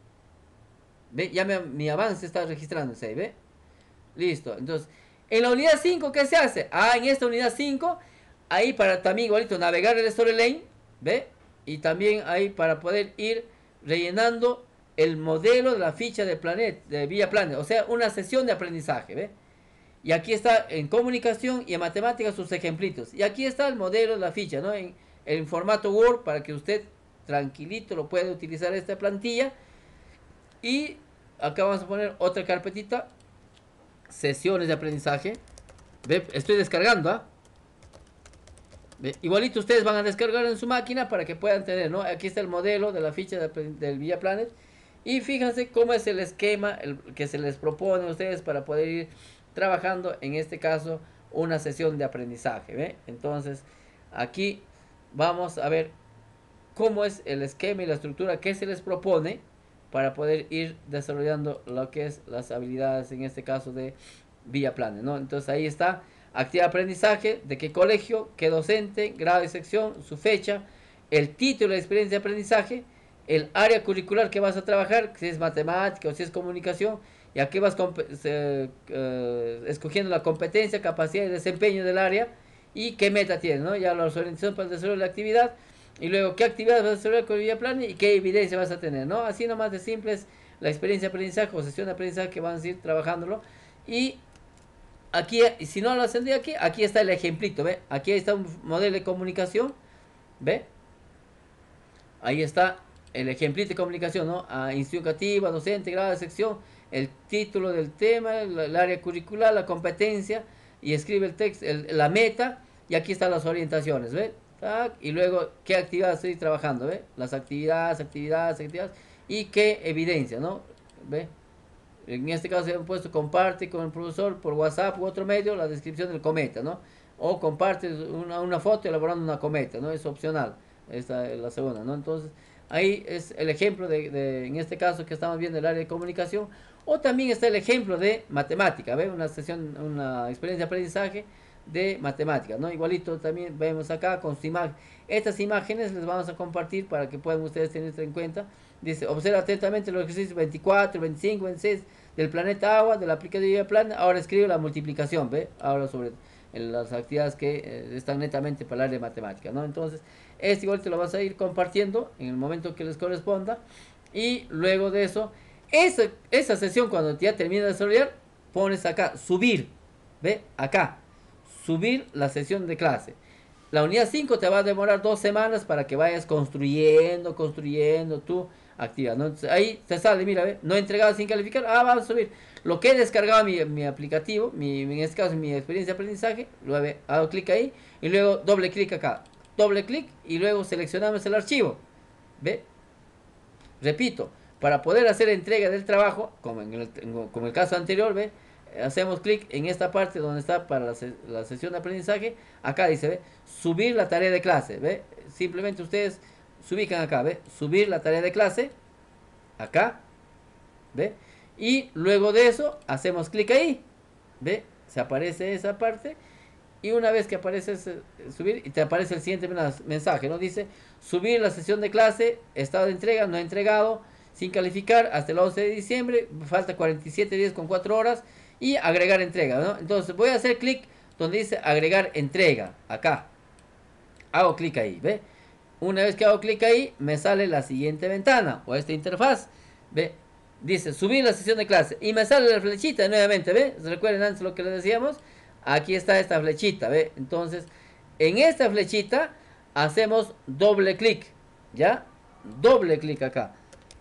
¿Ve? Ya mi avance está registrándose ahí, ¿ve? Listo. Entonces, en la unidad 5, ¿qué se hace? Ah, en esta unidad 5, ahí para también igualito navegar el storyline, ¿ve? Y también ahí para poder ir rellenando el modelo de la ficha de ViaPlanet. O sea, una sesión de aprendizaje, ¿ve? Y aquí está en comunicación y en matemáticas sus ejemplitos. Y aquí está el modelo de la ficha, ¿no? En formato Word para que usted tranquilito lo pueda utilizar esta plantilla. Y acá vamos a poner otra carpetita, sesiones de aprendizaje. ¿Ve? Estoy descargando, ¿ah? ¿Ve? Igualito ustedes van a descargar en su máquina para que puedan tener, ¿no? Aquí está el modelo de la ficha del ViaPlanet. Y fíjense cómo es el esquema que se les propone a ustedes para poder ir trabajando, en este caso, una sesión de aprendizaje, ¿ve? Entonces, aquí vamos a ver cómo es el esquema y la estructura que se les propone para poder ir desarrollando lo que es las habilidades, en este caso de ViaPlanet, ¿no? Entonces ahí está, actividad de aprendizaje, de qué colegio, qué docente, grado y sección, su fecha, el título de experiencia de aprendizaje, el área curricular que vas a trabajar, si es matemática o si es comunicación, y aquí vas escogiendo la competencia, capacidad y desempeño del área, y qué meta tienes, ¿no? Ya las orientaciones para el desarrollo de la actividad, y luego qué actividades vas a desarrollar con el ViaPlanet y qué evidencia vas a tener, ¿no? Así nomás de simple es la experiencia de aprendizaje o sesión de aprendizaje que van a ir trabajándolo. Y aquí, si no lo hacen de aquí, aquí está el ejemplito, ¿ve? Aquí está un modelo de comunicación, ¿ve? Ahí está el ejemplito de comunicación, ¿no? Institución educativa, docente, grado de sección, el título del tema, el área curricular, la competencia, y escribe el texto, la meta, y aquí están las orientaciones, ¿ve? tac, y luego qué actividades estoy trabajando, ¿ve? Las actividades, y qué evidencia, ¿no? ¿Ve? En este caso he puesto comparte con el profesor por WhatsApp u otro medio la descripción del cometa, ¿no? O comparte una foto elaborando una cometa, ¿no? Es opcional, esta es la segunda, ¿no? Entonces, ahí es el ejemplo en este caso que estamos viendo el área de comunicación, o también está el ejemplo de matemática, ¿ve? Una sesión, una experiencia de aprendizaje de matemáticas, ¿no? Igualito también vemos acá con sus imágenes. Estas imágenes les vamos a compartir para que puedan ustedes tener en cuenta. Dice, observa atentamente los ejercicios 24, 25, 26 del planeta agua, de la aplicación plan. Ahora escribe la multiplicación, ¿ve? Ahora sobre las actividades que están netamente para el área de matemáticas, ¿no? Entonces, este igual te lo vas a ir compartiendo en el momento que les corresponda. Y luego de eso, esa sesión cuando ya termina de desarrollar, pones acá, subir, ¿ve? Acá, subir la sesión de clase. La unidad 5 te va a demorar 2 semanas para que vayas construyendo tu actividad, ¿no? Entonces, ahí te sale, mira, ¿ve? No entregado sin calificar, vamos a subir. Lo que he descargado mi aplicativo, en este caso mi experiencia de aprendizaje, luego hago clic ahí y luego doble clic acá. Doble clic y luego seleccionamos el archivo, ¿ve? Repito, para poder hacer entrega del trabajo, como en el caso anterior, ¿ve? Hacemos clic en esta parte donde está para la sesión de aprendizaje. Acá dice, ¿ve? Subir la tarea de clase, ¿ve? Simplemente ustedes se ubican acá, ¿ve? Subir la tarea de clase. Acá, ¿ve? Y luego de eso hacemos clic ahí, ¿ve? Se aparece esa parte. Y una vez que aparece subir, y te aparece el siguiente mensaje, ¿no? Dice, subir la sesión de clase, estado de entrega, no entregado, sin calificar, hasta el 11 de diciembre, falta 47 días con 4 horas, y agregar entrega, ¿no? Entonces voy a hacer clic donde dice agregar entrega, acá. Hago clic ahí, ¿ve? Una vez que hago clic ahí, me sale la siguiente ventana, o esta interfaz, ¿ve? Dice, subir la sesión de clase, y me sale la flechita nuevamente, ¿ve? ¿Recuerden antes lo que les decíamos? Aquí está esta flechita, ¿ve? Entonces, en esta flechita hacemos doble clic, ¿ya? Doble clic acá.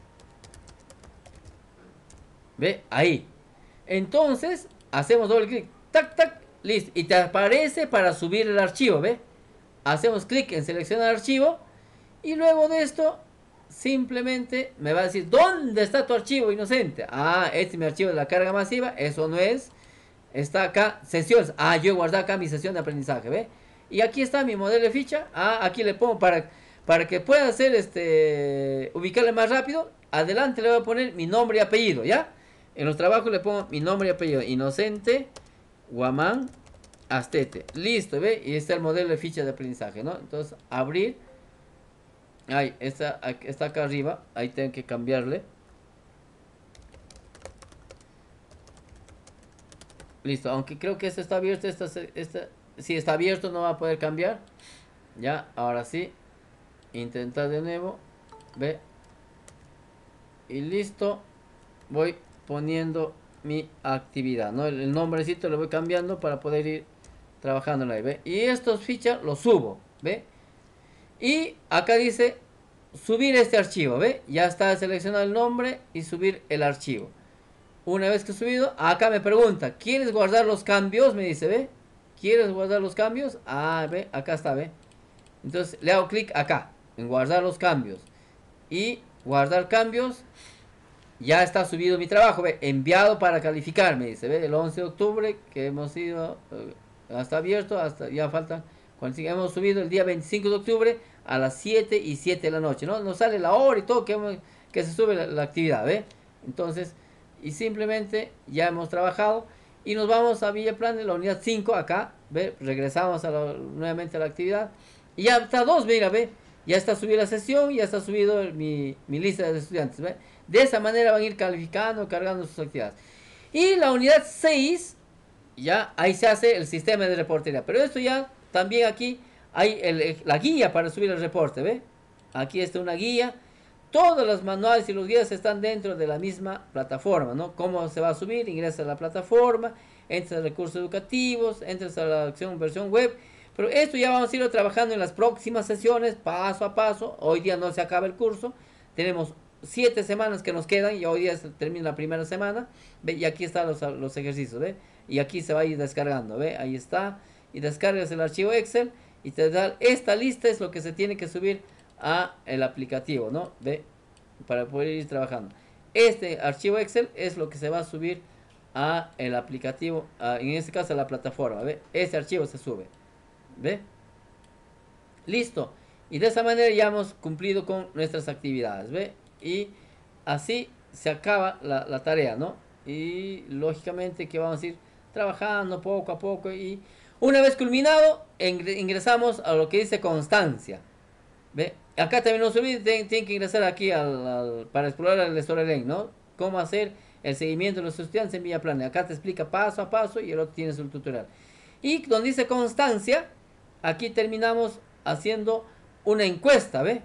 ¿Ve? Ahí. Entonces, hacemos doble clic, tac, tac, listo. Y te aparece para subir el archivo, ¿ve? Hacemos clic en seleccionar archivo. Y luego de esto, simplemente me va a decir, ¿dónde está tu archivo, inocente? Este es mi archivo de la carga masiva, eso no es. Está acá, sesiones. Yo he guardado acá mi sesión de aprendizaje, ¿ve? Y aquí está mi modelo de ficha. Aquí le pongo para que pueda hacer ubicarle más rápido. Adelante le voy a poner mi nombre y apellido, ¿ya? En los trabajos le pongo mi nombre y apellido. Inocente Guamán Astete. Listo, ¿ve? Y está el modelo de ficha de aprendizaje, ¿no? Entonces, abrir. Ahí, está acá arriba. Ahí tengo que cambiarle. Listo, aunque creo que este está abierto, si está abierto no va a poder cambiar. Ya, ahora sí. Intentar de nuevo. Ve. Y listo. Voy poniendo mi actividad, ¿no? El nombrecito lo voy cambiando para poder ir trabajando ahí, ¿ve? Y estos fichas los subo, ¿ve? Y acá dice subir este archivo, ¿ve? Ya está seleccionado el nombre y subir el archivo. Una vez que he subido, acá me pregunta, ¿quieres guardar los cambios? Me dice, ¿ve? ¿Quieres guardar los cambios? Ve, acá está, ¿ve? Entonces le hago clic acá, en guardar los cambios. Y guardar cambios. Ya está subido mi trabajo, ¿ve? Enviado para calificar, me dice, ¿ve? El 11 de octubre que hemos ido, hasta abierto, hasta ya faltan, hemos subido el día 25 de octubre a las 7:07 de la noche, ¿no? Nos sale la hora y todo que se sube la actividad, ¿ve? Entonces, y simplemente ya hemos trabajado y nos vamos a Villaplan de la unidad 5 acá, ¿ve? Regresamos nuevamente a la actividad y ya está 2, mira, ¿ve? Ya está subida la sesión, ya está subido mi lista de estudiantes, ¿ve? De esa manera van a ir calificando, cargando sus actividades. Y la unidad 6, ya ahí se hace el sistema de reportería. Pero esto ya, también aquí hay la guía para subir el reporte, ¿ve? Aquí está una guía. Todos los manuales y los guías están dentro de la misma plataforma, ¿no? ¿Cómo se va a subir? Ingresa a la plataforma, entra a recursos educativos, entras a la acción versión web. Pero esto ya vamos a ir trabajando en las próximas sesiones, paso a paso. Hoy día no se acaba el curso. Tenemos 7 semanas que nos quedan y hoy día termina la primera semana, ¿ve? Y aquí están los ejercicios, ¿ve? Y aquí se va a ir descargando, ¿ve? Ahí está. Y descargas el archivo Excel y te da esta lista es lo que se tiene que subir a el aplicativo, ¿no? ¿Ve? Para poder ir trabajando. Este archivo Excel es lo que se va a subir a el aplicativo, en este caso a la plataforma, ¿ve? Este archivo se sube, ¿ve? Listo. Y de esa manera ya hemos cumplido con nuestras actividades, ¿ve? Y así se acaba la tarea, ¿no? Y lógicamente que vamos a ir trabajando poco a poco y una vez culminado ingresamos a lo que dice constancia, ¿ve? Acá también no se olviden, tienen que ingresar aquí para explorar el Storyline, ¿no? Cómo hacer el seguimiento de los estudiantes en Villaplan. Acá te explica paso a paso y el otro tiene su tutorial. Y donde dice constancia, aquí terminamos haciendo una encuesta, ¿ve?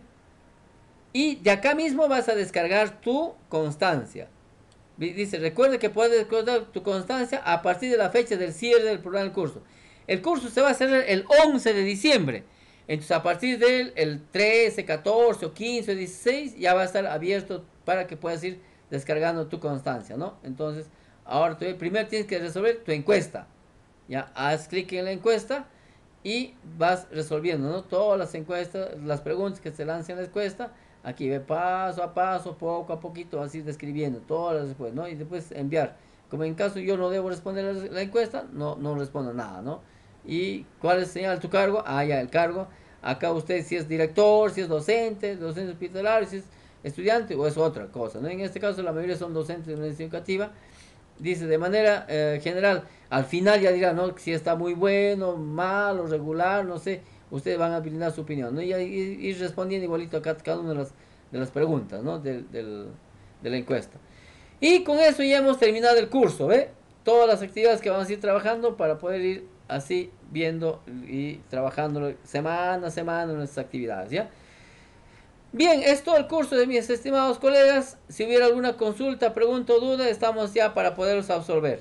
Y de acá mismo vas a descargar tu constancia. Dice, recuerde que puedes descargar tu constancia a partir de la fecha del cierre del programa del curso. El curso se va a cerrar el 11 de diciembre. Entonces a partir del el 13, 14 o 15 o 16 ya va a estar abierto para que puedas ir descargando tu constancia, ¿no? Entonces ahora primero tienes que resolver tu encuesta. Ya, haz clic en la encuesta y vas resolviendo, ¿no? Todas las encuestas, las preguntas que se lancen en la encuesta. Aquí ve paso a paso, poco a poquito, vas a ir describiendo todas las respuestas, ¿no? Y después enviar. Como en caso yo no debo responder la encuesta, no respondo nada, ¿no? ¿Y cuál es señal tu cargo? Ah, ya, el cargo. Acá usted si es director, si es docente hospitalario, si es estudiante o es otra cosa, ¿no? En este caso la mayoría son docentes de universidad educativa. Dice de manera general, al final ya dirá, ¿no? Si está muy bueno, malo, regular, no sé. Ustedes van a brindar su opinión, ¿no? Y ir respondiendo igualito a cada una de las preguntas, ¿no? De la encuesta. Y con eso ya hemos terminado el curso, ¿ve? Todas las actividades que vamos a ir trabajando para poder ir así viendo y trabajando semana a semana en nuestras actividades, ¿ya? Bien, es todo el curso de mis estimados colegas. Si hubiera alguna consulta, pregunta o duda, estamos ya para poderlos absolver.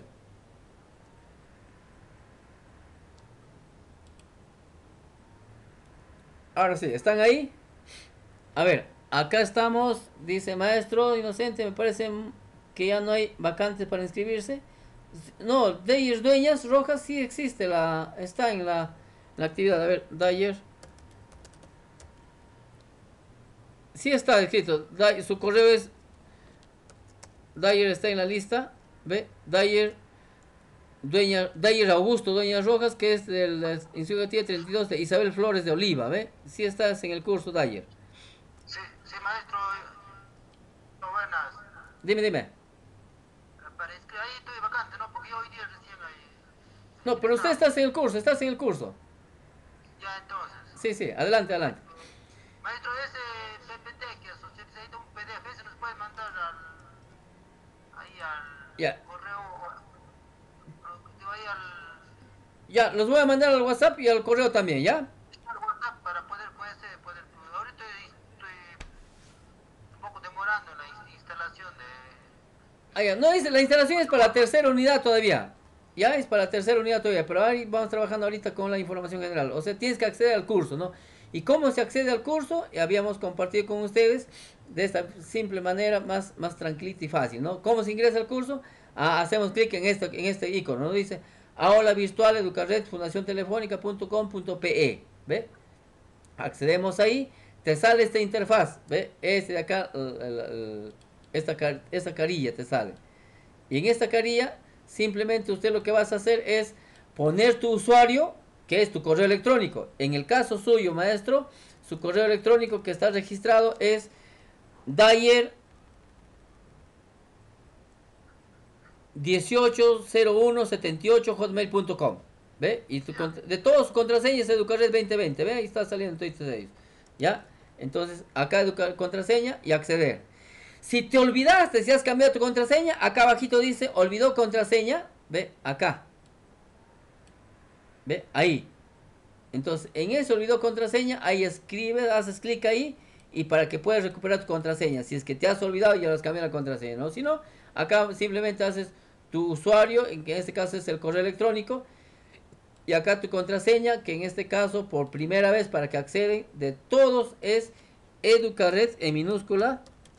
Ahora sí, ¿están ahí? A ver, acá estamos, dice maestro inocente, me parece que ya no hay vacantes para inscribirse. No, Dyer Dueñas Rojas sí existe, está en la actividad. A ver, Dyer. Sí está escrito, su correo es, Dyer está en la lista, ¿ve? Dyer Augusto Dueñas Rojas, que es del Instituto 32 de Isabel Flores de Oliva, ¿ve? Sí estás en el curso, Dyer. Sí, sí, maestro. Buenas. Dime. Parece que ahí estoy vacante, ¿no? Porque yo hoy día recién ahí. No, pero usted estás en el curso, Ya, entonces. Sí, adelante. Maestro, ese PPT que usted necesita un PDF, ese nos puede mandar ahí al Ya. correo, ahí Ya, los voy a mandar al WhatsApp y al correo también, ¿ya? al WhatsApp para poder, ahorita estoy un poco demorando en la instalación de... Ya, no, la instalación es para la tercera unidad todavía. Ya es para la tercera unidad todavía, pero ahí vamos trabajando ahorita con la información general. O sea, tienes que acceder al curso, ¿no? ¿Y cómo se accede al curso? Habíamos compartido con ustedes de esta simple manera, más tranquilita y fácil, ¿no? ¿Cómo se ingresa al curso? Hacemos clic en este icono, ¿no? Dice Aula Virtual Educared fundaciontelefónica.com.pe, ¿ve? Accedemos ahí, te sale esta interfaz, ¿ve? Este de acá, esta carilla te sale. Y en esta carilla, simplemente usted lo que vas a hacer es poner tu usuario, que es tu correo electrónico. En el caso suyo, maestro, su correo electrónico que está registrado es Dyer180178 ¿ve? Y de todos sus contraseñas Educared 2020, ¿ve? Ahí está saliendo todos ellos, ¿ya? Entonces, acá contraseña y acceder. Si te olvidaste, si has cambiado tu contraseña, acá abajito dice olvidó contraseña, ve, acá. Ve, ahí. Entonces, en ese olvidó contraseña, ahí escribes, haces clic ahí y para que puedas recuperar tu contraseña. Si es que te has olvidado, ya has cambiado la contraseña, ¿no? Si no, acá simplemente haces tu usuario, en este caso es el correo electrónico, y acá tu contraseña, que en este caso, por primera vez para que acceden de todos, es Educared en minúscula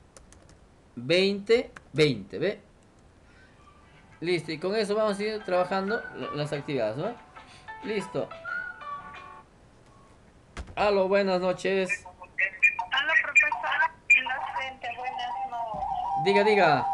2020, ¿ve? Listo, y con eso vamos a ir trabajando las actividades, ¿no? Listo. Aló, buenas noches. Hola, profesor. Inocente, buenas noches. Diga, diga.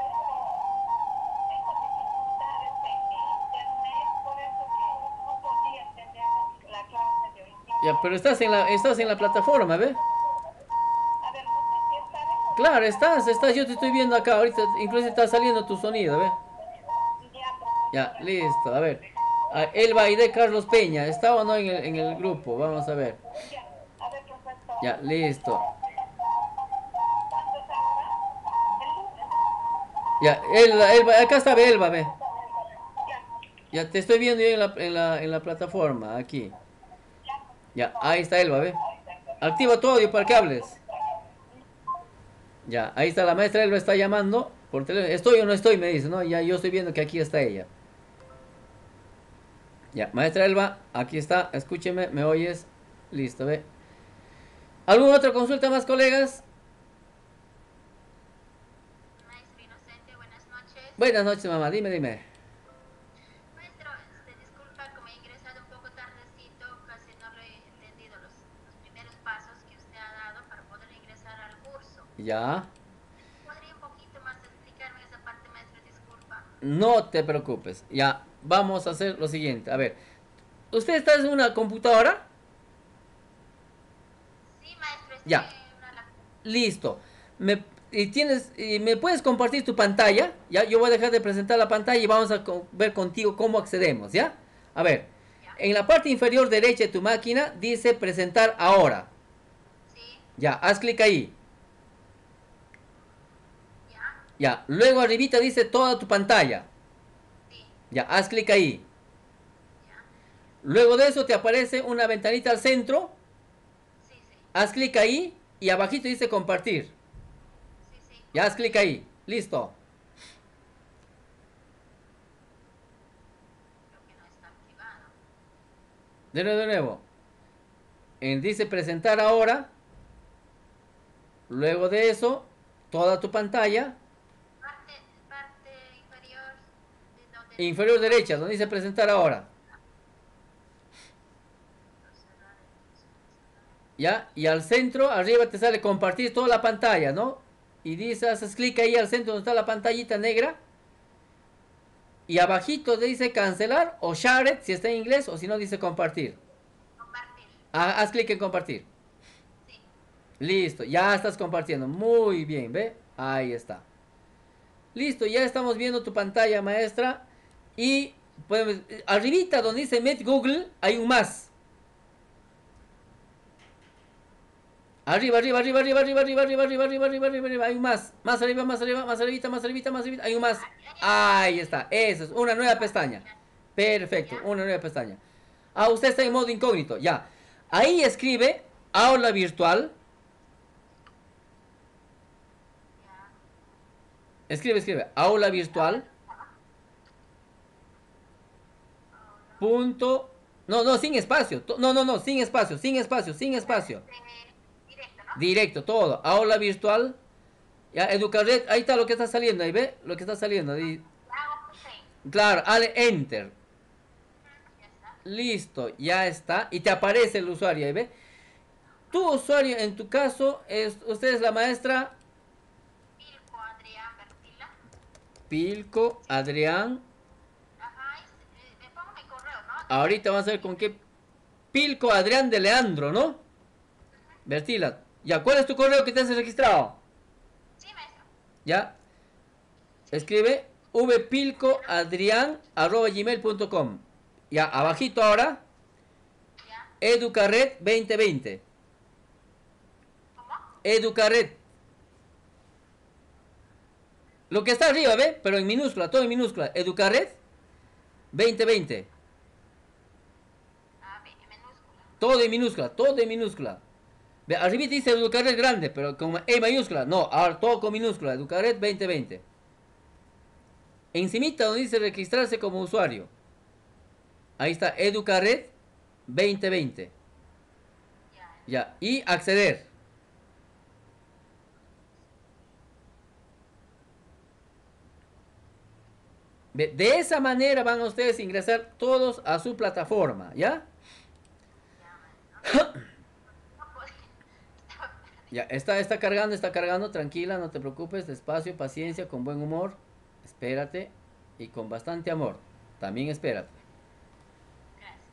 Internet, por eso que no podía atender la clase de hoy. Ya, pero estás en la plataforma, ¿ve? A ver, no sé si está bien. Claro, yo te estoy viendo acá, ahorita incluso está saliendo tu sonido, ¿ve? Ya, profesor. Ya, listo, a ver. Elba y de Carlos Peña, ¿está o no en el grupo? Vamos a ver. Ya. A ver, profesor. Ya, listo. ¿Cuándo es ahora? El lunes. Ya, Elba, acá está Elba, ve. Ya. Ya, te estoy viendo yo en la plataforma, aquí. Ya, ahí está Elba, ve. Activa tu audio para que hables. Ya, ahí está la maestra Elba, está llamando por teléfono. ¿Estoy o no estoy? Me dice, ¿no? Ya, yo estoy viendo que aquí está ella. Ya, maestra Elba, aquí está, escúcheme, ¿me oyes? Listo, ve. ¿Alguna otra consulta más, colegas? Maestro Inocente, buenas noches. Buenas noches, mamá, dime. Maestro, disculpa que me he ingresado un poco tardecito, casi no lo he entendido los primeros pasos que usted ha dado para poder ingresar al curso. Ya, ¿Podría un poquito más explicarme esa parte, maestro? Disculpa. no te preocupes. Ya, vamos a hacer lo siguiente. A ver, ¿usted está en una computadora? Sí, maestro, estoy Ya. en una Listo. ¿Me puedes compartir tu pantalla? Ya, yo voy a dejar de presentar la pantalla y vamos a ver contigo cómo accedemos, ¿ya? A ver, en la parte inferior derecha de tu máquina dice presentar ahora. Sí, Ya, haz clic ahí. ya, Ya, luego arribita dice toda tu pantalla. sí, Ya, haz clic ahí. ya, Luego de eso te aparece una ventanita al centro. sí, Haz clic ahí y abajito dice compartir. sí. Ya, haz clic ahí. Listo. Creo que no está activado. De nuevo. Dice presentar ahora. Luego de eso, toda tu pantalla. Parte inferior de donde... Inferior derecha, donde dice presentar ahora. ¿Ya? Y al centro, arriba te sale compartir toda la pantalla, ¿no? Y dice, haces clic ahí al centro donde está la pantallita negra. Y abajito dice cancelar o share it, si está en inglés, o si no dice compartir. Compartir. Haz clic en compartir. Sí. Listo, ya estás compartiendo. Muy bien, ¿ve? Ahí está. Listo, ya estamos viendo tu pantalla, maestra. Y arribita donde dice Meet Google, hay un más. Arriba, hay un más. Más arriba, más arribita, hay un más. Ahí está, eso es, una nueva pestaña. Perfecto, una nueva pestaña. Usted está en modo incógnito, ya. Ahí escribe aula virtual. Escribe, aula virtual. Punto. No, sin espacio. No, sin espacio. Directo, ¿no? Directo, todo. Aula virtual. Ya, Educared, ahí está lo que está saliendo, ahí ve lo que está saliendo. Ahí. Claro, dale enter. Ya está. Listo, ya está. Y te aparece el usuario, ahí ve. Tu usuario, en tu caso, usted es la maestra Pilco Adrián Bertila. Pilco Adrián. Ajá, me pongo mi correo, ¿no? Ahorita vamos a ver con qué. Pilco Adrián de Leandro, ¿no? Bertila. Ya, ¿cuál es tu correo que te has registrado? Sí, maestro. Ya. Escribe vpilcoadrian@gmail.com. Ya, abajito ahora. Ya. Educared 2020. ¿Cómo? Educared. Lo que está arriba, ¿ve? Pero en minúscula, todo en minúscula. Educared 2020. En minúscula. Todo en minúscula. Ve, arriba dice Educared grande, pero con E mayúscula. No, ahora todo con minúscula. Educared 2020. Encimita donde dice registrarse como usuario. Ahí está, Educared 2020. Ya, y acceder. De esa manera van ustedes a ingresar todos a su plataforma, ¿ya? Ya, está cargando, tranquila, no te preocupes, despacio, paciencia, con buen humor, espérate y con bastante amor, también espérate. Gracias.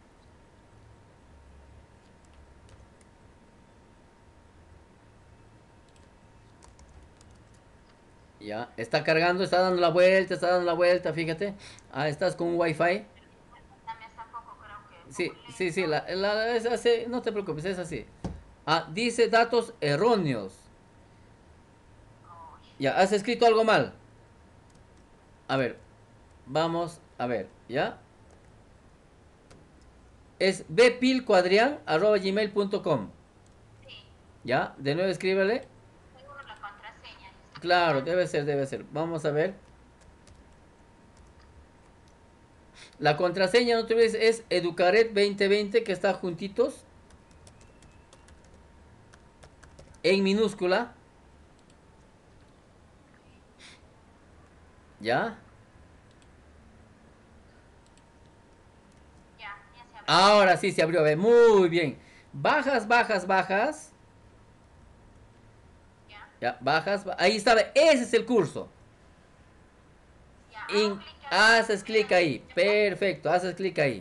Ya, está dando la vuelta, fíjate. Ah, estás con un wifi. También está un poco, creo que un Sí, poco sí, sí, lento. es así, no te preocupes, es así. Ah, dice datos erróneos. Uy, Ya, has escrito algo mal. A ver, vamos a ver, ¿ya? Es bpilcuadrian@gmail.com. sí, ¿Ya? De nuevo escríbele. seguro la contraseña. Estoy Claro, ingresando. debe ser, debe ser. Vamos a ver. La contraseña, no te olvides, es Educaret 2020, que está juntitos, en minúscula. ¿Ya? Ya se abrió. Ahora sí se abrió, ve, muy bien. Bajas, bajas, bajas. Ya, Ya, bajas, ahí está, ve, ese es el curso. ya, hago clic ahí. Haces clic ahí, perfecto, haces clic ahí.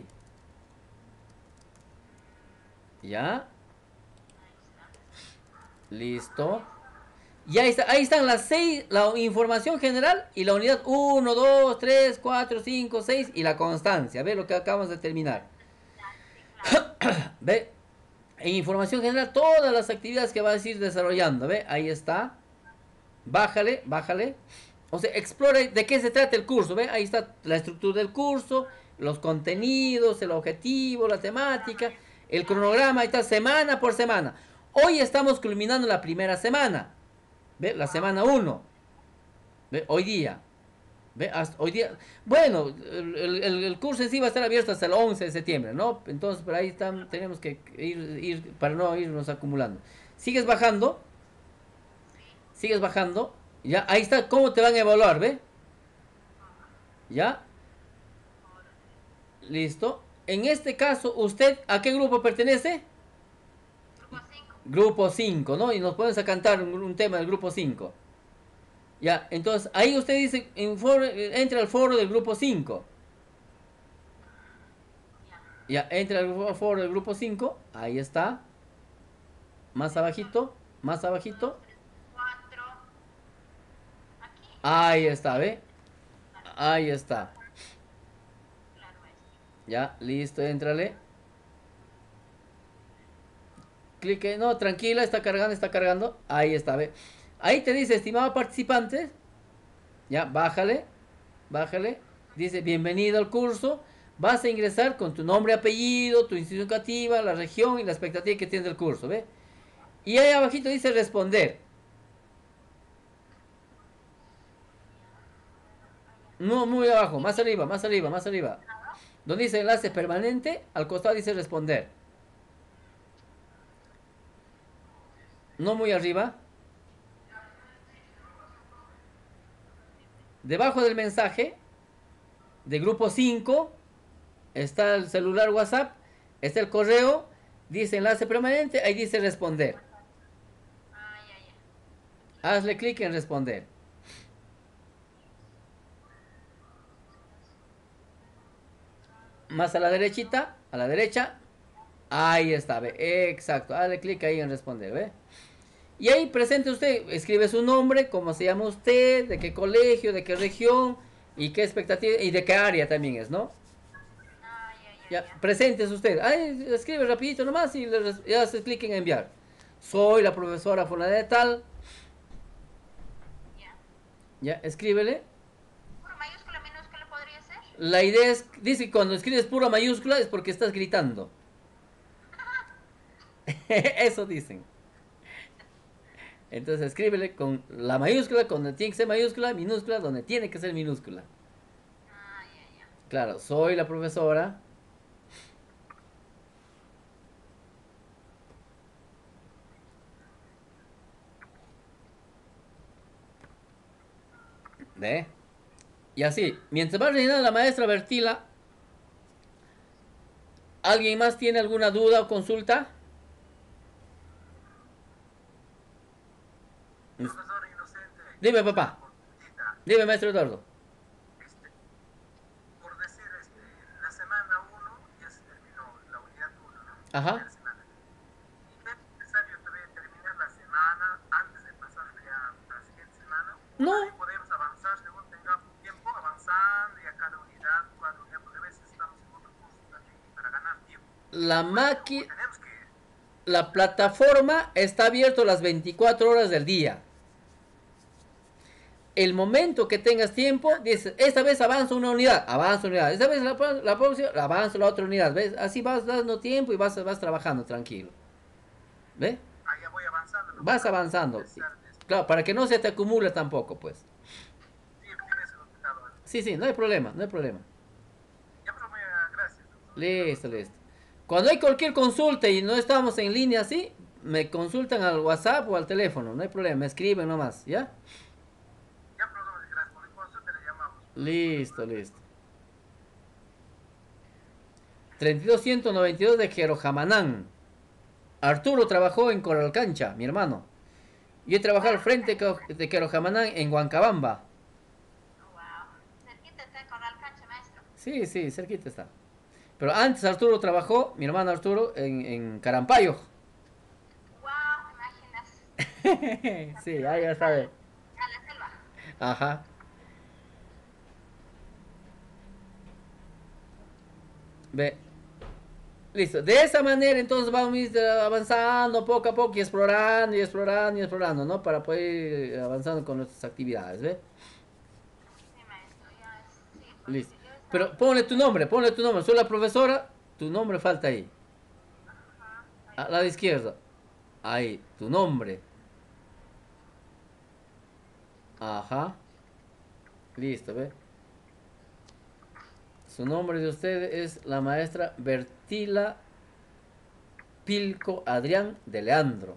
¿Ya? Ahí está. Listo. Y ahí están las seis, la información general y la unidad uno 2 3 4 5 6 y la constancia. Ve lo que acabamos de terminar. Sí, claro. Ve, en información general todas las actividades que vas a ir desarrollando. Ve, ahí está. Bájale, bájale. O sea, explora de qué se trata el curso. Ve, ahí está la estructura del curso, los contenidos, el objetivo, la temática, el cronograma. Ahí está semana por semana. Hoy estamos culminando la primera semana. Ve, la semana uno. Ve, hoy día. Ve, hasta hoy día. Bueno, el curso en sí va a estar abierto hasta el 11 de septiembre, ¿no? Entonces, por ahí están, tenemos que ir para no irnos acumulando. Sigues bajando, Sí. sigues bajando. Ya, ahí está cómo te van a evaluar, ¿ve? Ajá. Ya, Órale. listo. En este caso, ¿usted a qué grupo pertenece? Grupo 5. Grupo 5, ¿no? Y nos pones a cantar un tema del grupo 5. Ya, entonces ahí usted dice, entra al foro del grupo 5. Ya. Ya, entra al foro del grupo 5. Ahí está. Más Entonces son abajito. Más 1, 2, abajito. 3, 4. Aquí. Ahí está, ¿ve? Este. Claro. Ahí está. Claro, este. Ya, listo, éntrale. Clique, no, tranquila, está cargando, está cargando. Ahí está, ¿ve? Ahí te dice, estimado participante. Ya, bájale. Bájale. Dice, bienvenido al curso. Vas a ingresar con tu nombre, apellido, tu institución educativa, la región y la expectativa que tienes del curso, ¿ve? Y ahí abajito dice responder. Ya. A ver, allá. No, muy abajo, Y más arriba, más arriba, más arriba. nada. Donde dice enlace permanente, al costado dice responder. No muy arriba. Debajo del mensaje de grupo 5 está el celular WhatsApp, está el correo, dice enlace permanente, ahí dice responder. Ah, ya, ya. Aquí. Hazle clic en responder. Más a la derechita, a la derecha, ahí está, ve, exacto, hazle clic ahí en responder, ve. Y ahí presente usted, escribe su nombre, cómo se llama usted, de qué colegio, de qué región y qué expectativa y de qué área también es, ¿no? Ah, ya, ya, Ya, ya. presentes usted. Ahí escribe rapidito nomás y le hace clic en enviar. Soy la profesora fulana de tal. Ya. Ya, escríbele. ¿Puro mayúscula, minúscula podría ser? La idea es, dice que cuando escribes pura mayúscula es porque estás gritando. Eso dicen. Entonces escríbele con la mayúscula, donde tiene que ser mayúscula, minúscula, donde tiene que ser minúscula. Ah, ya, ya. Claro, soy la profesora de... Y así, mientras va rellenando la maestra Bertila, ¿alguien más tiene alguna duda o consulta? Dime, papá. cortita. Dime, maestro Eduardo. Este, por decir, la semana 1 ya se terminó la unidad 1, ¿no? Ajá. Primera semana. ¿Y es necesario todavía terminar la semana antes de pasar ya a la siguiente semana? ¿O No. también podemos avanzar según tengamos tiempo, avanzando y a cada unidad, porque a veces estamos en otro curso también para ganar tiempo? La Como máquina, tenemos que... la plataforma está abierta las 24 horas del día. El momento que tengas tiempo, dices, esta vez avanzo una unidad, esta vez la próxima, avanzo la otra unidad, ¿ves? Así vas dando tiempo y vas trabajando tranquilo. ¿Ves? Ya voy avanzando. ¿no? Vas avanzando. Empezar desde- Claro, para que no se te acumule tampoco, pues. Sí, porque eso es lo que estaba hablando. Sí, sí, no hay problema, no hay problema. Ya, pero gracias. Doctor. Listo, listo. Cuando hay cualquier consulta y no estamos en línea así, me consultan al WhatsApp o al teléfono, no hay problema, me escriben nomás, ¿ya? Ya, pero gracias por la consulta, le llamamos. Listo, listo. 32192 de Jerojamanán. Arturo trabajó en Coralcancha, mi hermano. Yo he trabajado al frente de Jerojamanán en Huancabamba. Wow. Cerquita está Corral Cancha, maestro. Sí, sí, cerquita está. Pero antes Arturo trabajó, mi hermano Arturo, en Carampayo. Wow, imaginas. Sí, ahí ya sabe. A la selva. Ajá. Ve. Listo. De esa manera entonces vamos a ir avanzando poco a poco y explorando y explorando y explorando, ¿no? Para poder ir avanzando con nuestras actividades, ¿ve? Sí, maestro, ya es. Sí, porque Listo. yo estaba- Pero ponle tu nombre, ponle tu nombre. Soy la profesora, tu nombre falta ahí. Ajá, ahí. A la izquierda. Ahí, tu nombre. Ajá. Listo, ¿ve? Su nombre de usted es la maestra Bertila Pilco Adrián de Leandro.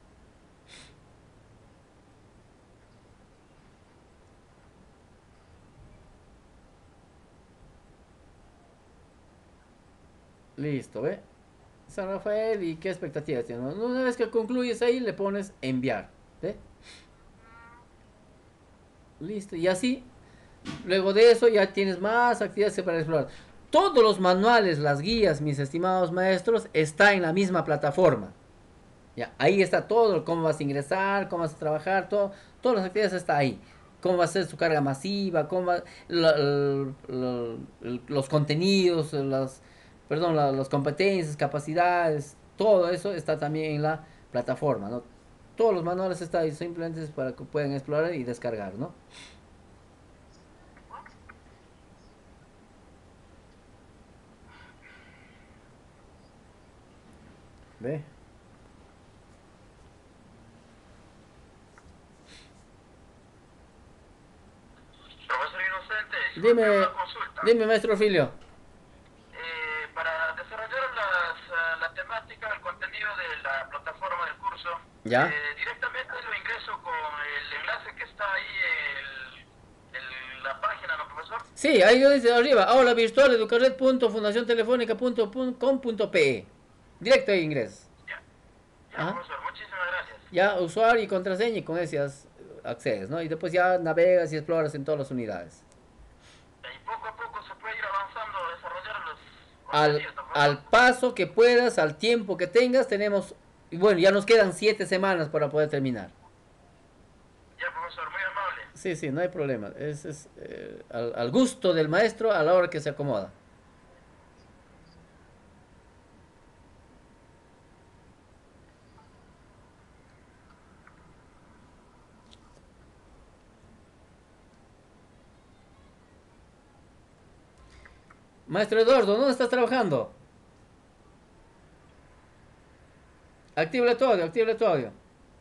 Listo, ¿ve? San Rafael, ¿y qué expectativas tienes? Una vez que concluyes ahí, le pones enviar, ¿ve? Listo, y así, luego de eso ya tienes más actividades para explorar. Todos los manuales, las guías, mis estimados maestros, está en la misma plataforma. Ya, ahí está todo, cómo vas a ingresar, cómo vas a trabajar, todo, todas las actividades está ahí. Cómo va a ser su carga masiva, los contenidos, las competencias, capacidades, todo eso está también en la plataforma, ¿no? Todos los manuales están ahí, simplemente es para que puedan explorar y descargar, ¿no? ¿Ve? Profesor Inocente, Dime, una consulta. dime, maestro Filio. Para desarrollar la temática, el contenido de la plataforma del curso, ¿Ya? directamente lo ingreso con el enlace que está ahí en la página, ¿no, profesor? Sí, ahí lo dice arriba, aula virtual educarred.fundaciontelefónica.pe. Directo ahí ingresas. Ya, Ajá. profesor, muchísimas gracias. Ya, usuario y contraseña y con esas accedes, ¿no? Y después ya navegas y exploras en todas las unidades. Y poco a poco se puede ir avanzando, desarrollar los Al, contenidos, ¿no, profesor? al paso que puedas, al tiempo que tengas, tenemos, y bueno, ya nos quedan 7 semanas para poder terminar. Ya, profesor, muy amable. Sí, sí, no hay problema. Es al gusto del maestro a la hora que se acomoda. Maestro Eduardo, ¿dónde estás trabajando? Activa tu audio, activa tu audio.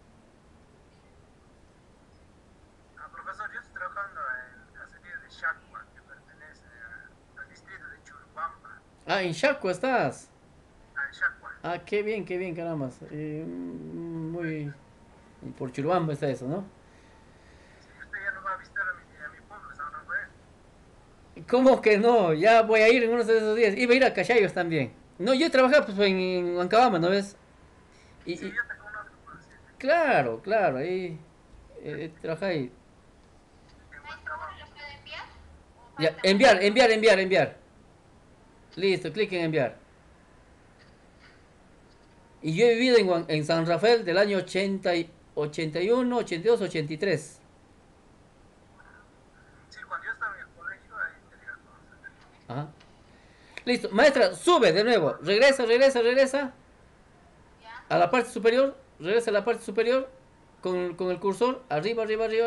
Profesor, yo estoy trabajando en la salida de Shacua, que pertenece al distrito de Churubamba. Ah, en Chaco estás. En Shacua. Ah, qué bien, caramba. Muy... Por Churubamba está eso, ¿no? Si usted ya no va a visitar a mi pueblo, San Rafael. ¿Cómo que no? Ya voy a ir en unos de esos días. Iba a ir a Cachayos también. No, yo he trabajado pues, en Huancabamba, ¿no ves? Sí, yo te conozco, por decirte. Claro, ahí trabajé ahí. Ya, enviar. Listo, clic en enviar. Y yo he vivido en San Rafael del año 81, 82, 83. Sí, cuando yo estaba en el colegio, ahí te llegas a conocer. Ajá. Listo, maestra, sube de nuevo. Regresa. ¿Ya? A la parte superior. Regresa a la parte superior. Con el cursor. Arriba.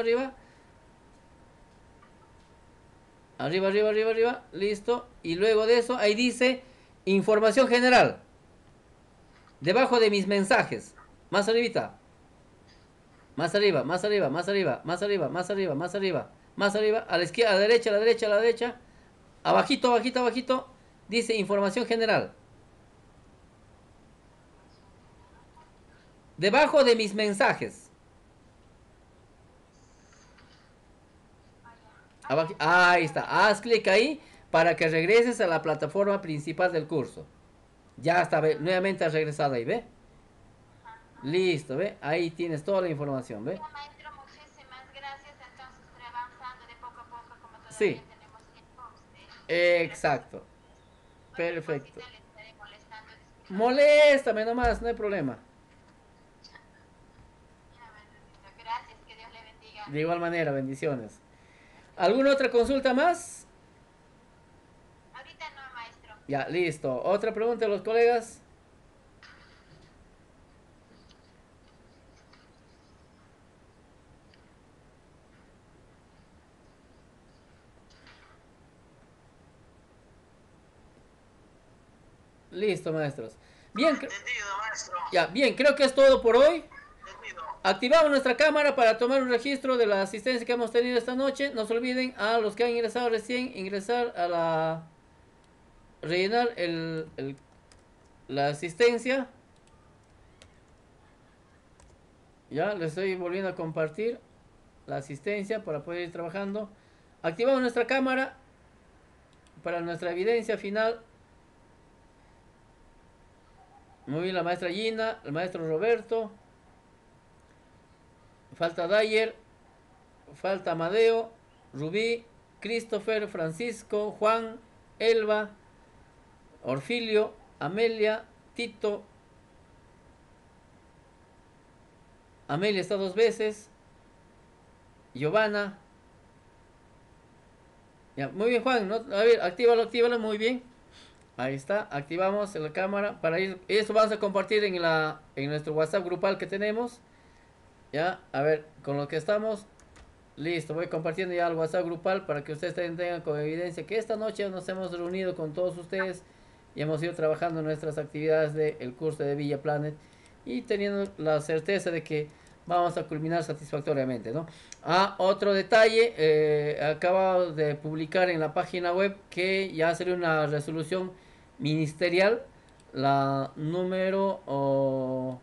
Arriba. Listo. Y luego de eso, ahí dice información general. Debajo de mis mensajes. Más arribita. Más arriba. A la izquierda, a la derecha. Abajito. Dice información general. Debajo de mis mensajes. Ahí está. Haz clic ahí para que regreses a la plataforma principal del curso. Ya está, nuevamente has regresado ahí, ¿ve? Listo, ¿ve? Ahí tienes toda la información, ¿ve? Ya, maestro, muchísimas gracias. Entonces, estoy avanzando de poco a poco, como todavía Sí. tenemos tiempo. Exacto. Cualquier Perfecto. cosita le estaré molestando. Disculpe. Moléstame nomás, no hay problema. Ya, maestro, gracias, que Dios le bendiga. De igual manera, bendiciones. ¿Alguna otra consulta más? Ahorita no, maestro. Ya, listo. ¿Otra pregunta de los colegas? Listo, maestros. Bien, Entendido, maestro. ya, bien, creo que es todo por hoy. Entendido. Activamos nuestra cámara para tomar un registro de la asistencia que hemos tenido esta noche. No se olviden, a los que han ingresado recién, ingresar a la... rellenar la asistencia. Ya, les estoy volviendo a compartir la asistencia para poder ir trabajando. Activamos nuestra cámara para nuestra evidencia final. Muy bien, la maestra Gina, el maestro Roberto. Falta Dyer, falta Amadeo, Rubí, Christopher, Francisco, Juan, Elba, Orfilio, Amelia, Tito. Amelia está 2 veces. Giovanna. Ya, muy bien, Juan, ¿no? A ver, actívalo, muy bien. Ahí está, activamos la cámara para ir. Esto vamos a compartir en nuestro WhatsApp grupal que tenemos. Ya, a ver, con lo que estamos. Listo, voy compartiendo ya el WhatsApp grupal para que ustedes tengan como evidencia que esta noche nos hemos reunido con todos ustedes y hemos ido trabajando en nuestras actividades del curso de Villa Planet y teniendo la certeza de que vamos a culminar satisfactoriamente, ¿no? Otro detalle, acabo de publicar en la página web que ya salió una resolución ministerial, la número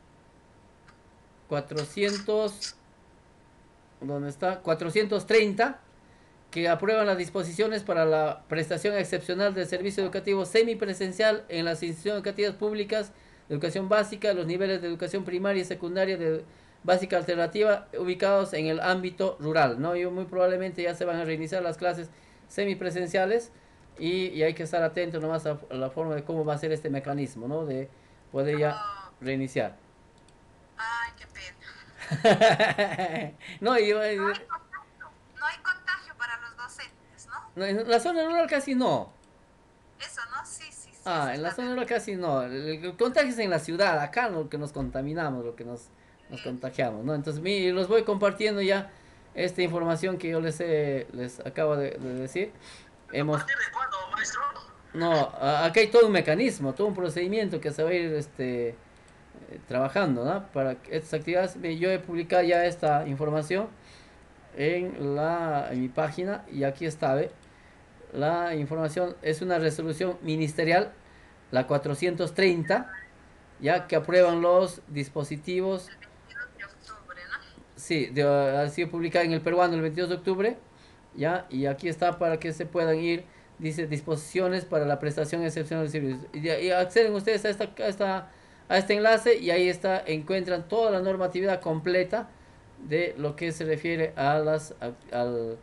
400, ¿dónde está? 430, que aprueban las disposiciones para la prestación excepcional del servicio educativo semipresencial en las instituciones educativas públicas de educación básica, los niveles de educación primaria y secundaria de básica alternativa ubicados en el ámbito rural, ¿no? Y muy probablemente ya se van a reiniciar las clases semipresenciales y hay que estar atento nomás a la forma de cómo va a ser este mecanismo, ¿no? De poder ya reiniciar. Ay, qué pena. No, No hay contagio para los docentes, ¿no? no, en la zona rural casi no. Eso, ¿no? Sí, sí, sí. En la zona rural casi no. El contagio es en la ciudad, acá lo que nos contaminamos, lo que nos contagiamos, ¿no? Entonces, los voy compartiendo ya esta información que yo les acabo de decir. ¿A partir de cuándo, maestro? No, acá hay todo un mecanismo, todo un procedimiento que se va a ir trabajando, ¿no? Para estas actividades. Yo he publicado ya esta información en mi página y aquí está, ¿ve? La información es una resolución ministerial, la 430, ya que aprueban los dispositivos. El 22 de octubre, ¿no? Sí, ha sido publicada en el peruano el 22 de octubre, ya, y aquí está para que se puedan ir, dice disposiciones para la prestación excepcional de servicios. Y acceden ustedes a este enlace y ahí encuentran toda la normatividad completa de lo que se refiere a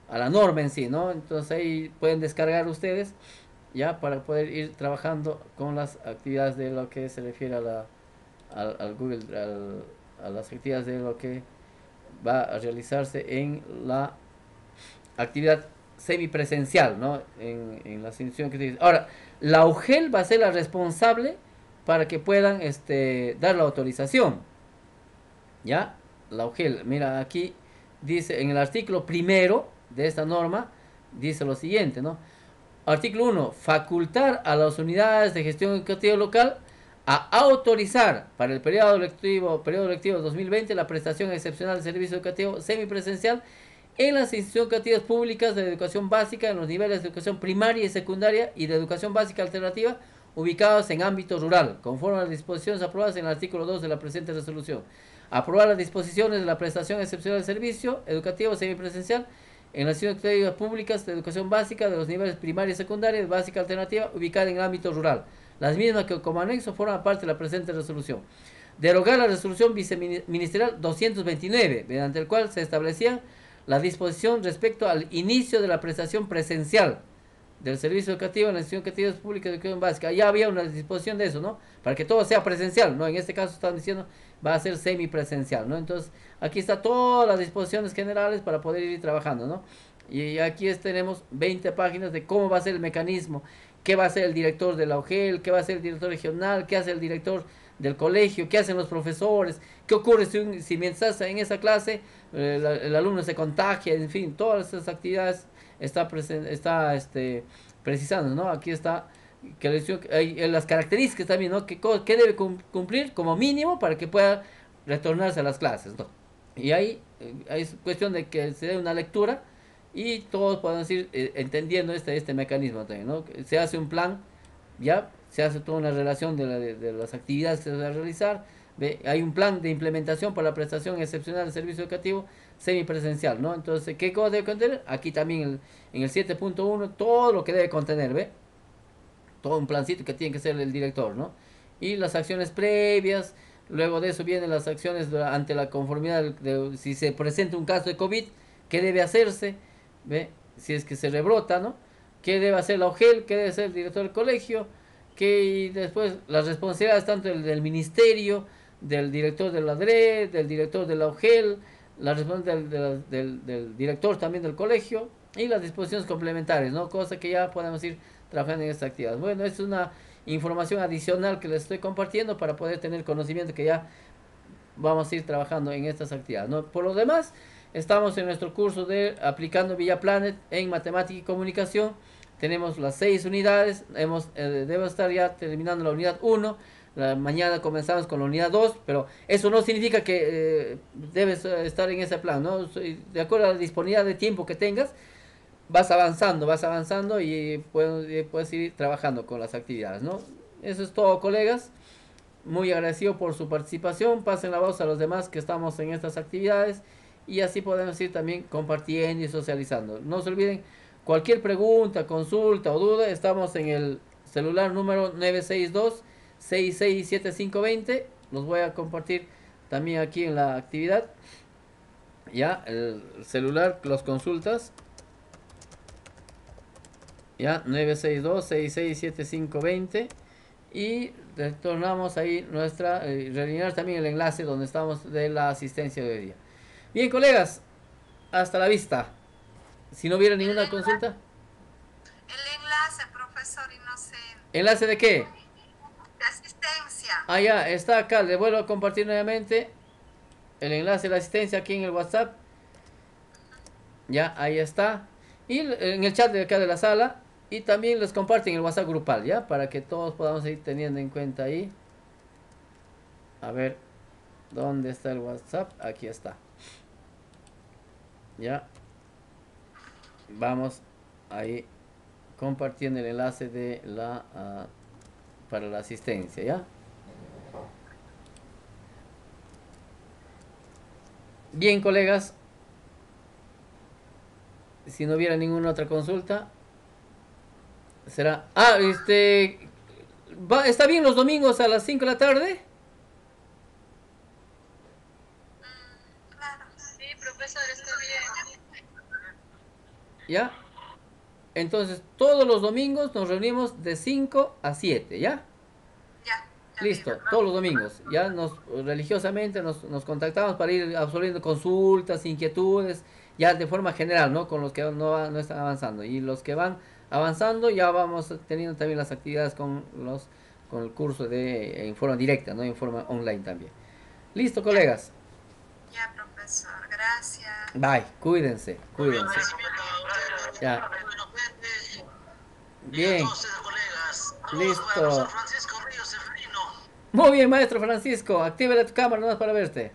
a la norma en sí, ¿no? Entonces ahí pueden descargar ustedes ya para poder ir trabajando con las actividades de lo que se refiere a al Google, a las actividades de lo que va a realizarse en la actividad semipresencial, ¿no? En la institución que se dice. Ahora, la UGEL va a ser la responsable para que puedan dar la autorización, ¿ya? La UGEL, mira, aquí dice en el artículo primero de esta norma, dice lo siguiente, ¿no? Artículo 1. Facultar a las unidades de gestión educativa local a autorizar para el periodo lectivo 2020 la prestación excepcional de servicio educativo semipresencial en las instituciones educativas públicas de educación básica en los niveles de educación primaria y secundaria y de educación básica alternativa ubicados en ámbito rural, conforme a las disposiciones aprobadas en el artículo 2 de la presente resolución. Aprobar las disposiciones de la prestación excepcional de servicio educativo semipresencial en las instituciones educativas públicas de educación básica de los niveles primaria y secundaria y básica alternativa ubicada en el ámbito rural. Las mismas que como anexo forman parte de la presente resolución. Derogar la resolución viceministerial 229, mediante el cual se establecía la disposición respecto al inicio de la prestación presencial del servicio educativo en las instituciones educativas públicas de educación básica. Ya había una disposición de eso, ¿no? Para que todo sea presencial, ¿no? En este caso están diciendo va a ser semipresencial, ¿no? Entonces, aquí está todas las disposiciones generales para poder ir trabajando, ¿no? Y aquí tenemos 20 páginas de cómo va a ser el mecanismo, qué va a hacer el director de la UGEL, qué va a hacer el director regional, qué hace el director del colegio, qué hacen los profesores, qué ocurre si mientras en esa clase el alumno se contagia, en fin, todas esas actividades está precisando, ¿no? Aquí está que hay las características también, ¿no? ¿Qué debe cumplir como mínimo para que pueda retornarse a las clases, ¿no? Y ahí es cuestión de que se dé una lectura y todos podemos ir entendiendo este mecanismo también, ¿no? Se hace un plan, ya se hace toda una relación de las actividades que se van a realizar. Hay un plan de implementación para la prestación excepcional de servicio educativo semipresencial, ¿no? Entonces, ¿qué cosa debe contener? Aquí también en el 7.1 todo lo que debe contener, ¿ve? Todo un plancito que tiene que ser el director, ¿no? Y las acciones previas, luego de eso vienen las acciones ante la conformidad si se presenta un caso de COVID, ¿qué debe hacerse? ¿Ve? Si es que se rebrota, ¿no? ¿Qué debe hacer la UGEL? ¿Qué debe hacer el director del colegio? Y después las responsabilidades tanto del ministerio, del director de la DRE, del director de la UGEL, la responsabilidad del director también del colegio y las disposiciones complementarias, ¿no? Cosa que ya podemos ir trabajando en esta actividad. Bueno, es una información adicional que les estoy compartiendo para poder tener conocimiento que ya vamos a ir trabajando en estas actividades, ¿no? Por lo demás, estamos en nuestro curso de aplicando ViaPlanet en matemática y comunicación. Tenemos las 6 unidades, debo estar ya terminando la unidad 1, mañana comenzamos con la unidad 2, pero eso no significa que debes estar en ese plan, ¿no? De acuerdo a la disponibilidad de tiempo que tengas, vas avanzando y puedes ir trabajando con las actividades, ¿no? Eso es todo, colegas. Muy agradecido por su participación. Pasen la voz a los demás que estamos en estas actividades y así podemos ir también compartiendo y socializando. No se olviden, cualquier pregunta, consulta o duda, estamos en el celular número 962-667520. Los voy a compartir también aquí en la actividad. Ya, el celular, las consultas. Ya, 962-667520. Y retornamos ahí rellenar también el enlace donde estamos de la asistencia de hoy día. Bien, colegas, hasta la vista. Si no hubiera ninguna consulta. El enlace, profesor, y no sé. ¿Enlace de qué? De asistencia. Ah, ya, está acá. Le vuelvo a compartir nuevamente el enlace de la asistencia aquí en el WhatsApp. Ya, ahí está. Y en el chat de acá de la sala. Y también les comparten el WhatsApp grupal, ¿ya? Para que todos podamos ir teniendo en cuenta ahí. A ver, ¿dónde está el WhatsApp? Aquí está. Ya. Vamos ahí compartiendo el enlace de para la asistencia, ¿ya? Bien, colegas. Si no hubiera ninguna otra consulta, será... ¿está bien los domingos a las 5 de la tarde? Claro. Sí, profesor, está bien. ¿Ya? Entonces, todos los domingos nos reunimos de 5 a 7, ¿ya? Ya. Listo, todos los domingos. Ya religiosamente nos contactamos para ir absolviendo consultas, inquietudes, ya de forma general, ¿no? Con los que no están avanzando. Y los que van avanzando, ya vamos teniendo también las actividades con el curso en forma directa, ¿no? En forma online también. Listo, colegas. Ya, profesor. Gracias. Bye, cuídense, cuídense. Agradecimiento a usted, Ya. Rubén Pérez, y a Bien, todos ustedes, colegas. Saludos listo. para el profesor Francisco Ríos Seferino. Muy bien, maestro Francisco. Actívale tu cámara nomás para verte.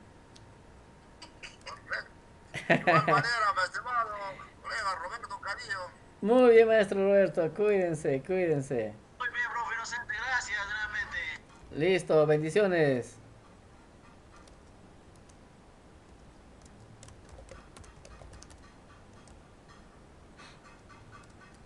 De igual manera, mi estimado colega Roberto Carillo. Muy bien, maestro Roberto. Cuídense, cuídense. Muy bien, profe Inocente, gracias nuevamente. Listo, bendiciones.